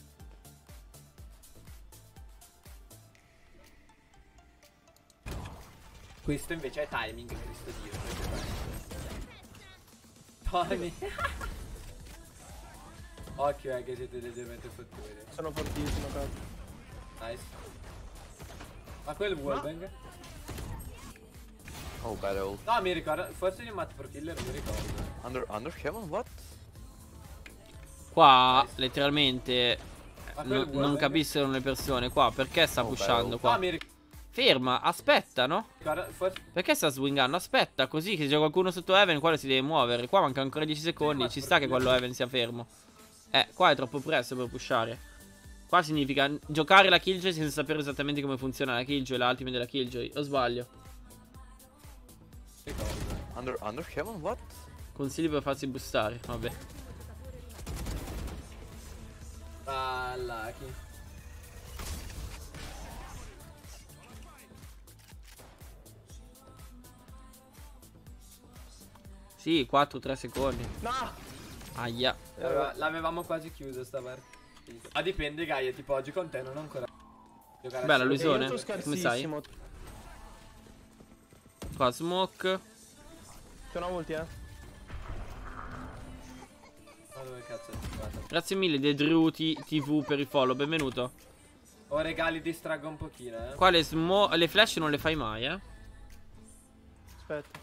Questo invece è timing, Cristo Dio. Tony. Occhio eh che siete leggermente fotturi. Sono fortissimo, cazzo. Nice. Ma quel wallbang? Oh, bad ult. No, mi ricordo. Forse di Matt Pro Killer, mi ricordo. Under, under heaven, what? Qua letteralmente Ma no, quel non wallbang? capiscono le persone. Qua perché sta Oh, pushando bello. qua? No, mi ricordo. Ferma, aspetta, no? Forse. Perché sta swingando? Aspetta, così che se c'è qualcuno sotto Heaven, quello si deve muovere. Qua manca ancora dieci secondi. ma Ci sta che quello Heaven sia fermo. Eh, qua è troppo presto per pushare. Qua significa giocare la Killjoy senza sapere esattamente come funziona la Killjoy, l'ultimate della Killjoy. O sbaglio? Under, under heaven, what? Consigli per farsi boostare, vabbè. Ah, Lucky. Sì, quattro tre secondi. No! Aia. L'aveva- L'avevamo quasi chiuso sta partita. Ah, dipende, Gaia, tipo oggi con te non ho ancora giocare a Bella, solo. Luisone. E io sono Come stai? scarsissimo. Qua smoke. C'è una ulti, eh. Ma dove cazzo è arrivata? Grazie mille The Drew T- TV per il follow, benvenuto. Ho regali, distraggo un pochino, eh. Qua le, smo- le flash non le fai mai, eh. Aspetta.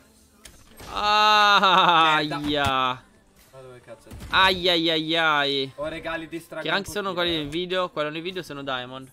Ah, Merda. aia. Ma dove cazzo è? Ai ai ai ai. Ho regali, distraggo Che un rank sono pochino, quelli eh. nel video? Quello nei video sono Diamond.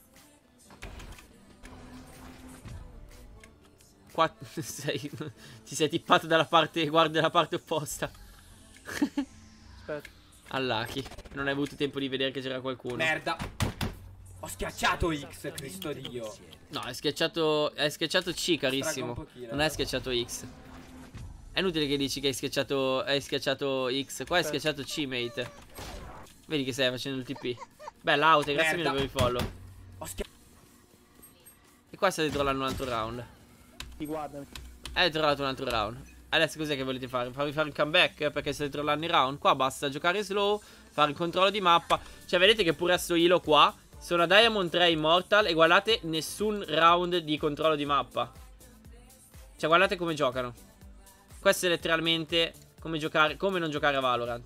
Qua sei, ti sei tippato dalla parte, guarda la parte opposta. Aspetta. All'Aki. Non hai avuto tempo di vedere che c'era qualcuno. Merda. Ho schiacciato X, Cristo Dio. No, hai schiacciato. Hai schiacciato C, Distraggo carissimo. un pochino, Non eh. hai schiacciato X. È inutile che dici che hai schiacciato. Hai schiacciato X. Qua hai Aspetta. schiacciato C, mate. Vedi che stai facendo il T P. Bella Aute, grazie Merda. mille per il follow. Ho schiacciato. E qua state trollando un altro round. Ti guardami. Hai trollato un altro round. Adesso cos'è che volete fare? Farvi fare il comeback? Perché state trollando i round? Qua basta giocare slow, fare il controllo di mappa. Cioè vedete che pure a sto hilo qua sono a Diamond tre Immortal. E guardate nessun round di controllo di mappa. Cioè guardate come giocano. Questo è letteralmente come giocare, come non giocare a Valorant.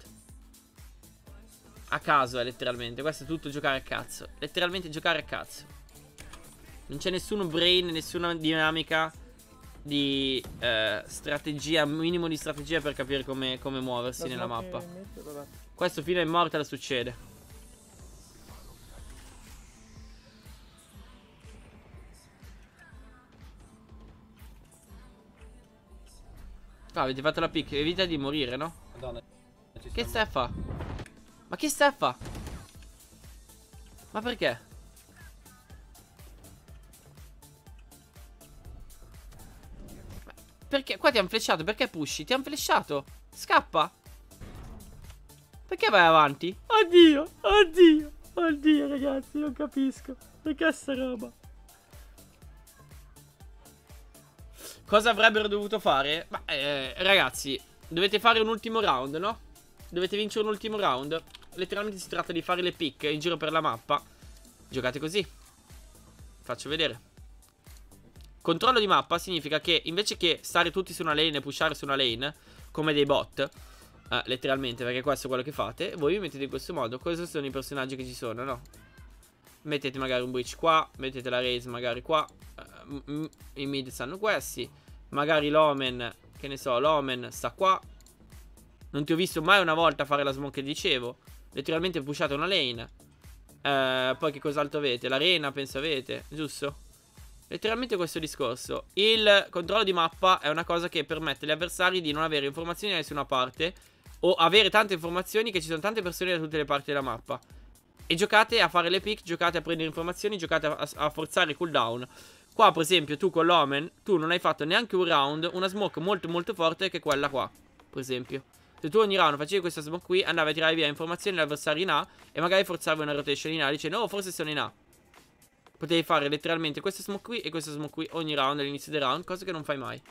A caso è letteralmente. Questo è tutto giocare a cazzo. Letteralmente giocare a cazzo. Non c'è nessun brain, nessuna dinamica di eh, strategia, minimo di strategia per capire come, come muoversi La nella smoke mappa. in mezzo, vabbè. Questo fino a Immortal succede. Ah, avete fatto la pick, evita di morire, no? Madonna. Ci Che stiamo- stai a fa? Ma che stai a fa? Ma perché? Ma perché? Qua ti hanno flashato, perché pushi? Ti hanno flashato. Scappa. Perché vai avanti? Oddio, oddio, oddio ragazzi, non capisco. Perché sta roba? Cosa avrebbero dovuto fare? Ma eh, ragazzi, dovete fare un ultimo round, no? Dovete vincere un ultimo round. Letteralmente si tratta di fare le pick in giro per la mappa. Giocate così. Faccio vedere. Controllo di mappa significa che invece che stare tutti su una lane e pushare su una lane come dei bot, eh, letteralmente, perché questo è quello che fate, voi vi mettete in questo modo. Questi sono i personaggi che ci sono, no? Mettete magari un breach qua, mettete la raise magari qua. uh, I mid stanno questi. Magari l'Omen, che ne so, l'Omen sta qua. Non ti ho visto mai una volta fare la smoke che dicevo. Letteralmente pushate una lane. eh, Poi che cos'altro avete? L'arena penso avete, giusto? Letteralmente questo discorso. Il controllo di mappa è una cosa che permette agli avversari di non avere informazioni da nessuna parte, o avere tante informazioni che ci sono tante persone da tutte le parti della mappa. E giocate a fare le pick, giocate a prendere informazioni, giocate a, a forzare il cooldown. Qua per esempio tu con l'Omen, tu non hai fatto neanche un round, una smoke molto molto forte che è quella qua, per esempio. Se tu ogni round facevi questa smoke qui, andavi a tirare via informazioni all'avversario in A e magari forzavi una rotation in A dicendo oh forse sono in A. Potevi fare letteralmente questa smoke qui e questa smoke qui ogni round all'inizio del round, cosa che non fai mai.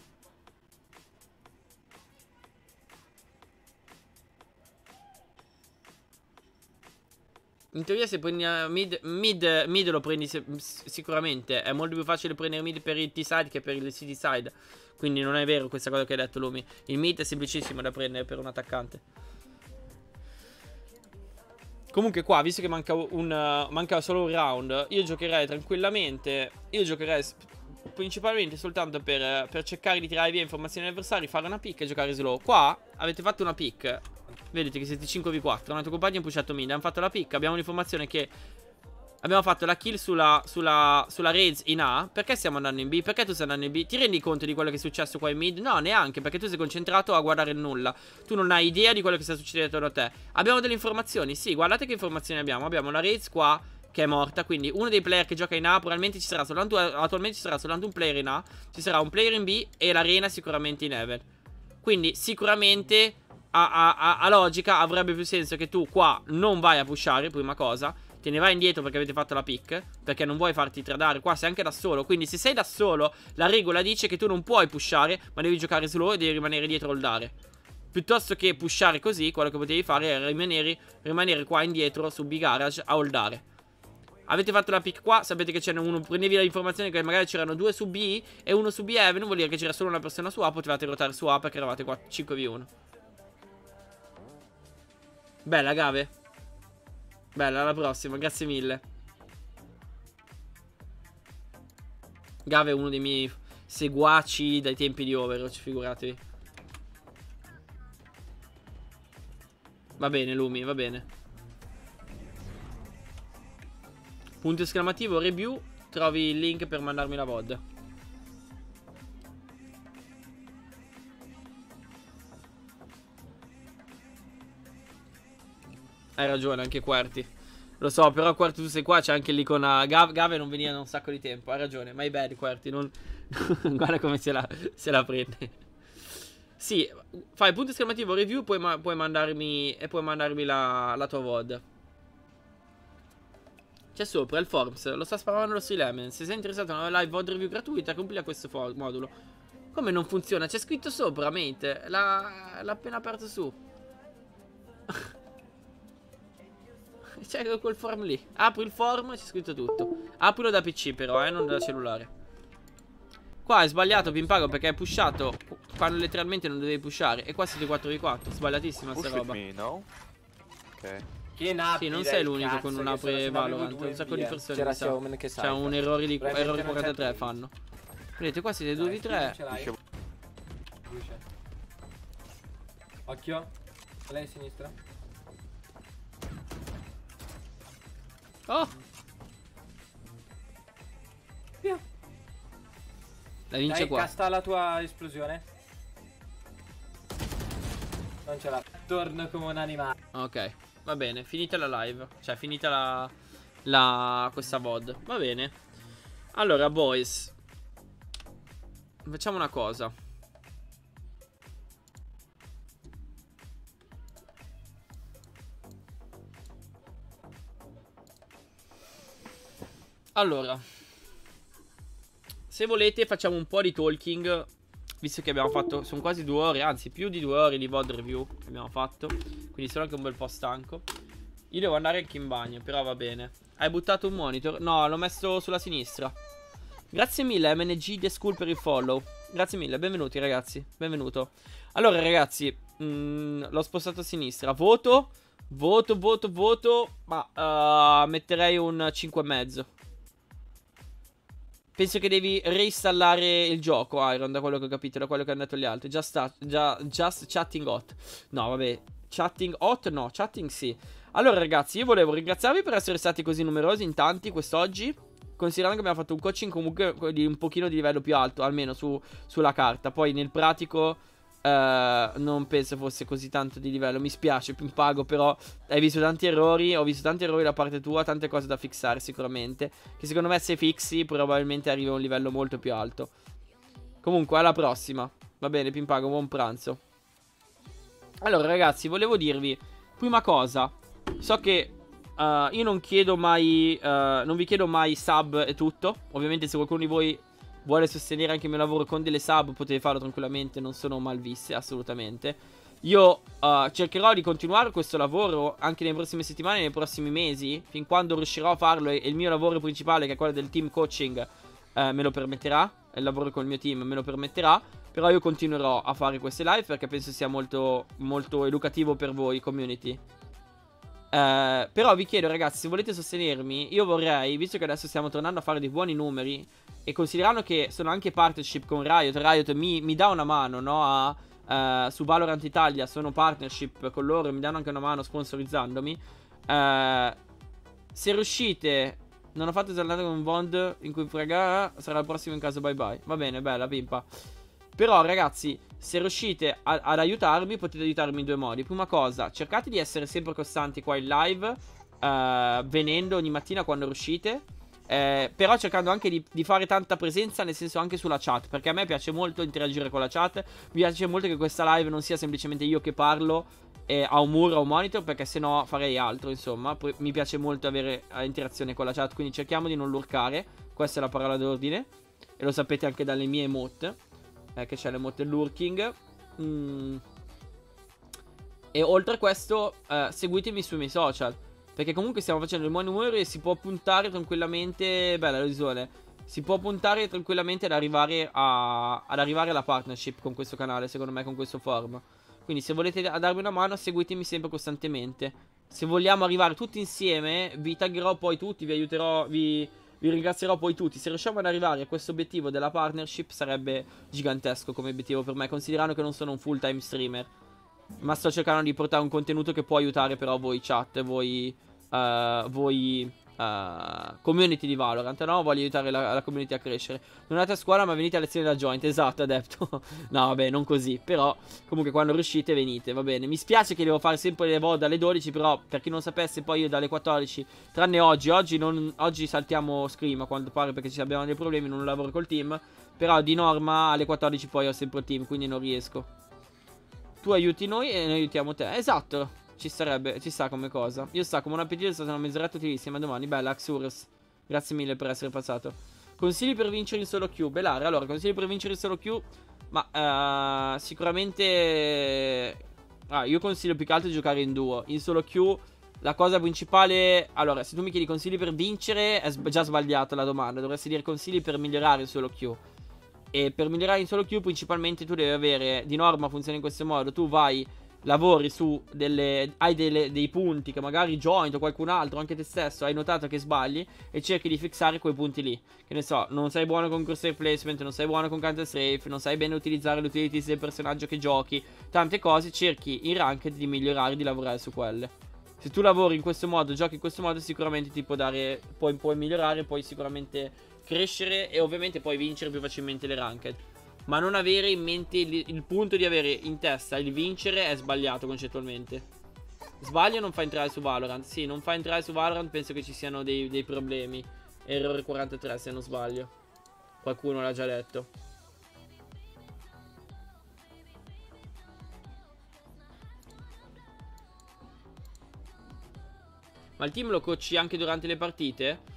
In teoria se prendi uh, mid, mid, mid lo prendi se, sicuramente. È molto più facile prendere mid per il T-side che per il C D-side. Quindi non è vero questa cosa che hai detto Lumi. Il mid è semplicissimo da prendere per un attaccante. Comunque qua, visto che manca, un, uh, manca solo un round, io giocherei tranquillamente. Io giocherei principalmente soltanto per, per cercare di tirare via informazioni agli avversari, fare una pick e giocare slow. Qua avete fatto una pick. Vedete che siete cinque vu quattro. Un altro compagno ha pushato mid. Hanno fatto la pick. Abbiamo l'informazione che abbiamo fatto la kill sulla, sulla, sulla raise in A. Perché stiamo andando in B? Perché tu stai andando in B? Ti rendi conto di quello che è successo qua in mid? No, neanche. Perché tu sei concentrato a guardare il nulla. Tu non hai idea di quello che sta succedendo attorno a te. Abbiamo delle informazioni. Sì, guardate che informazioni abbiamo. Abbiamo la raise qua che è morta. Quindi uno dei player che gioca in A probabilmente ci sarà soltanto, attualmente ci sarà soltanto un player in A. Ci sarà un player in B e l'arena sicuramente in heaven. Quindi sicuramente a, a, a, a logica avrebbe più senso che tu qua non vai a pushare, prima cosa. Te ne vai indietro perché avete fatto la pick, perché non vuoi farti tradare. Qua sei anche da solo, quindi se sei da solo la regola dice che tu non puoi pushare, ma devi giocare slow e devi rimanere dietro a holdare. Piuttosto che pushare così, quello che potevi fare era rimanere, rimanere qua indietro su B-Garage a holdare. Avete fatto la pick qua, sapete che c'era uno, prendevi l'informazione che magari c'erano due su B e uno su B Heaven, vuol dire che c'era solo una persona su A, potevate ruotare su A perché eravate qua cinque vu uno. Bella Gave. Bella, alla prossima, grazie mille. Gave è uno dei miei seguaci dai tempi di Overwatch, figuratevi. Va bene Lumi, va bene. Punto esclamativo review. Trovi il link per mandarmi la V O D. Hai ragione anche Quarti. Lo so, però Quarti tu sei qua, c'è anche l'icona Gave, Gave non veniva da un sacco di tempo. Hai ragione, my bad Quarti. Non... Guarda come se la, se la prende. Sì, fai punto esclamativo review, puoi, ma puoi mandarmi e puoi mandarmi la, la tua V O D. C'è sopra il Forms, lo sta sparando sui Lemon. Se sei interessato a una live V O D review gratuita, compila questo modulo. Come non funziona? C'è scritto sopra, mate. L'ha appena aperto su. C'è quel form lì. Apri il form e c'è scritto tutto. Aprilo da P C però, eh, non da cellulare. Qua è sbagliato Pimpago perché hai pushato quando letteralmente non dovevi pushare. E qua siete quattro v quattro. Sbagliatissima sta roba. Me, no? Ok. Chi napi, sì, non sei l'unico con non apre Valorant. Un sacco di persone che sa. C'è un errore di errore quarantatré fanno. Vedete qua siete due v tre. Occhio. Lei a sinistra. Oh. Via. La vince Dai, qua. Casta la tua esplosione. Non ce l'ha. Torno come un animale. Ok, va bene. Finita la live. Cioè, finita la, la questa V O D. Va bene. Allora, boys, facciamo una cosa. Allora, se volete facciamo un po' di talking, visto che abbiamo fatto, sono quasi due ore, anzi più di due ore di V O D review che abbiamo fatto, quindi sono anche un bel po' stanco. Io devo andare anche in bagno, però va bene. Hai buttato un monitor? No, l'ho messo sulla sinistra. Grazie mille M N G The School per il follow. Grazie mille, benvenuti ragazzi, benvenuto. Allora ragazzi, l'ho spostato a sinistra. Voto, voto, voto, voto, ma uh, metterei un cinque e mezzo. Penso che devi reinstallare il gioco, Iron, da quello che ho capito, da quello che hanno detto gli altri. Just, già, just chatting hot. No, vabbè. Chatting hot? No, chatting sì. Allora, ragazzi, io volevo ringraziarvi per essere stati così numerosi in tanti quest'oggi. Considerando che abbiamo fatto un coaching comunque di un pochino di livello più alto, almeno su, sulla carta. Poi nel pratico eh, non penso fosse così tanto di livello. Mi spiace, Pimpago, però hai visto tanti errori. Ho visto tanti errori da parte tua, tante cose da fixare sicuramente. Che secondo me se fixi probabilmente arrivi a un livello molto più alto. Comunque alla prossima. Va bene Pimpago, buon pranzo. Allora ragazzi, volevo dirvi, prima cosa, so che uh, io non chiedo mai, uh, non vi chiedo mai sub e tutto. Ovviamente se qualcuno di voi vuole sostenere anche il mio lavoro con delle sub potete farlo tranquillamente, non sono mal viste assolutamente. Io uh, cercherò di continuare questo lavoro anche nelle prossime settimane, nei prossimi mesi, fin quando riuscirò a farlo e, e il mio lavoro principale, che è quello del team coaching, uh, me lo permetterà. Il lavoro con il mio team me lo permetterà. Però io continuerò a fare queste live perché penso sia molto, molto educativo per voi, community. Eh, però vi chiedo ragazzi, se volete sostenermi, io vorrei, visto che adesso stiamo tornando a fare dei buoni numeri, e considerando che sono anche partnership con Riot, Riot mi, mi dà una mano, no? A, uh, su Valorant Italia sono partnership con loro, mi danno anche una mano sponsorizzandomi. Uh, se riuscite... Non ho fatto esaltare un bond in cui frega, sarà il prossimo in caso bye bye. Va bene, bella pimpa. Però ragazzi, se riuscite a, ad aiutarmi, potete aiutarmi in due modi. Prima cosa, cercate di essere sempre costanti qua in live, uh, venendo ogni mattina quando riuscite. Eh, però cercando anche di, di fare tanta presenza, nel senso anche sulla chat, perché a me piace molto interagire con la chat. Mi piace molto che questa live non sia semplicemente io che parlo eh, a un muro o a un monitor, perché sennò farei altro, insomma. Poi mi piace molto avere eh, interazione con la chat, quindi cerchiamo di non lurkare. Questa è la parola d'ordine, e lo sapete anche dalle mie emote, eh, che c'è l'emote lurking. mm. E oltre a questo eh, seguitemi sui miei social, perché comunque stiamo facendo il buon numero e si può puntare tranquillamente. Bella visione. Si può puntare tranquillamente ad arrivare a, ad arrivare alla partnership con questo canale, secondo me, con questo forum. Quindi se volete darmi una mano, seguitemi sempre costantemente. Se vogliamo arrivare tutti insieme, vi taggerò poi tutti, vi aiuterò, vi, vi ringrazierò poi tutti. Se riusciamo ad arrivare a questo obiettivo della partnership, sarebbe gigantesco come obiettivo per me, considerando che non sono un full time streamer, ma sto cercando di portare un contenuto che può aiutare però voi chat, voi, uh, voi uh, community di Valorant, no? Voglio aiutare la, la community a crescere. Non andate a scuola ma venite a lezioni da joint, esatto, adepto. No vabbè, non così, però comunque quando riuscite venite, va bene. Mi spiace che devo fare sempre le V O D alle dodici, però per chi non sapesse poi io dalle quattordici, tranne oggi, oggi, non, oggi saltiamo Scream a quanto pare perché ci abbiamo dei problemi, non lavoro col team. Però di norma alle quattordici poi ho sempre il team, quindi non riesco. Tu aiuti noi e noi aiutiamo te. Esatto, ci sarebbe, ci sta come cosa. Io sta come un appetito, è stata una mezz'oretta utilissima. Domani, bella, Axurus. Grazie mille per essere passato. Consigli per vincere in solo queue. Belare, allora, consigli per vincere in solo queue. Ma uh, sicuramente ah, io consiglio più che altro di giocare in duo. In solo queue la cosa principale. Allora, se tu mi chiedi consigli per vincere, è già sbagliata la domanda. Dovresti dire consigli per migliorare in solo queue. E per migliorare in solo queue principalmente tu devi avere, di norma funziona in questo modo, tu vai, lavori su delle, hai delle, dei punti che magari Joint o qualcun altro, anche te stesso, hai notato che sbagli e cerchi di fissare quei punti lì. Che ne so, non sei buono con crosshair placement, non sei buono con counter strafe, non sai bene utilizzare le utilities del personaggio che giochi, tante cose, cerchi in ranked di migliorare, di lavorare su quelle. Se tu lavori in questo modo, giochi in questo modo, sicuramente ti può dare, puoi, puoi migliorare, puoi sicuramente crescere e ovviamente puoi vincere più facilmente le ranked. Ma non avere in mente il, il punto di avere in testa il vincere è sbagliato concettualmente. Sbaglio non fa entrare su Valorant. Sì, non fa entrare su Valorant, penso che ci siano dei, dei problemi. Errore quarantatré se non sbaglio. Qualcuno l'ha già detto. Ma il team lo coachi anche durante le partite?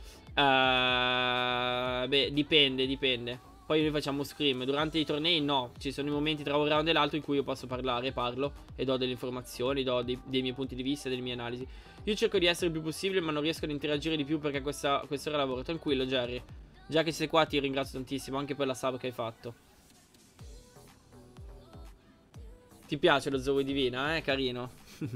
Uh, beh, dipende, dipende. Poi noi facciamo scrim. Durante i tornei no. Ci sono i momenti tra un round e l'altro in cui io posso parlare, parlo e do delle informazioni, do dei, dei miei punti di vista, delle mie analisi. Io cerco di essere il più possibile, ma non riesco ad interagire di più perché questa, quest'ora lavoro. Tranquillo, Jerry. Già che sei qua ti ringrazio tantissimo, anche per la sub che hai fatto. Ti piace lo Zoe Divina, eh? Carino.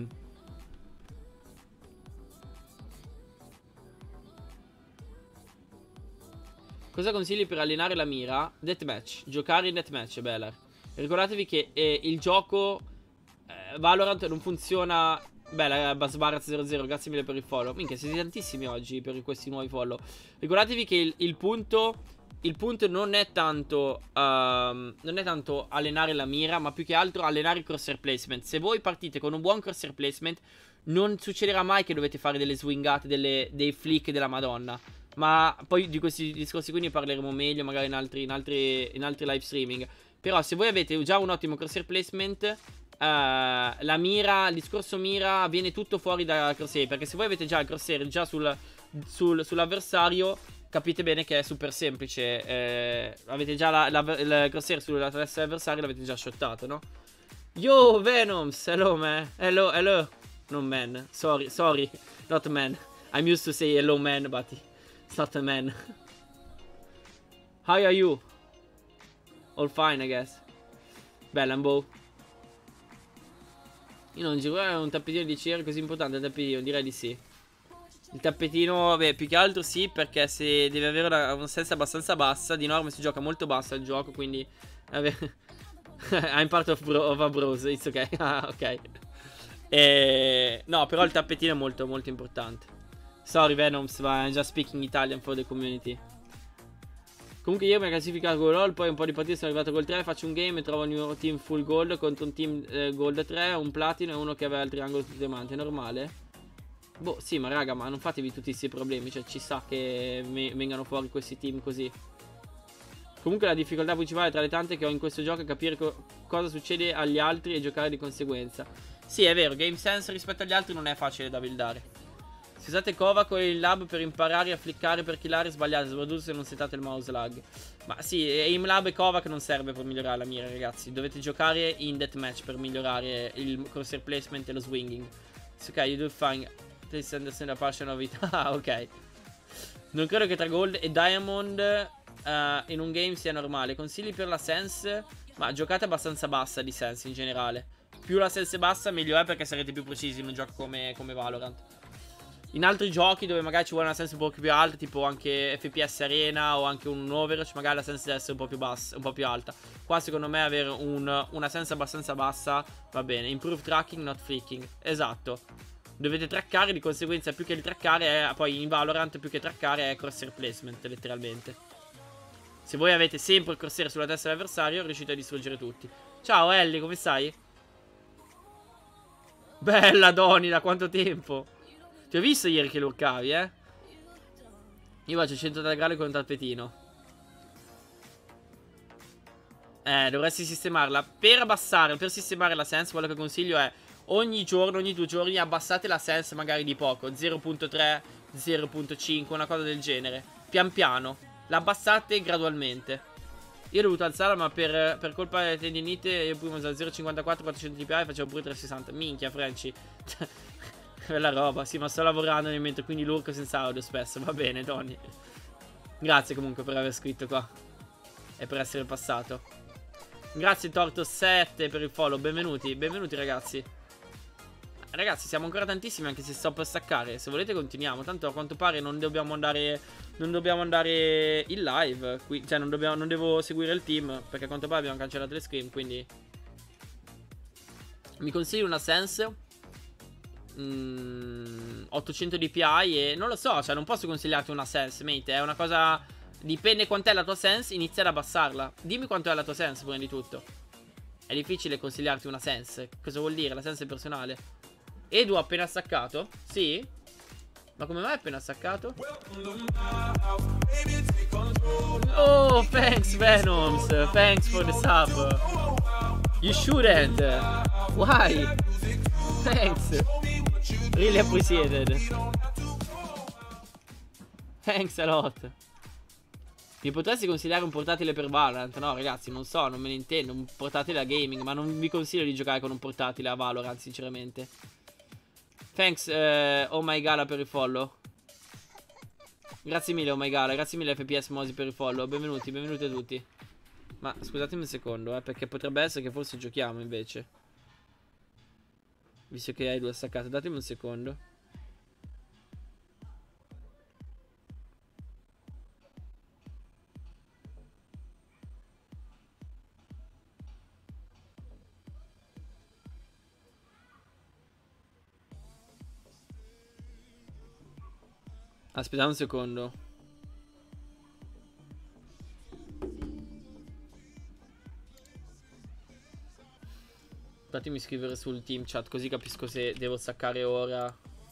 Cosa consigli per allenare la mira? Deathmatch. Giocare in deathmatch, Belar. Ricordatevi che eh, il gioco eh, Valorant non funziona. Bella, Basbaraz zero zero, grazie mille per il follow. Minchia, siete tantissimi oggi per questi nuovi follow. Ricordatevi che il, il punto Il punto non è tanto uh, Non è tanto allenare la mira, ma più che altro allenare il crosshair placement. Se voi partite con un buon crosshair placement, non succederà mai che dovete fare delle swingate, delle, dei flick della Madonna. Ma poi di questi discorsi qui ne parleremo meglio magari in altri, in altri, in altri live streaming. Però se voi avete già un ottimo crosshair placement, uh, la mira, il discorso mira viene tutto fuori dal crosshair. Perché se voi avete già il crosshair già sul, sul, sull'avversario, capite bene che è super semplice. eh, Avete già la, la, il crosshair sulla testa dell'avversario, l'avete già shottato, no? Yo Venoms, hello man. Hello, hello. Non man, sorry, sorry, not man. I'm used to say hello man, but it's not a man. How are you? All fine, I guess. Bellambo. Io non giro, è un tappetino di cera così importante il tappetino, direi di sì. Il tappetino, beh, più che altro sì, perché se deve avere una, una sensa abbastanza bassa, di norma si gioca molto bassa il gioco, quindi I'm part of, bro, of a bros, it's ok. Ah, ok. E... no, però il tappetino è molto molto importante. Sorry Venoms, ma I'm just speaking Italian for the community. Comunque io mi ho classificato con LOL, poi un po' di partite sono arrivato col tre, faccio un game e trovo un mio team full gold contro un team eh, gold tre, un platino e uno che aveva il triangolo tutti i diamanti, è normale? Boh, sì, ma raga, ma non fatevi tutti questi problemi. Cioè, ci sa che vengano fuori questi team così. Comunque la difficoltà principale tra le tante che ho in questo gioco è capire co cosa succede agli altri e giocare di conseguenza. Sì, è vero, game sense rispetto agli altri non è facile da buildare. Se usate Kovac o il lab per imparare a fliccare per killare sbagliate, soprattutto se non setate il mouse lag. Ma sì, aim lab e Kovac non serve per migliorare la mira, ragazzi. Dovete giocare in deathmatch per migliorare il crosshair placement e lo swinging. It's ok, you do fine. Please understand the passion of it. Ah, ok. Non credo che tra gold e diamond Uh, in un game sia normale. Consigli per la sense? Ma giocate abbastanza bassa di sense in generale. Più la sense è bassa meglio è, perché sarete più precisi in un gioco come, come Valorant. In altri giochi dove magari ci vuole una sense un po' più alta, tipo anche F P S Arena o anche un Overwatch, magari la sense deve essere un po' più bassa, un po' più alta. Qua secondo me avere un, una sense abbastanza bassa va bene. Improve tracking, not flicking. Esatto. Dovete traccare, di conseguenza più che il traccare è, poi in Valorant più che traccare è crosshair placement letteralmente. Se voi avete sempre il crosshair sulla testa dell'avversario, riuscite a distruggere tutti. Ciao Ellie, come stai? Bella Doni, da quanto tempo? Ti ho visto ieri che lo urcavi, eh? Io faccio cento gradi con un tappetino. Eh, dovresti sistemarla. Per abbassare, per sistemare la sense, quello che consiglio è ogni giorno, ogni due giorni abbassate la sense magari di poco, zero virgola tre, zero virgola cinque, una cosa del genere. Pian piano. La abbassate gradualmente. Io ho dovuto alzarla, ma per, per colpa delle tendinite io prima usavo zero virgola cinquantaquattro, quattrocento D P I e facevo pure trecentosessanta. Minchia, Franci. Bella roba. Sì, ma sto lavorando nel mentre, quindi lurco senza audio spesso. Va bene, Tony. Grazie comunque per aver scritto qua e per essere passato. Grazie Torto sette per il follow. Benvenuti, benvenuti ragazzi. Ragazzi, siamo ancora tantissimi, anche se sto per staccare. Se volete continuiamo. Tanto a quanto pare non dobbiamo andare Non dobbiamo andare in live qui, cioè non, dobbiamo, non devo seguire il team, perché a quanto pare abbiamo cancellato le screen. Quindi mi consigli una sense mm, ottocento D P I. E non lo so, cioè non posso consigliarti una sense, mate. È una cosa, dipende quant'è la tua sense, inizia ad abbassarla. Dimmi quanto è la tua sense prima di tutto. È difficile consigliarti una sense. Cosa vuol dire? La sense è personale. Edu ha appena staccato? Sì? Ma come mai è appena staccato? Oh, thanks Venoms. Thanks for the sub. You shouldn't. Why? Thanks. Really appreciated. Thanks a lot. Mi potresti consigliare un portatile per Valorant? No ragazzi, non so, non me ne intendo. Un portatile da gaming, ma non vi consiglio di giocare con un portatile a Valorant, sinceramente. Thanks, uh, oh my gala per il follow. Grazie mille, oh my gala. Grazie mille F P S Mosi per il follow. Benvenuti, benvenuti a tutti. Ma scusatemi un secondo, eh, perché potrebbe essere che forse giochiamo invece. Visto che hai due staccate, datemi un secondo. Aspetta un secondo. Fatemi scrivere sul team chat, così capisco se devo staccare ora.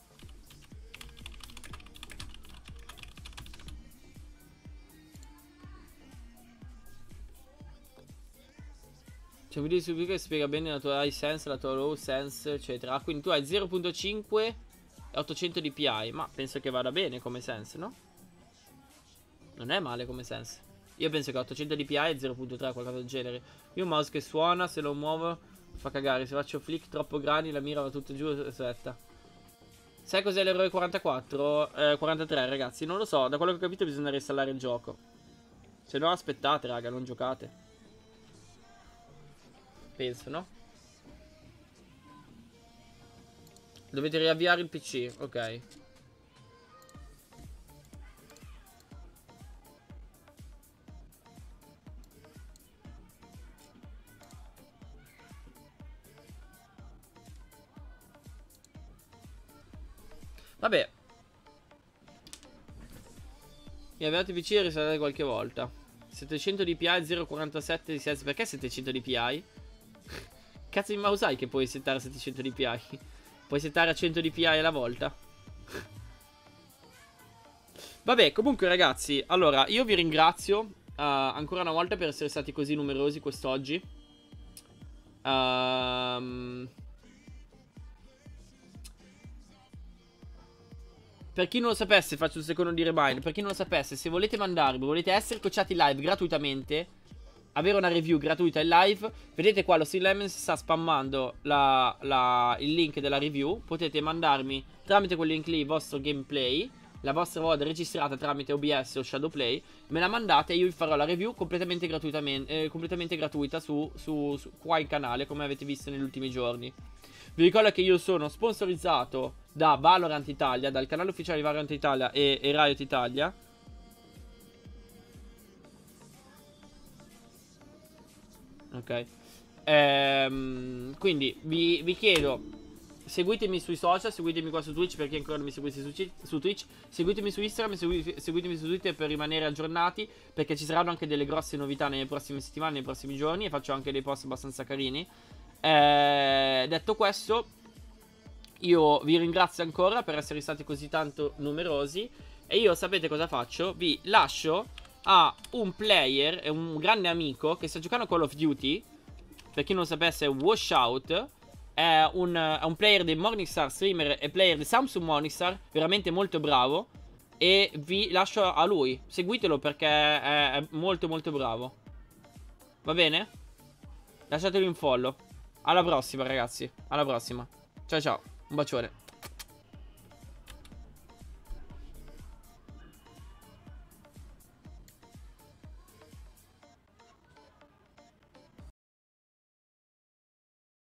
C'è un video su video che spiega bene la tua high sense, la tua low sense, eccetera. Quindi tu hai zero virgola cinque e ottocento D P I. Ma penso che vada bene come sense, no? Non è male come sense. Io penso che ottocento D P I e zero virgola tre, qualcosa del genere. Io un mouse che suona, se lo muovo fa cagare. Se faccio flick troppo grandi la mira va tutta giù e svetta. Sai cos'è l'eroe quarantaquattro? Eh, quarantatré ragazzi, non lo so. Da quello che ho capito bisogna reinstallare il gioco. Se no aspettate raga, non giocate. Penso, no? Dovete riavviare il P C, ok. Vabbè. Mi avviate il P C e risaltate qualche volta. settecento D P I, zero virgola quarantasette di sense. Perché settecento D P I? Cazzo di mouse hai che puoi settare a settecento D P I? Puoi settare a cento D P I alla volta? Vabbè, comunque ragazzi, allora io vi ringrazio uh, ancora una volta per essere stati così numerosi quest'oggi. Um, per chi non lo sapesse, faccio un secondo di remind. Per chi non lo sapesse, se volete mandarmi, volete essere coachati live gratuitamente, avere una review gratuita in live, vedete qua lo Steel Lemons sta spammando la, la, il link della review. Potete mandarmi tramite quel link lì il vostro gameplay, la vostra V O D registrata tramite O B S o Shadowplay, me la mandate e io vi farò la review completamente, gratuitamente, eh, completamente gratuita su, su, su qua in canale, come avete visto negli ultimi giorni. Vi ricordo che io sono sponsorizzato da Valorant Italia, dal canale ufficiale di Valorant Italia e, e Riot Italia. Ok. Ehm, quindi vi, vi chiedo, seguitemi sui social, seguitemi qua su Twitch per chi ancora non mi seguite su, su Twitch, seguitemi su Instagram, segui, seguitemi su Twitter per rimanere aggiornati, perché ci saranno anche delle grosse novità nelle prossime settimane, nei prossimi giorni, e faccio anche dei post abbastanza carini. Eh, detto questo, io vi ringrazio ancora per essere stati così tanto numerosi, e io sapete cosa faccio? Vi lascio a un player, un grande amico che sta giocando Call of Duty. Per chi non lo sapesse, è Washout. È un, è un player di Morningstar, streamer e player di Samsung Morningstar, veramente molto bravo, e vi lascio a lui. Seguitelo perché è, è molto molto bravo. Va bene? Lasciatelo in follow. Alla prossima ragazzi, alla prossima. Ciao ciao, un bacione.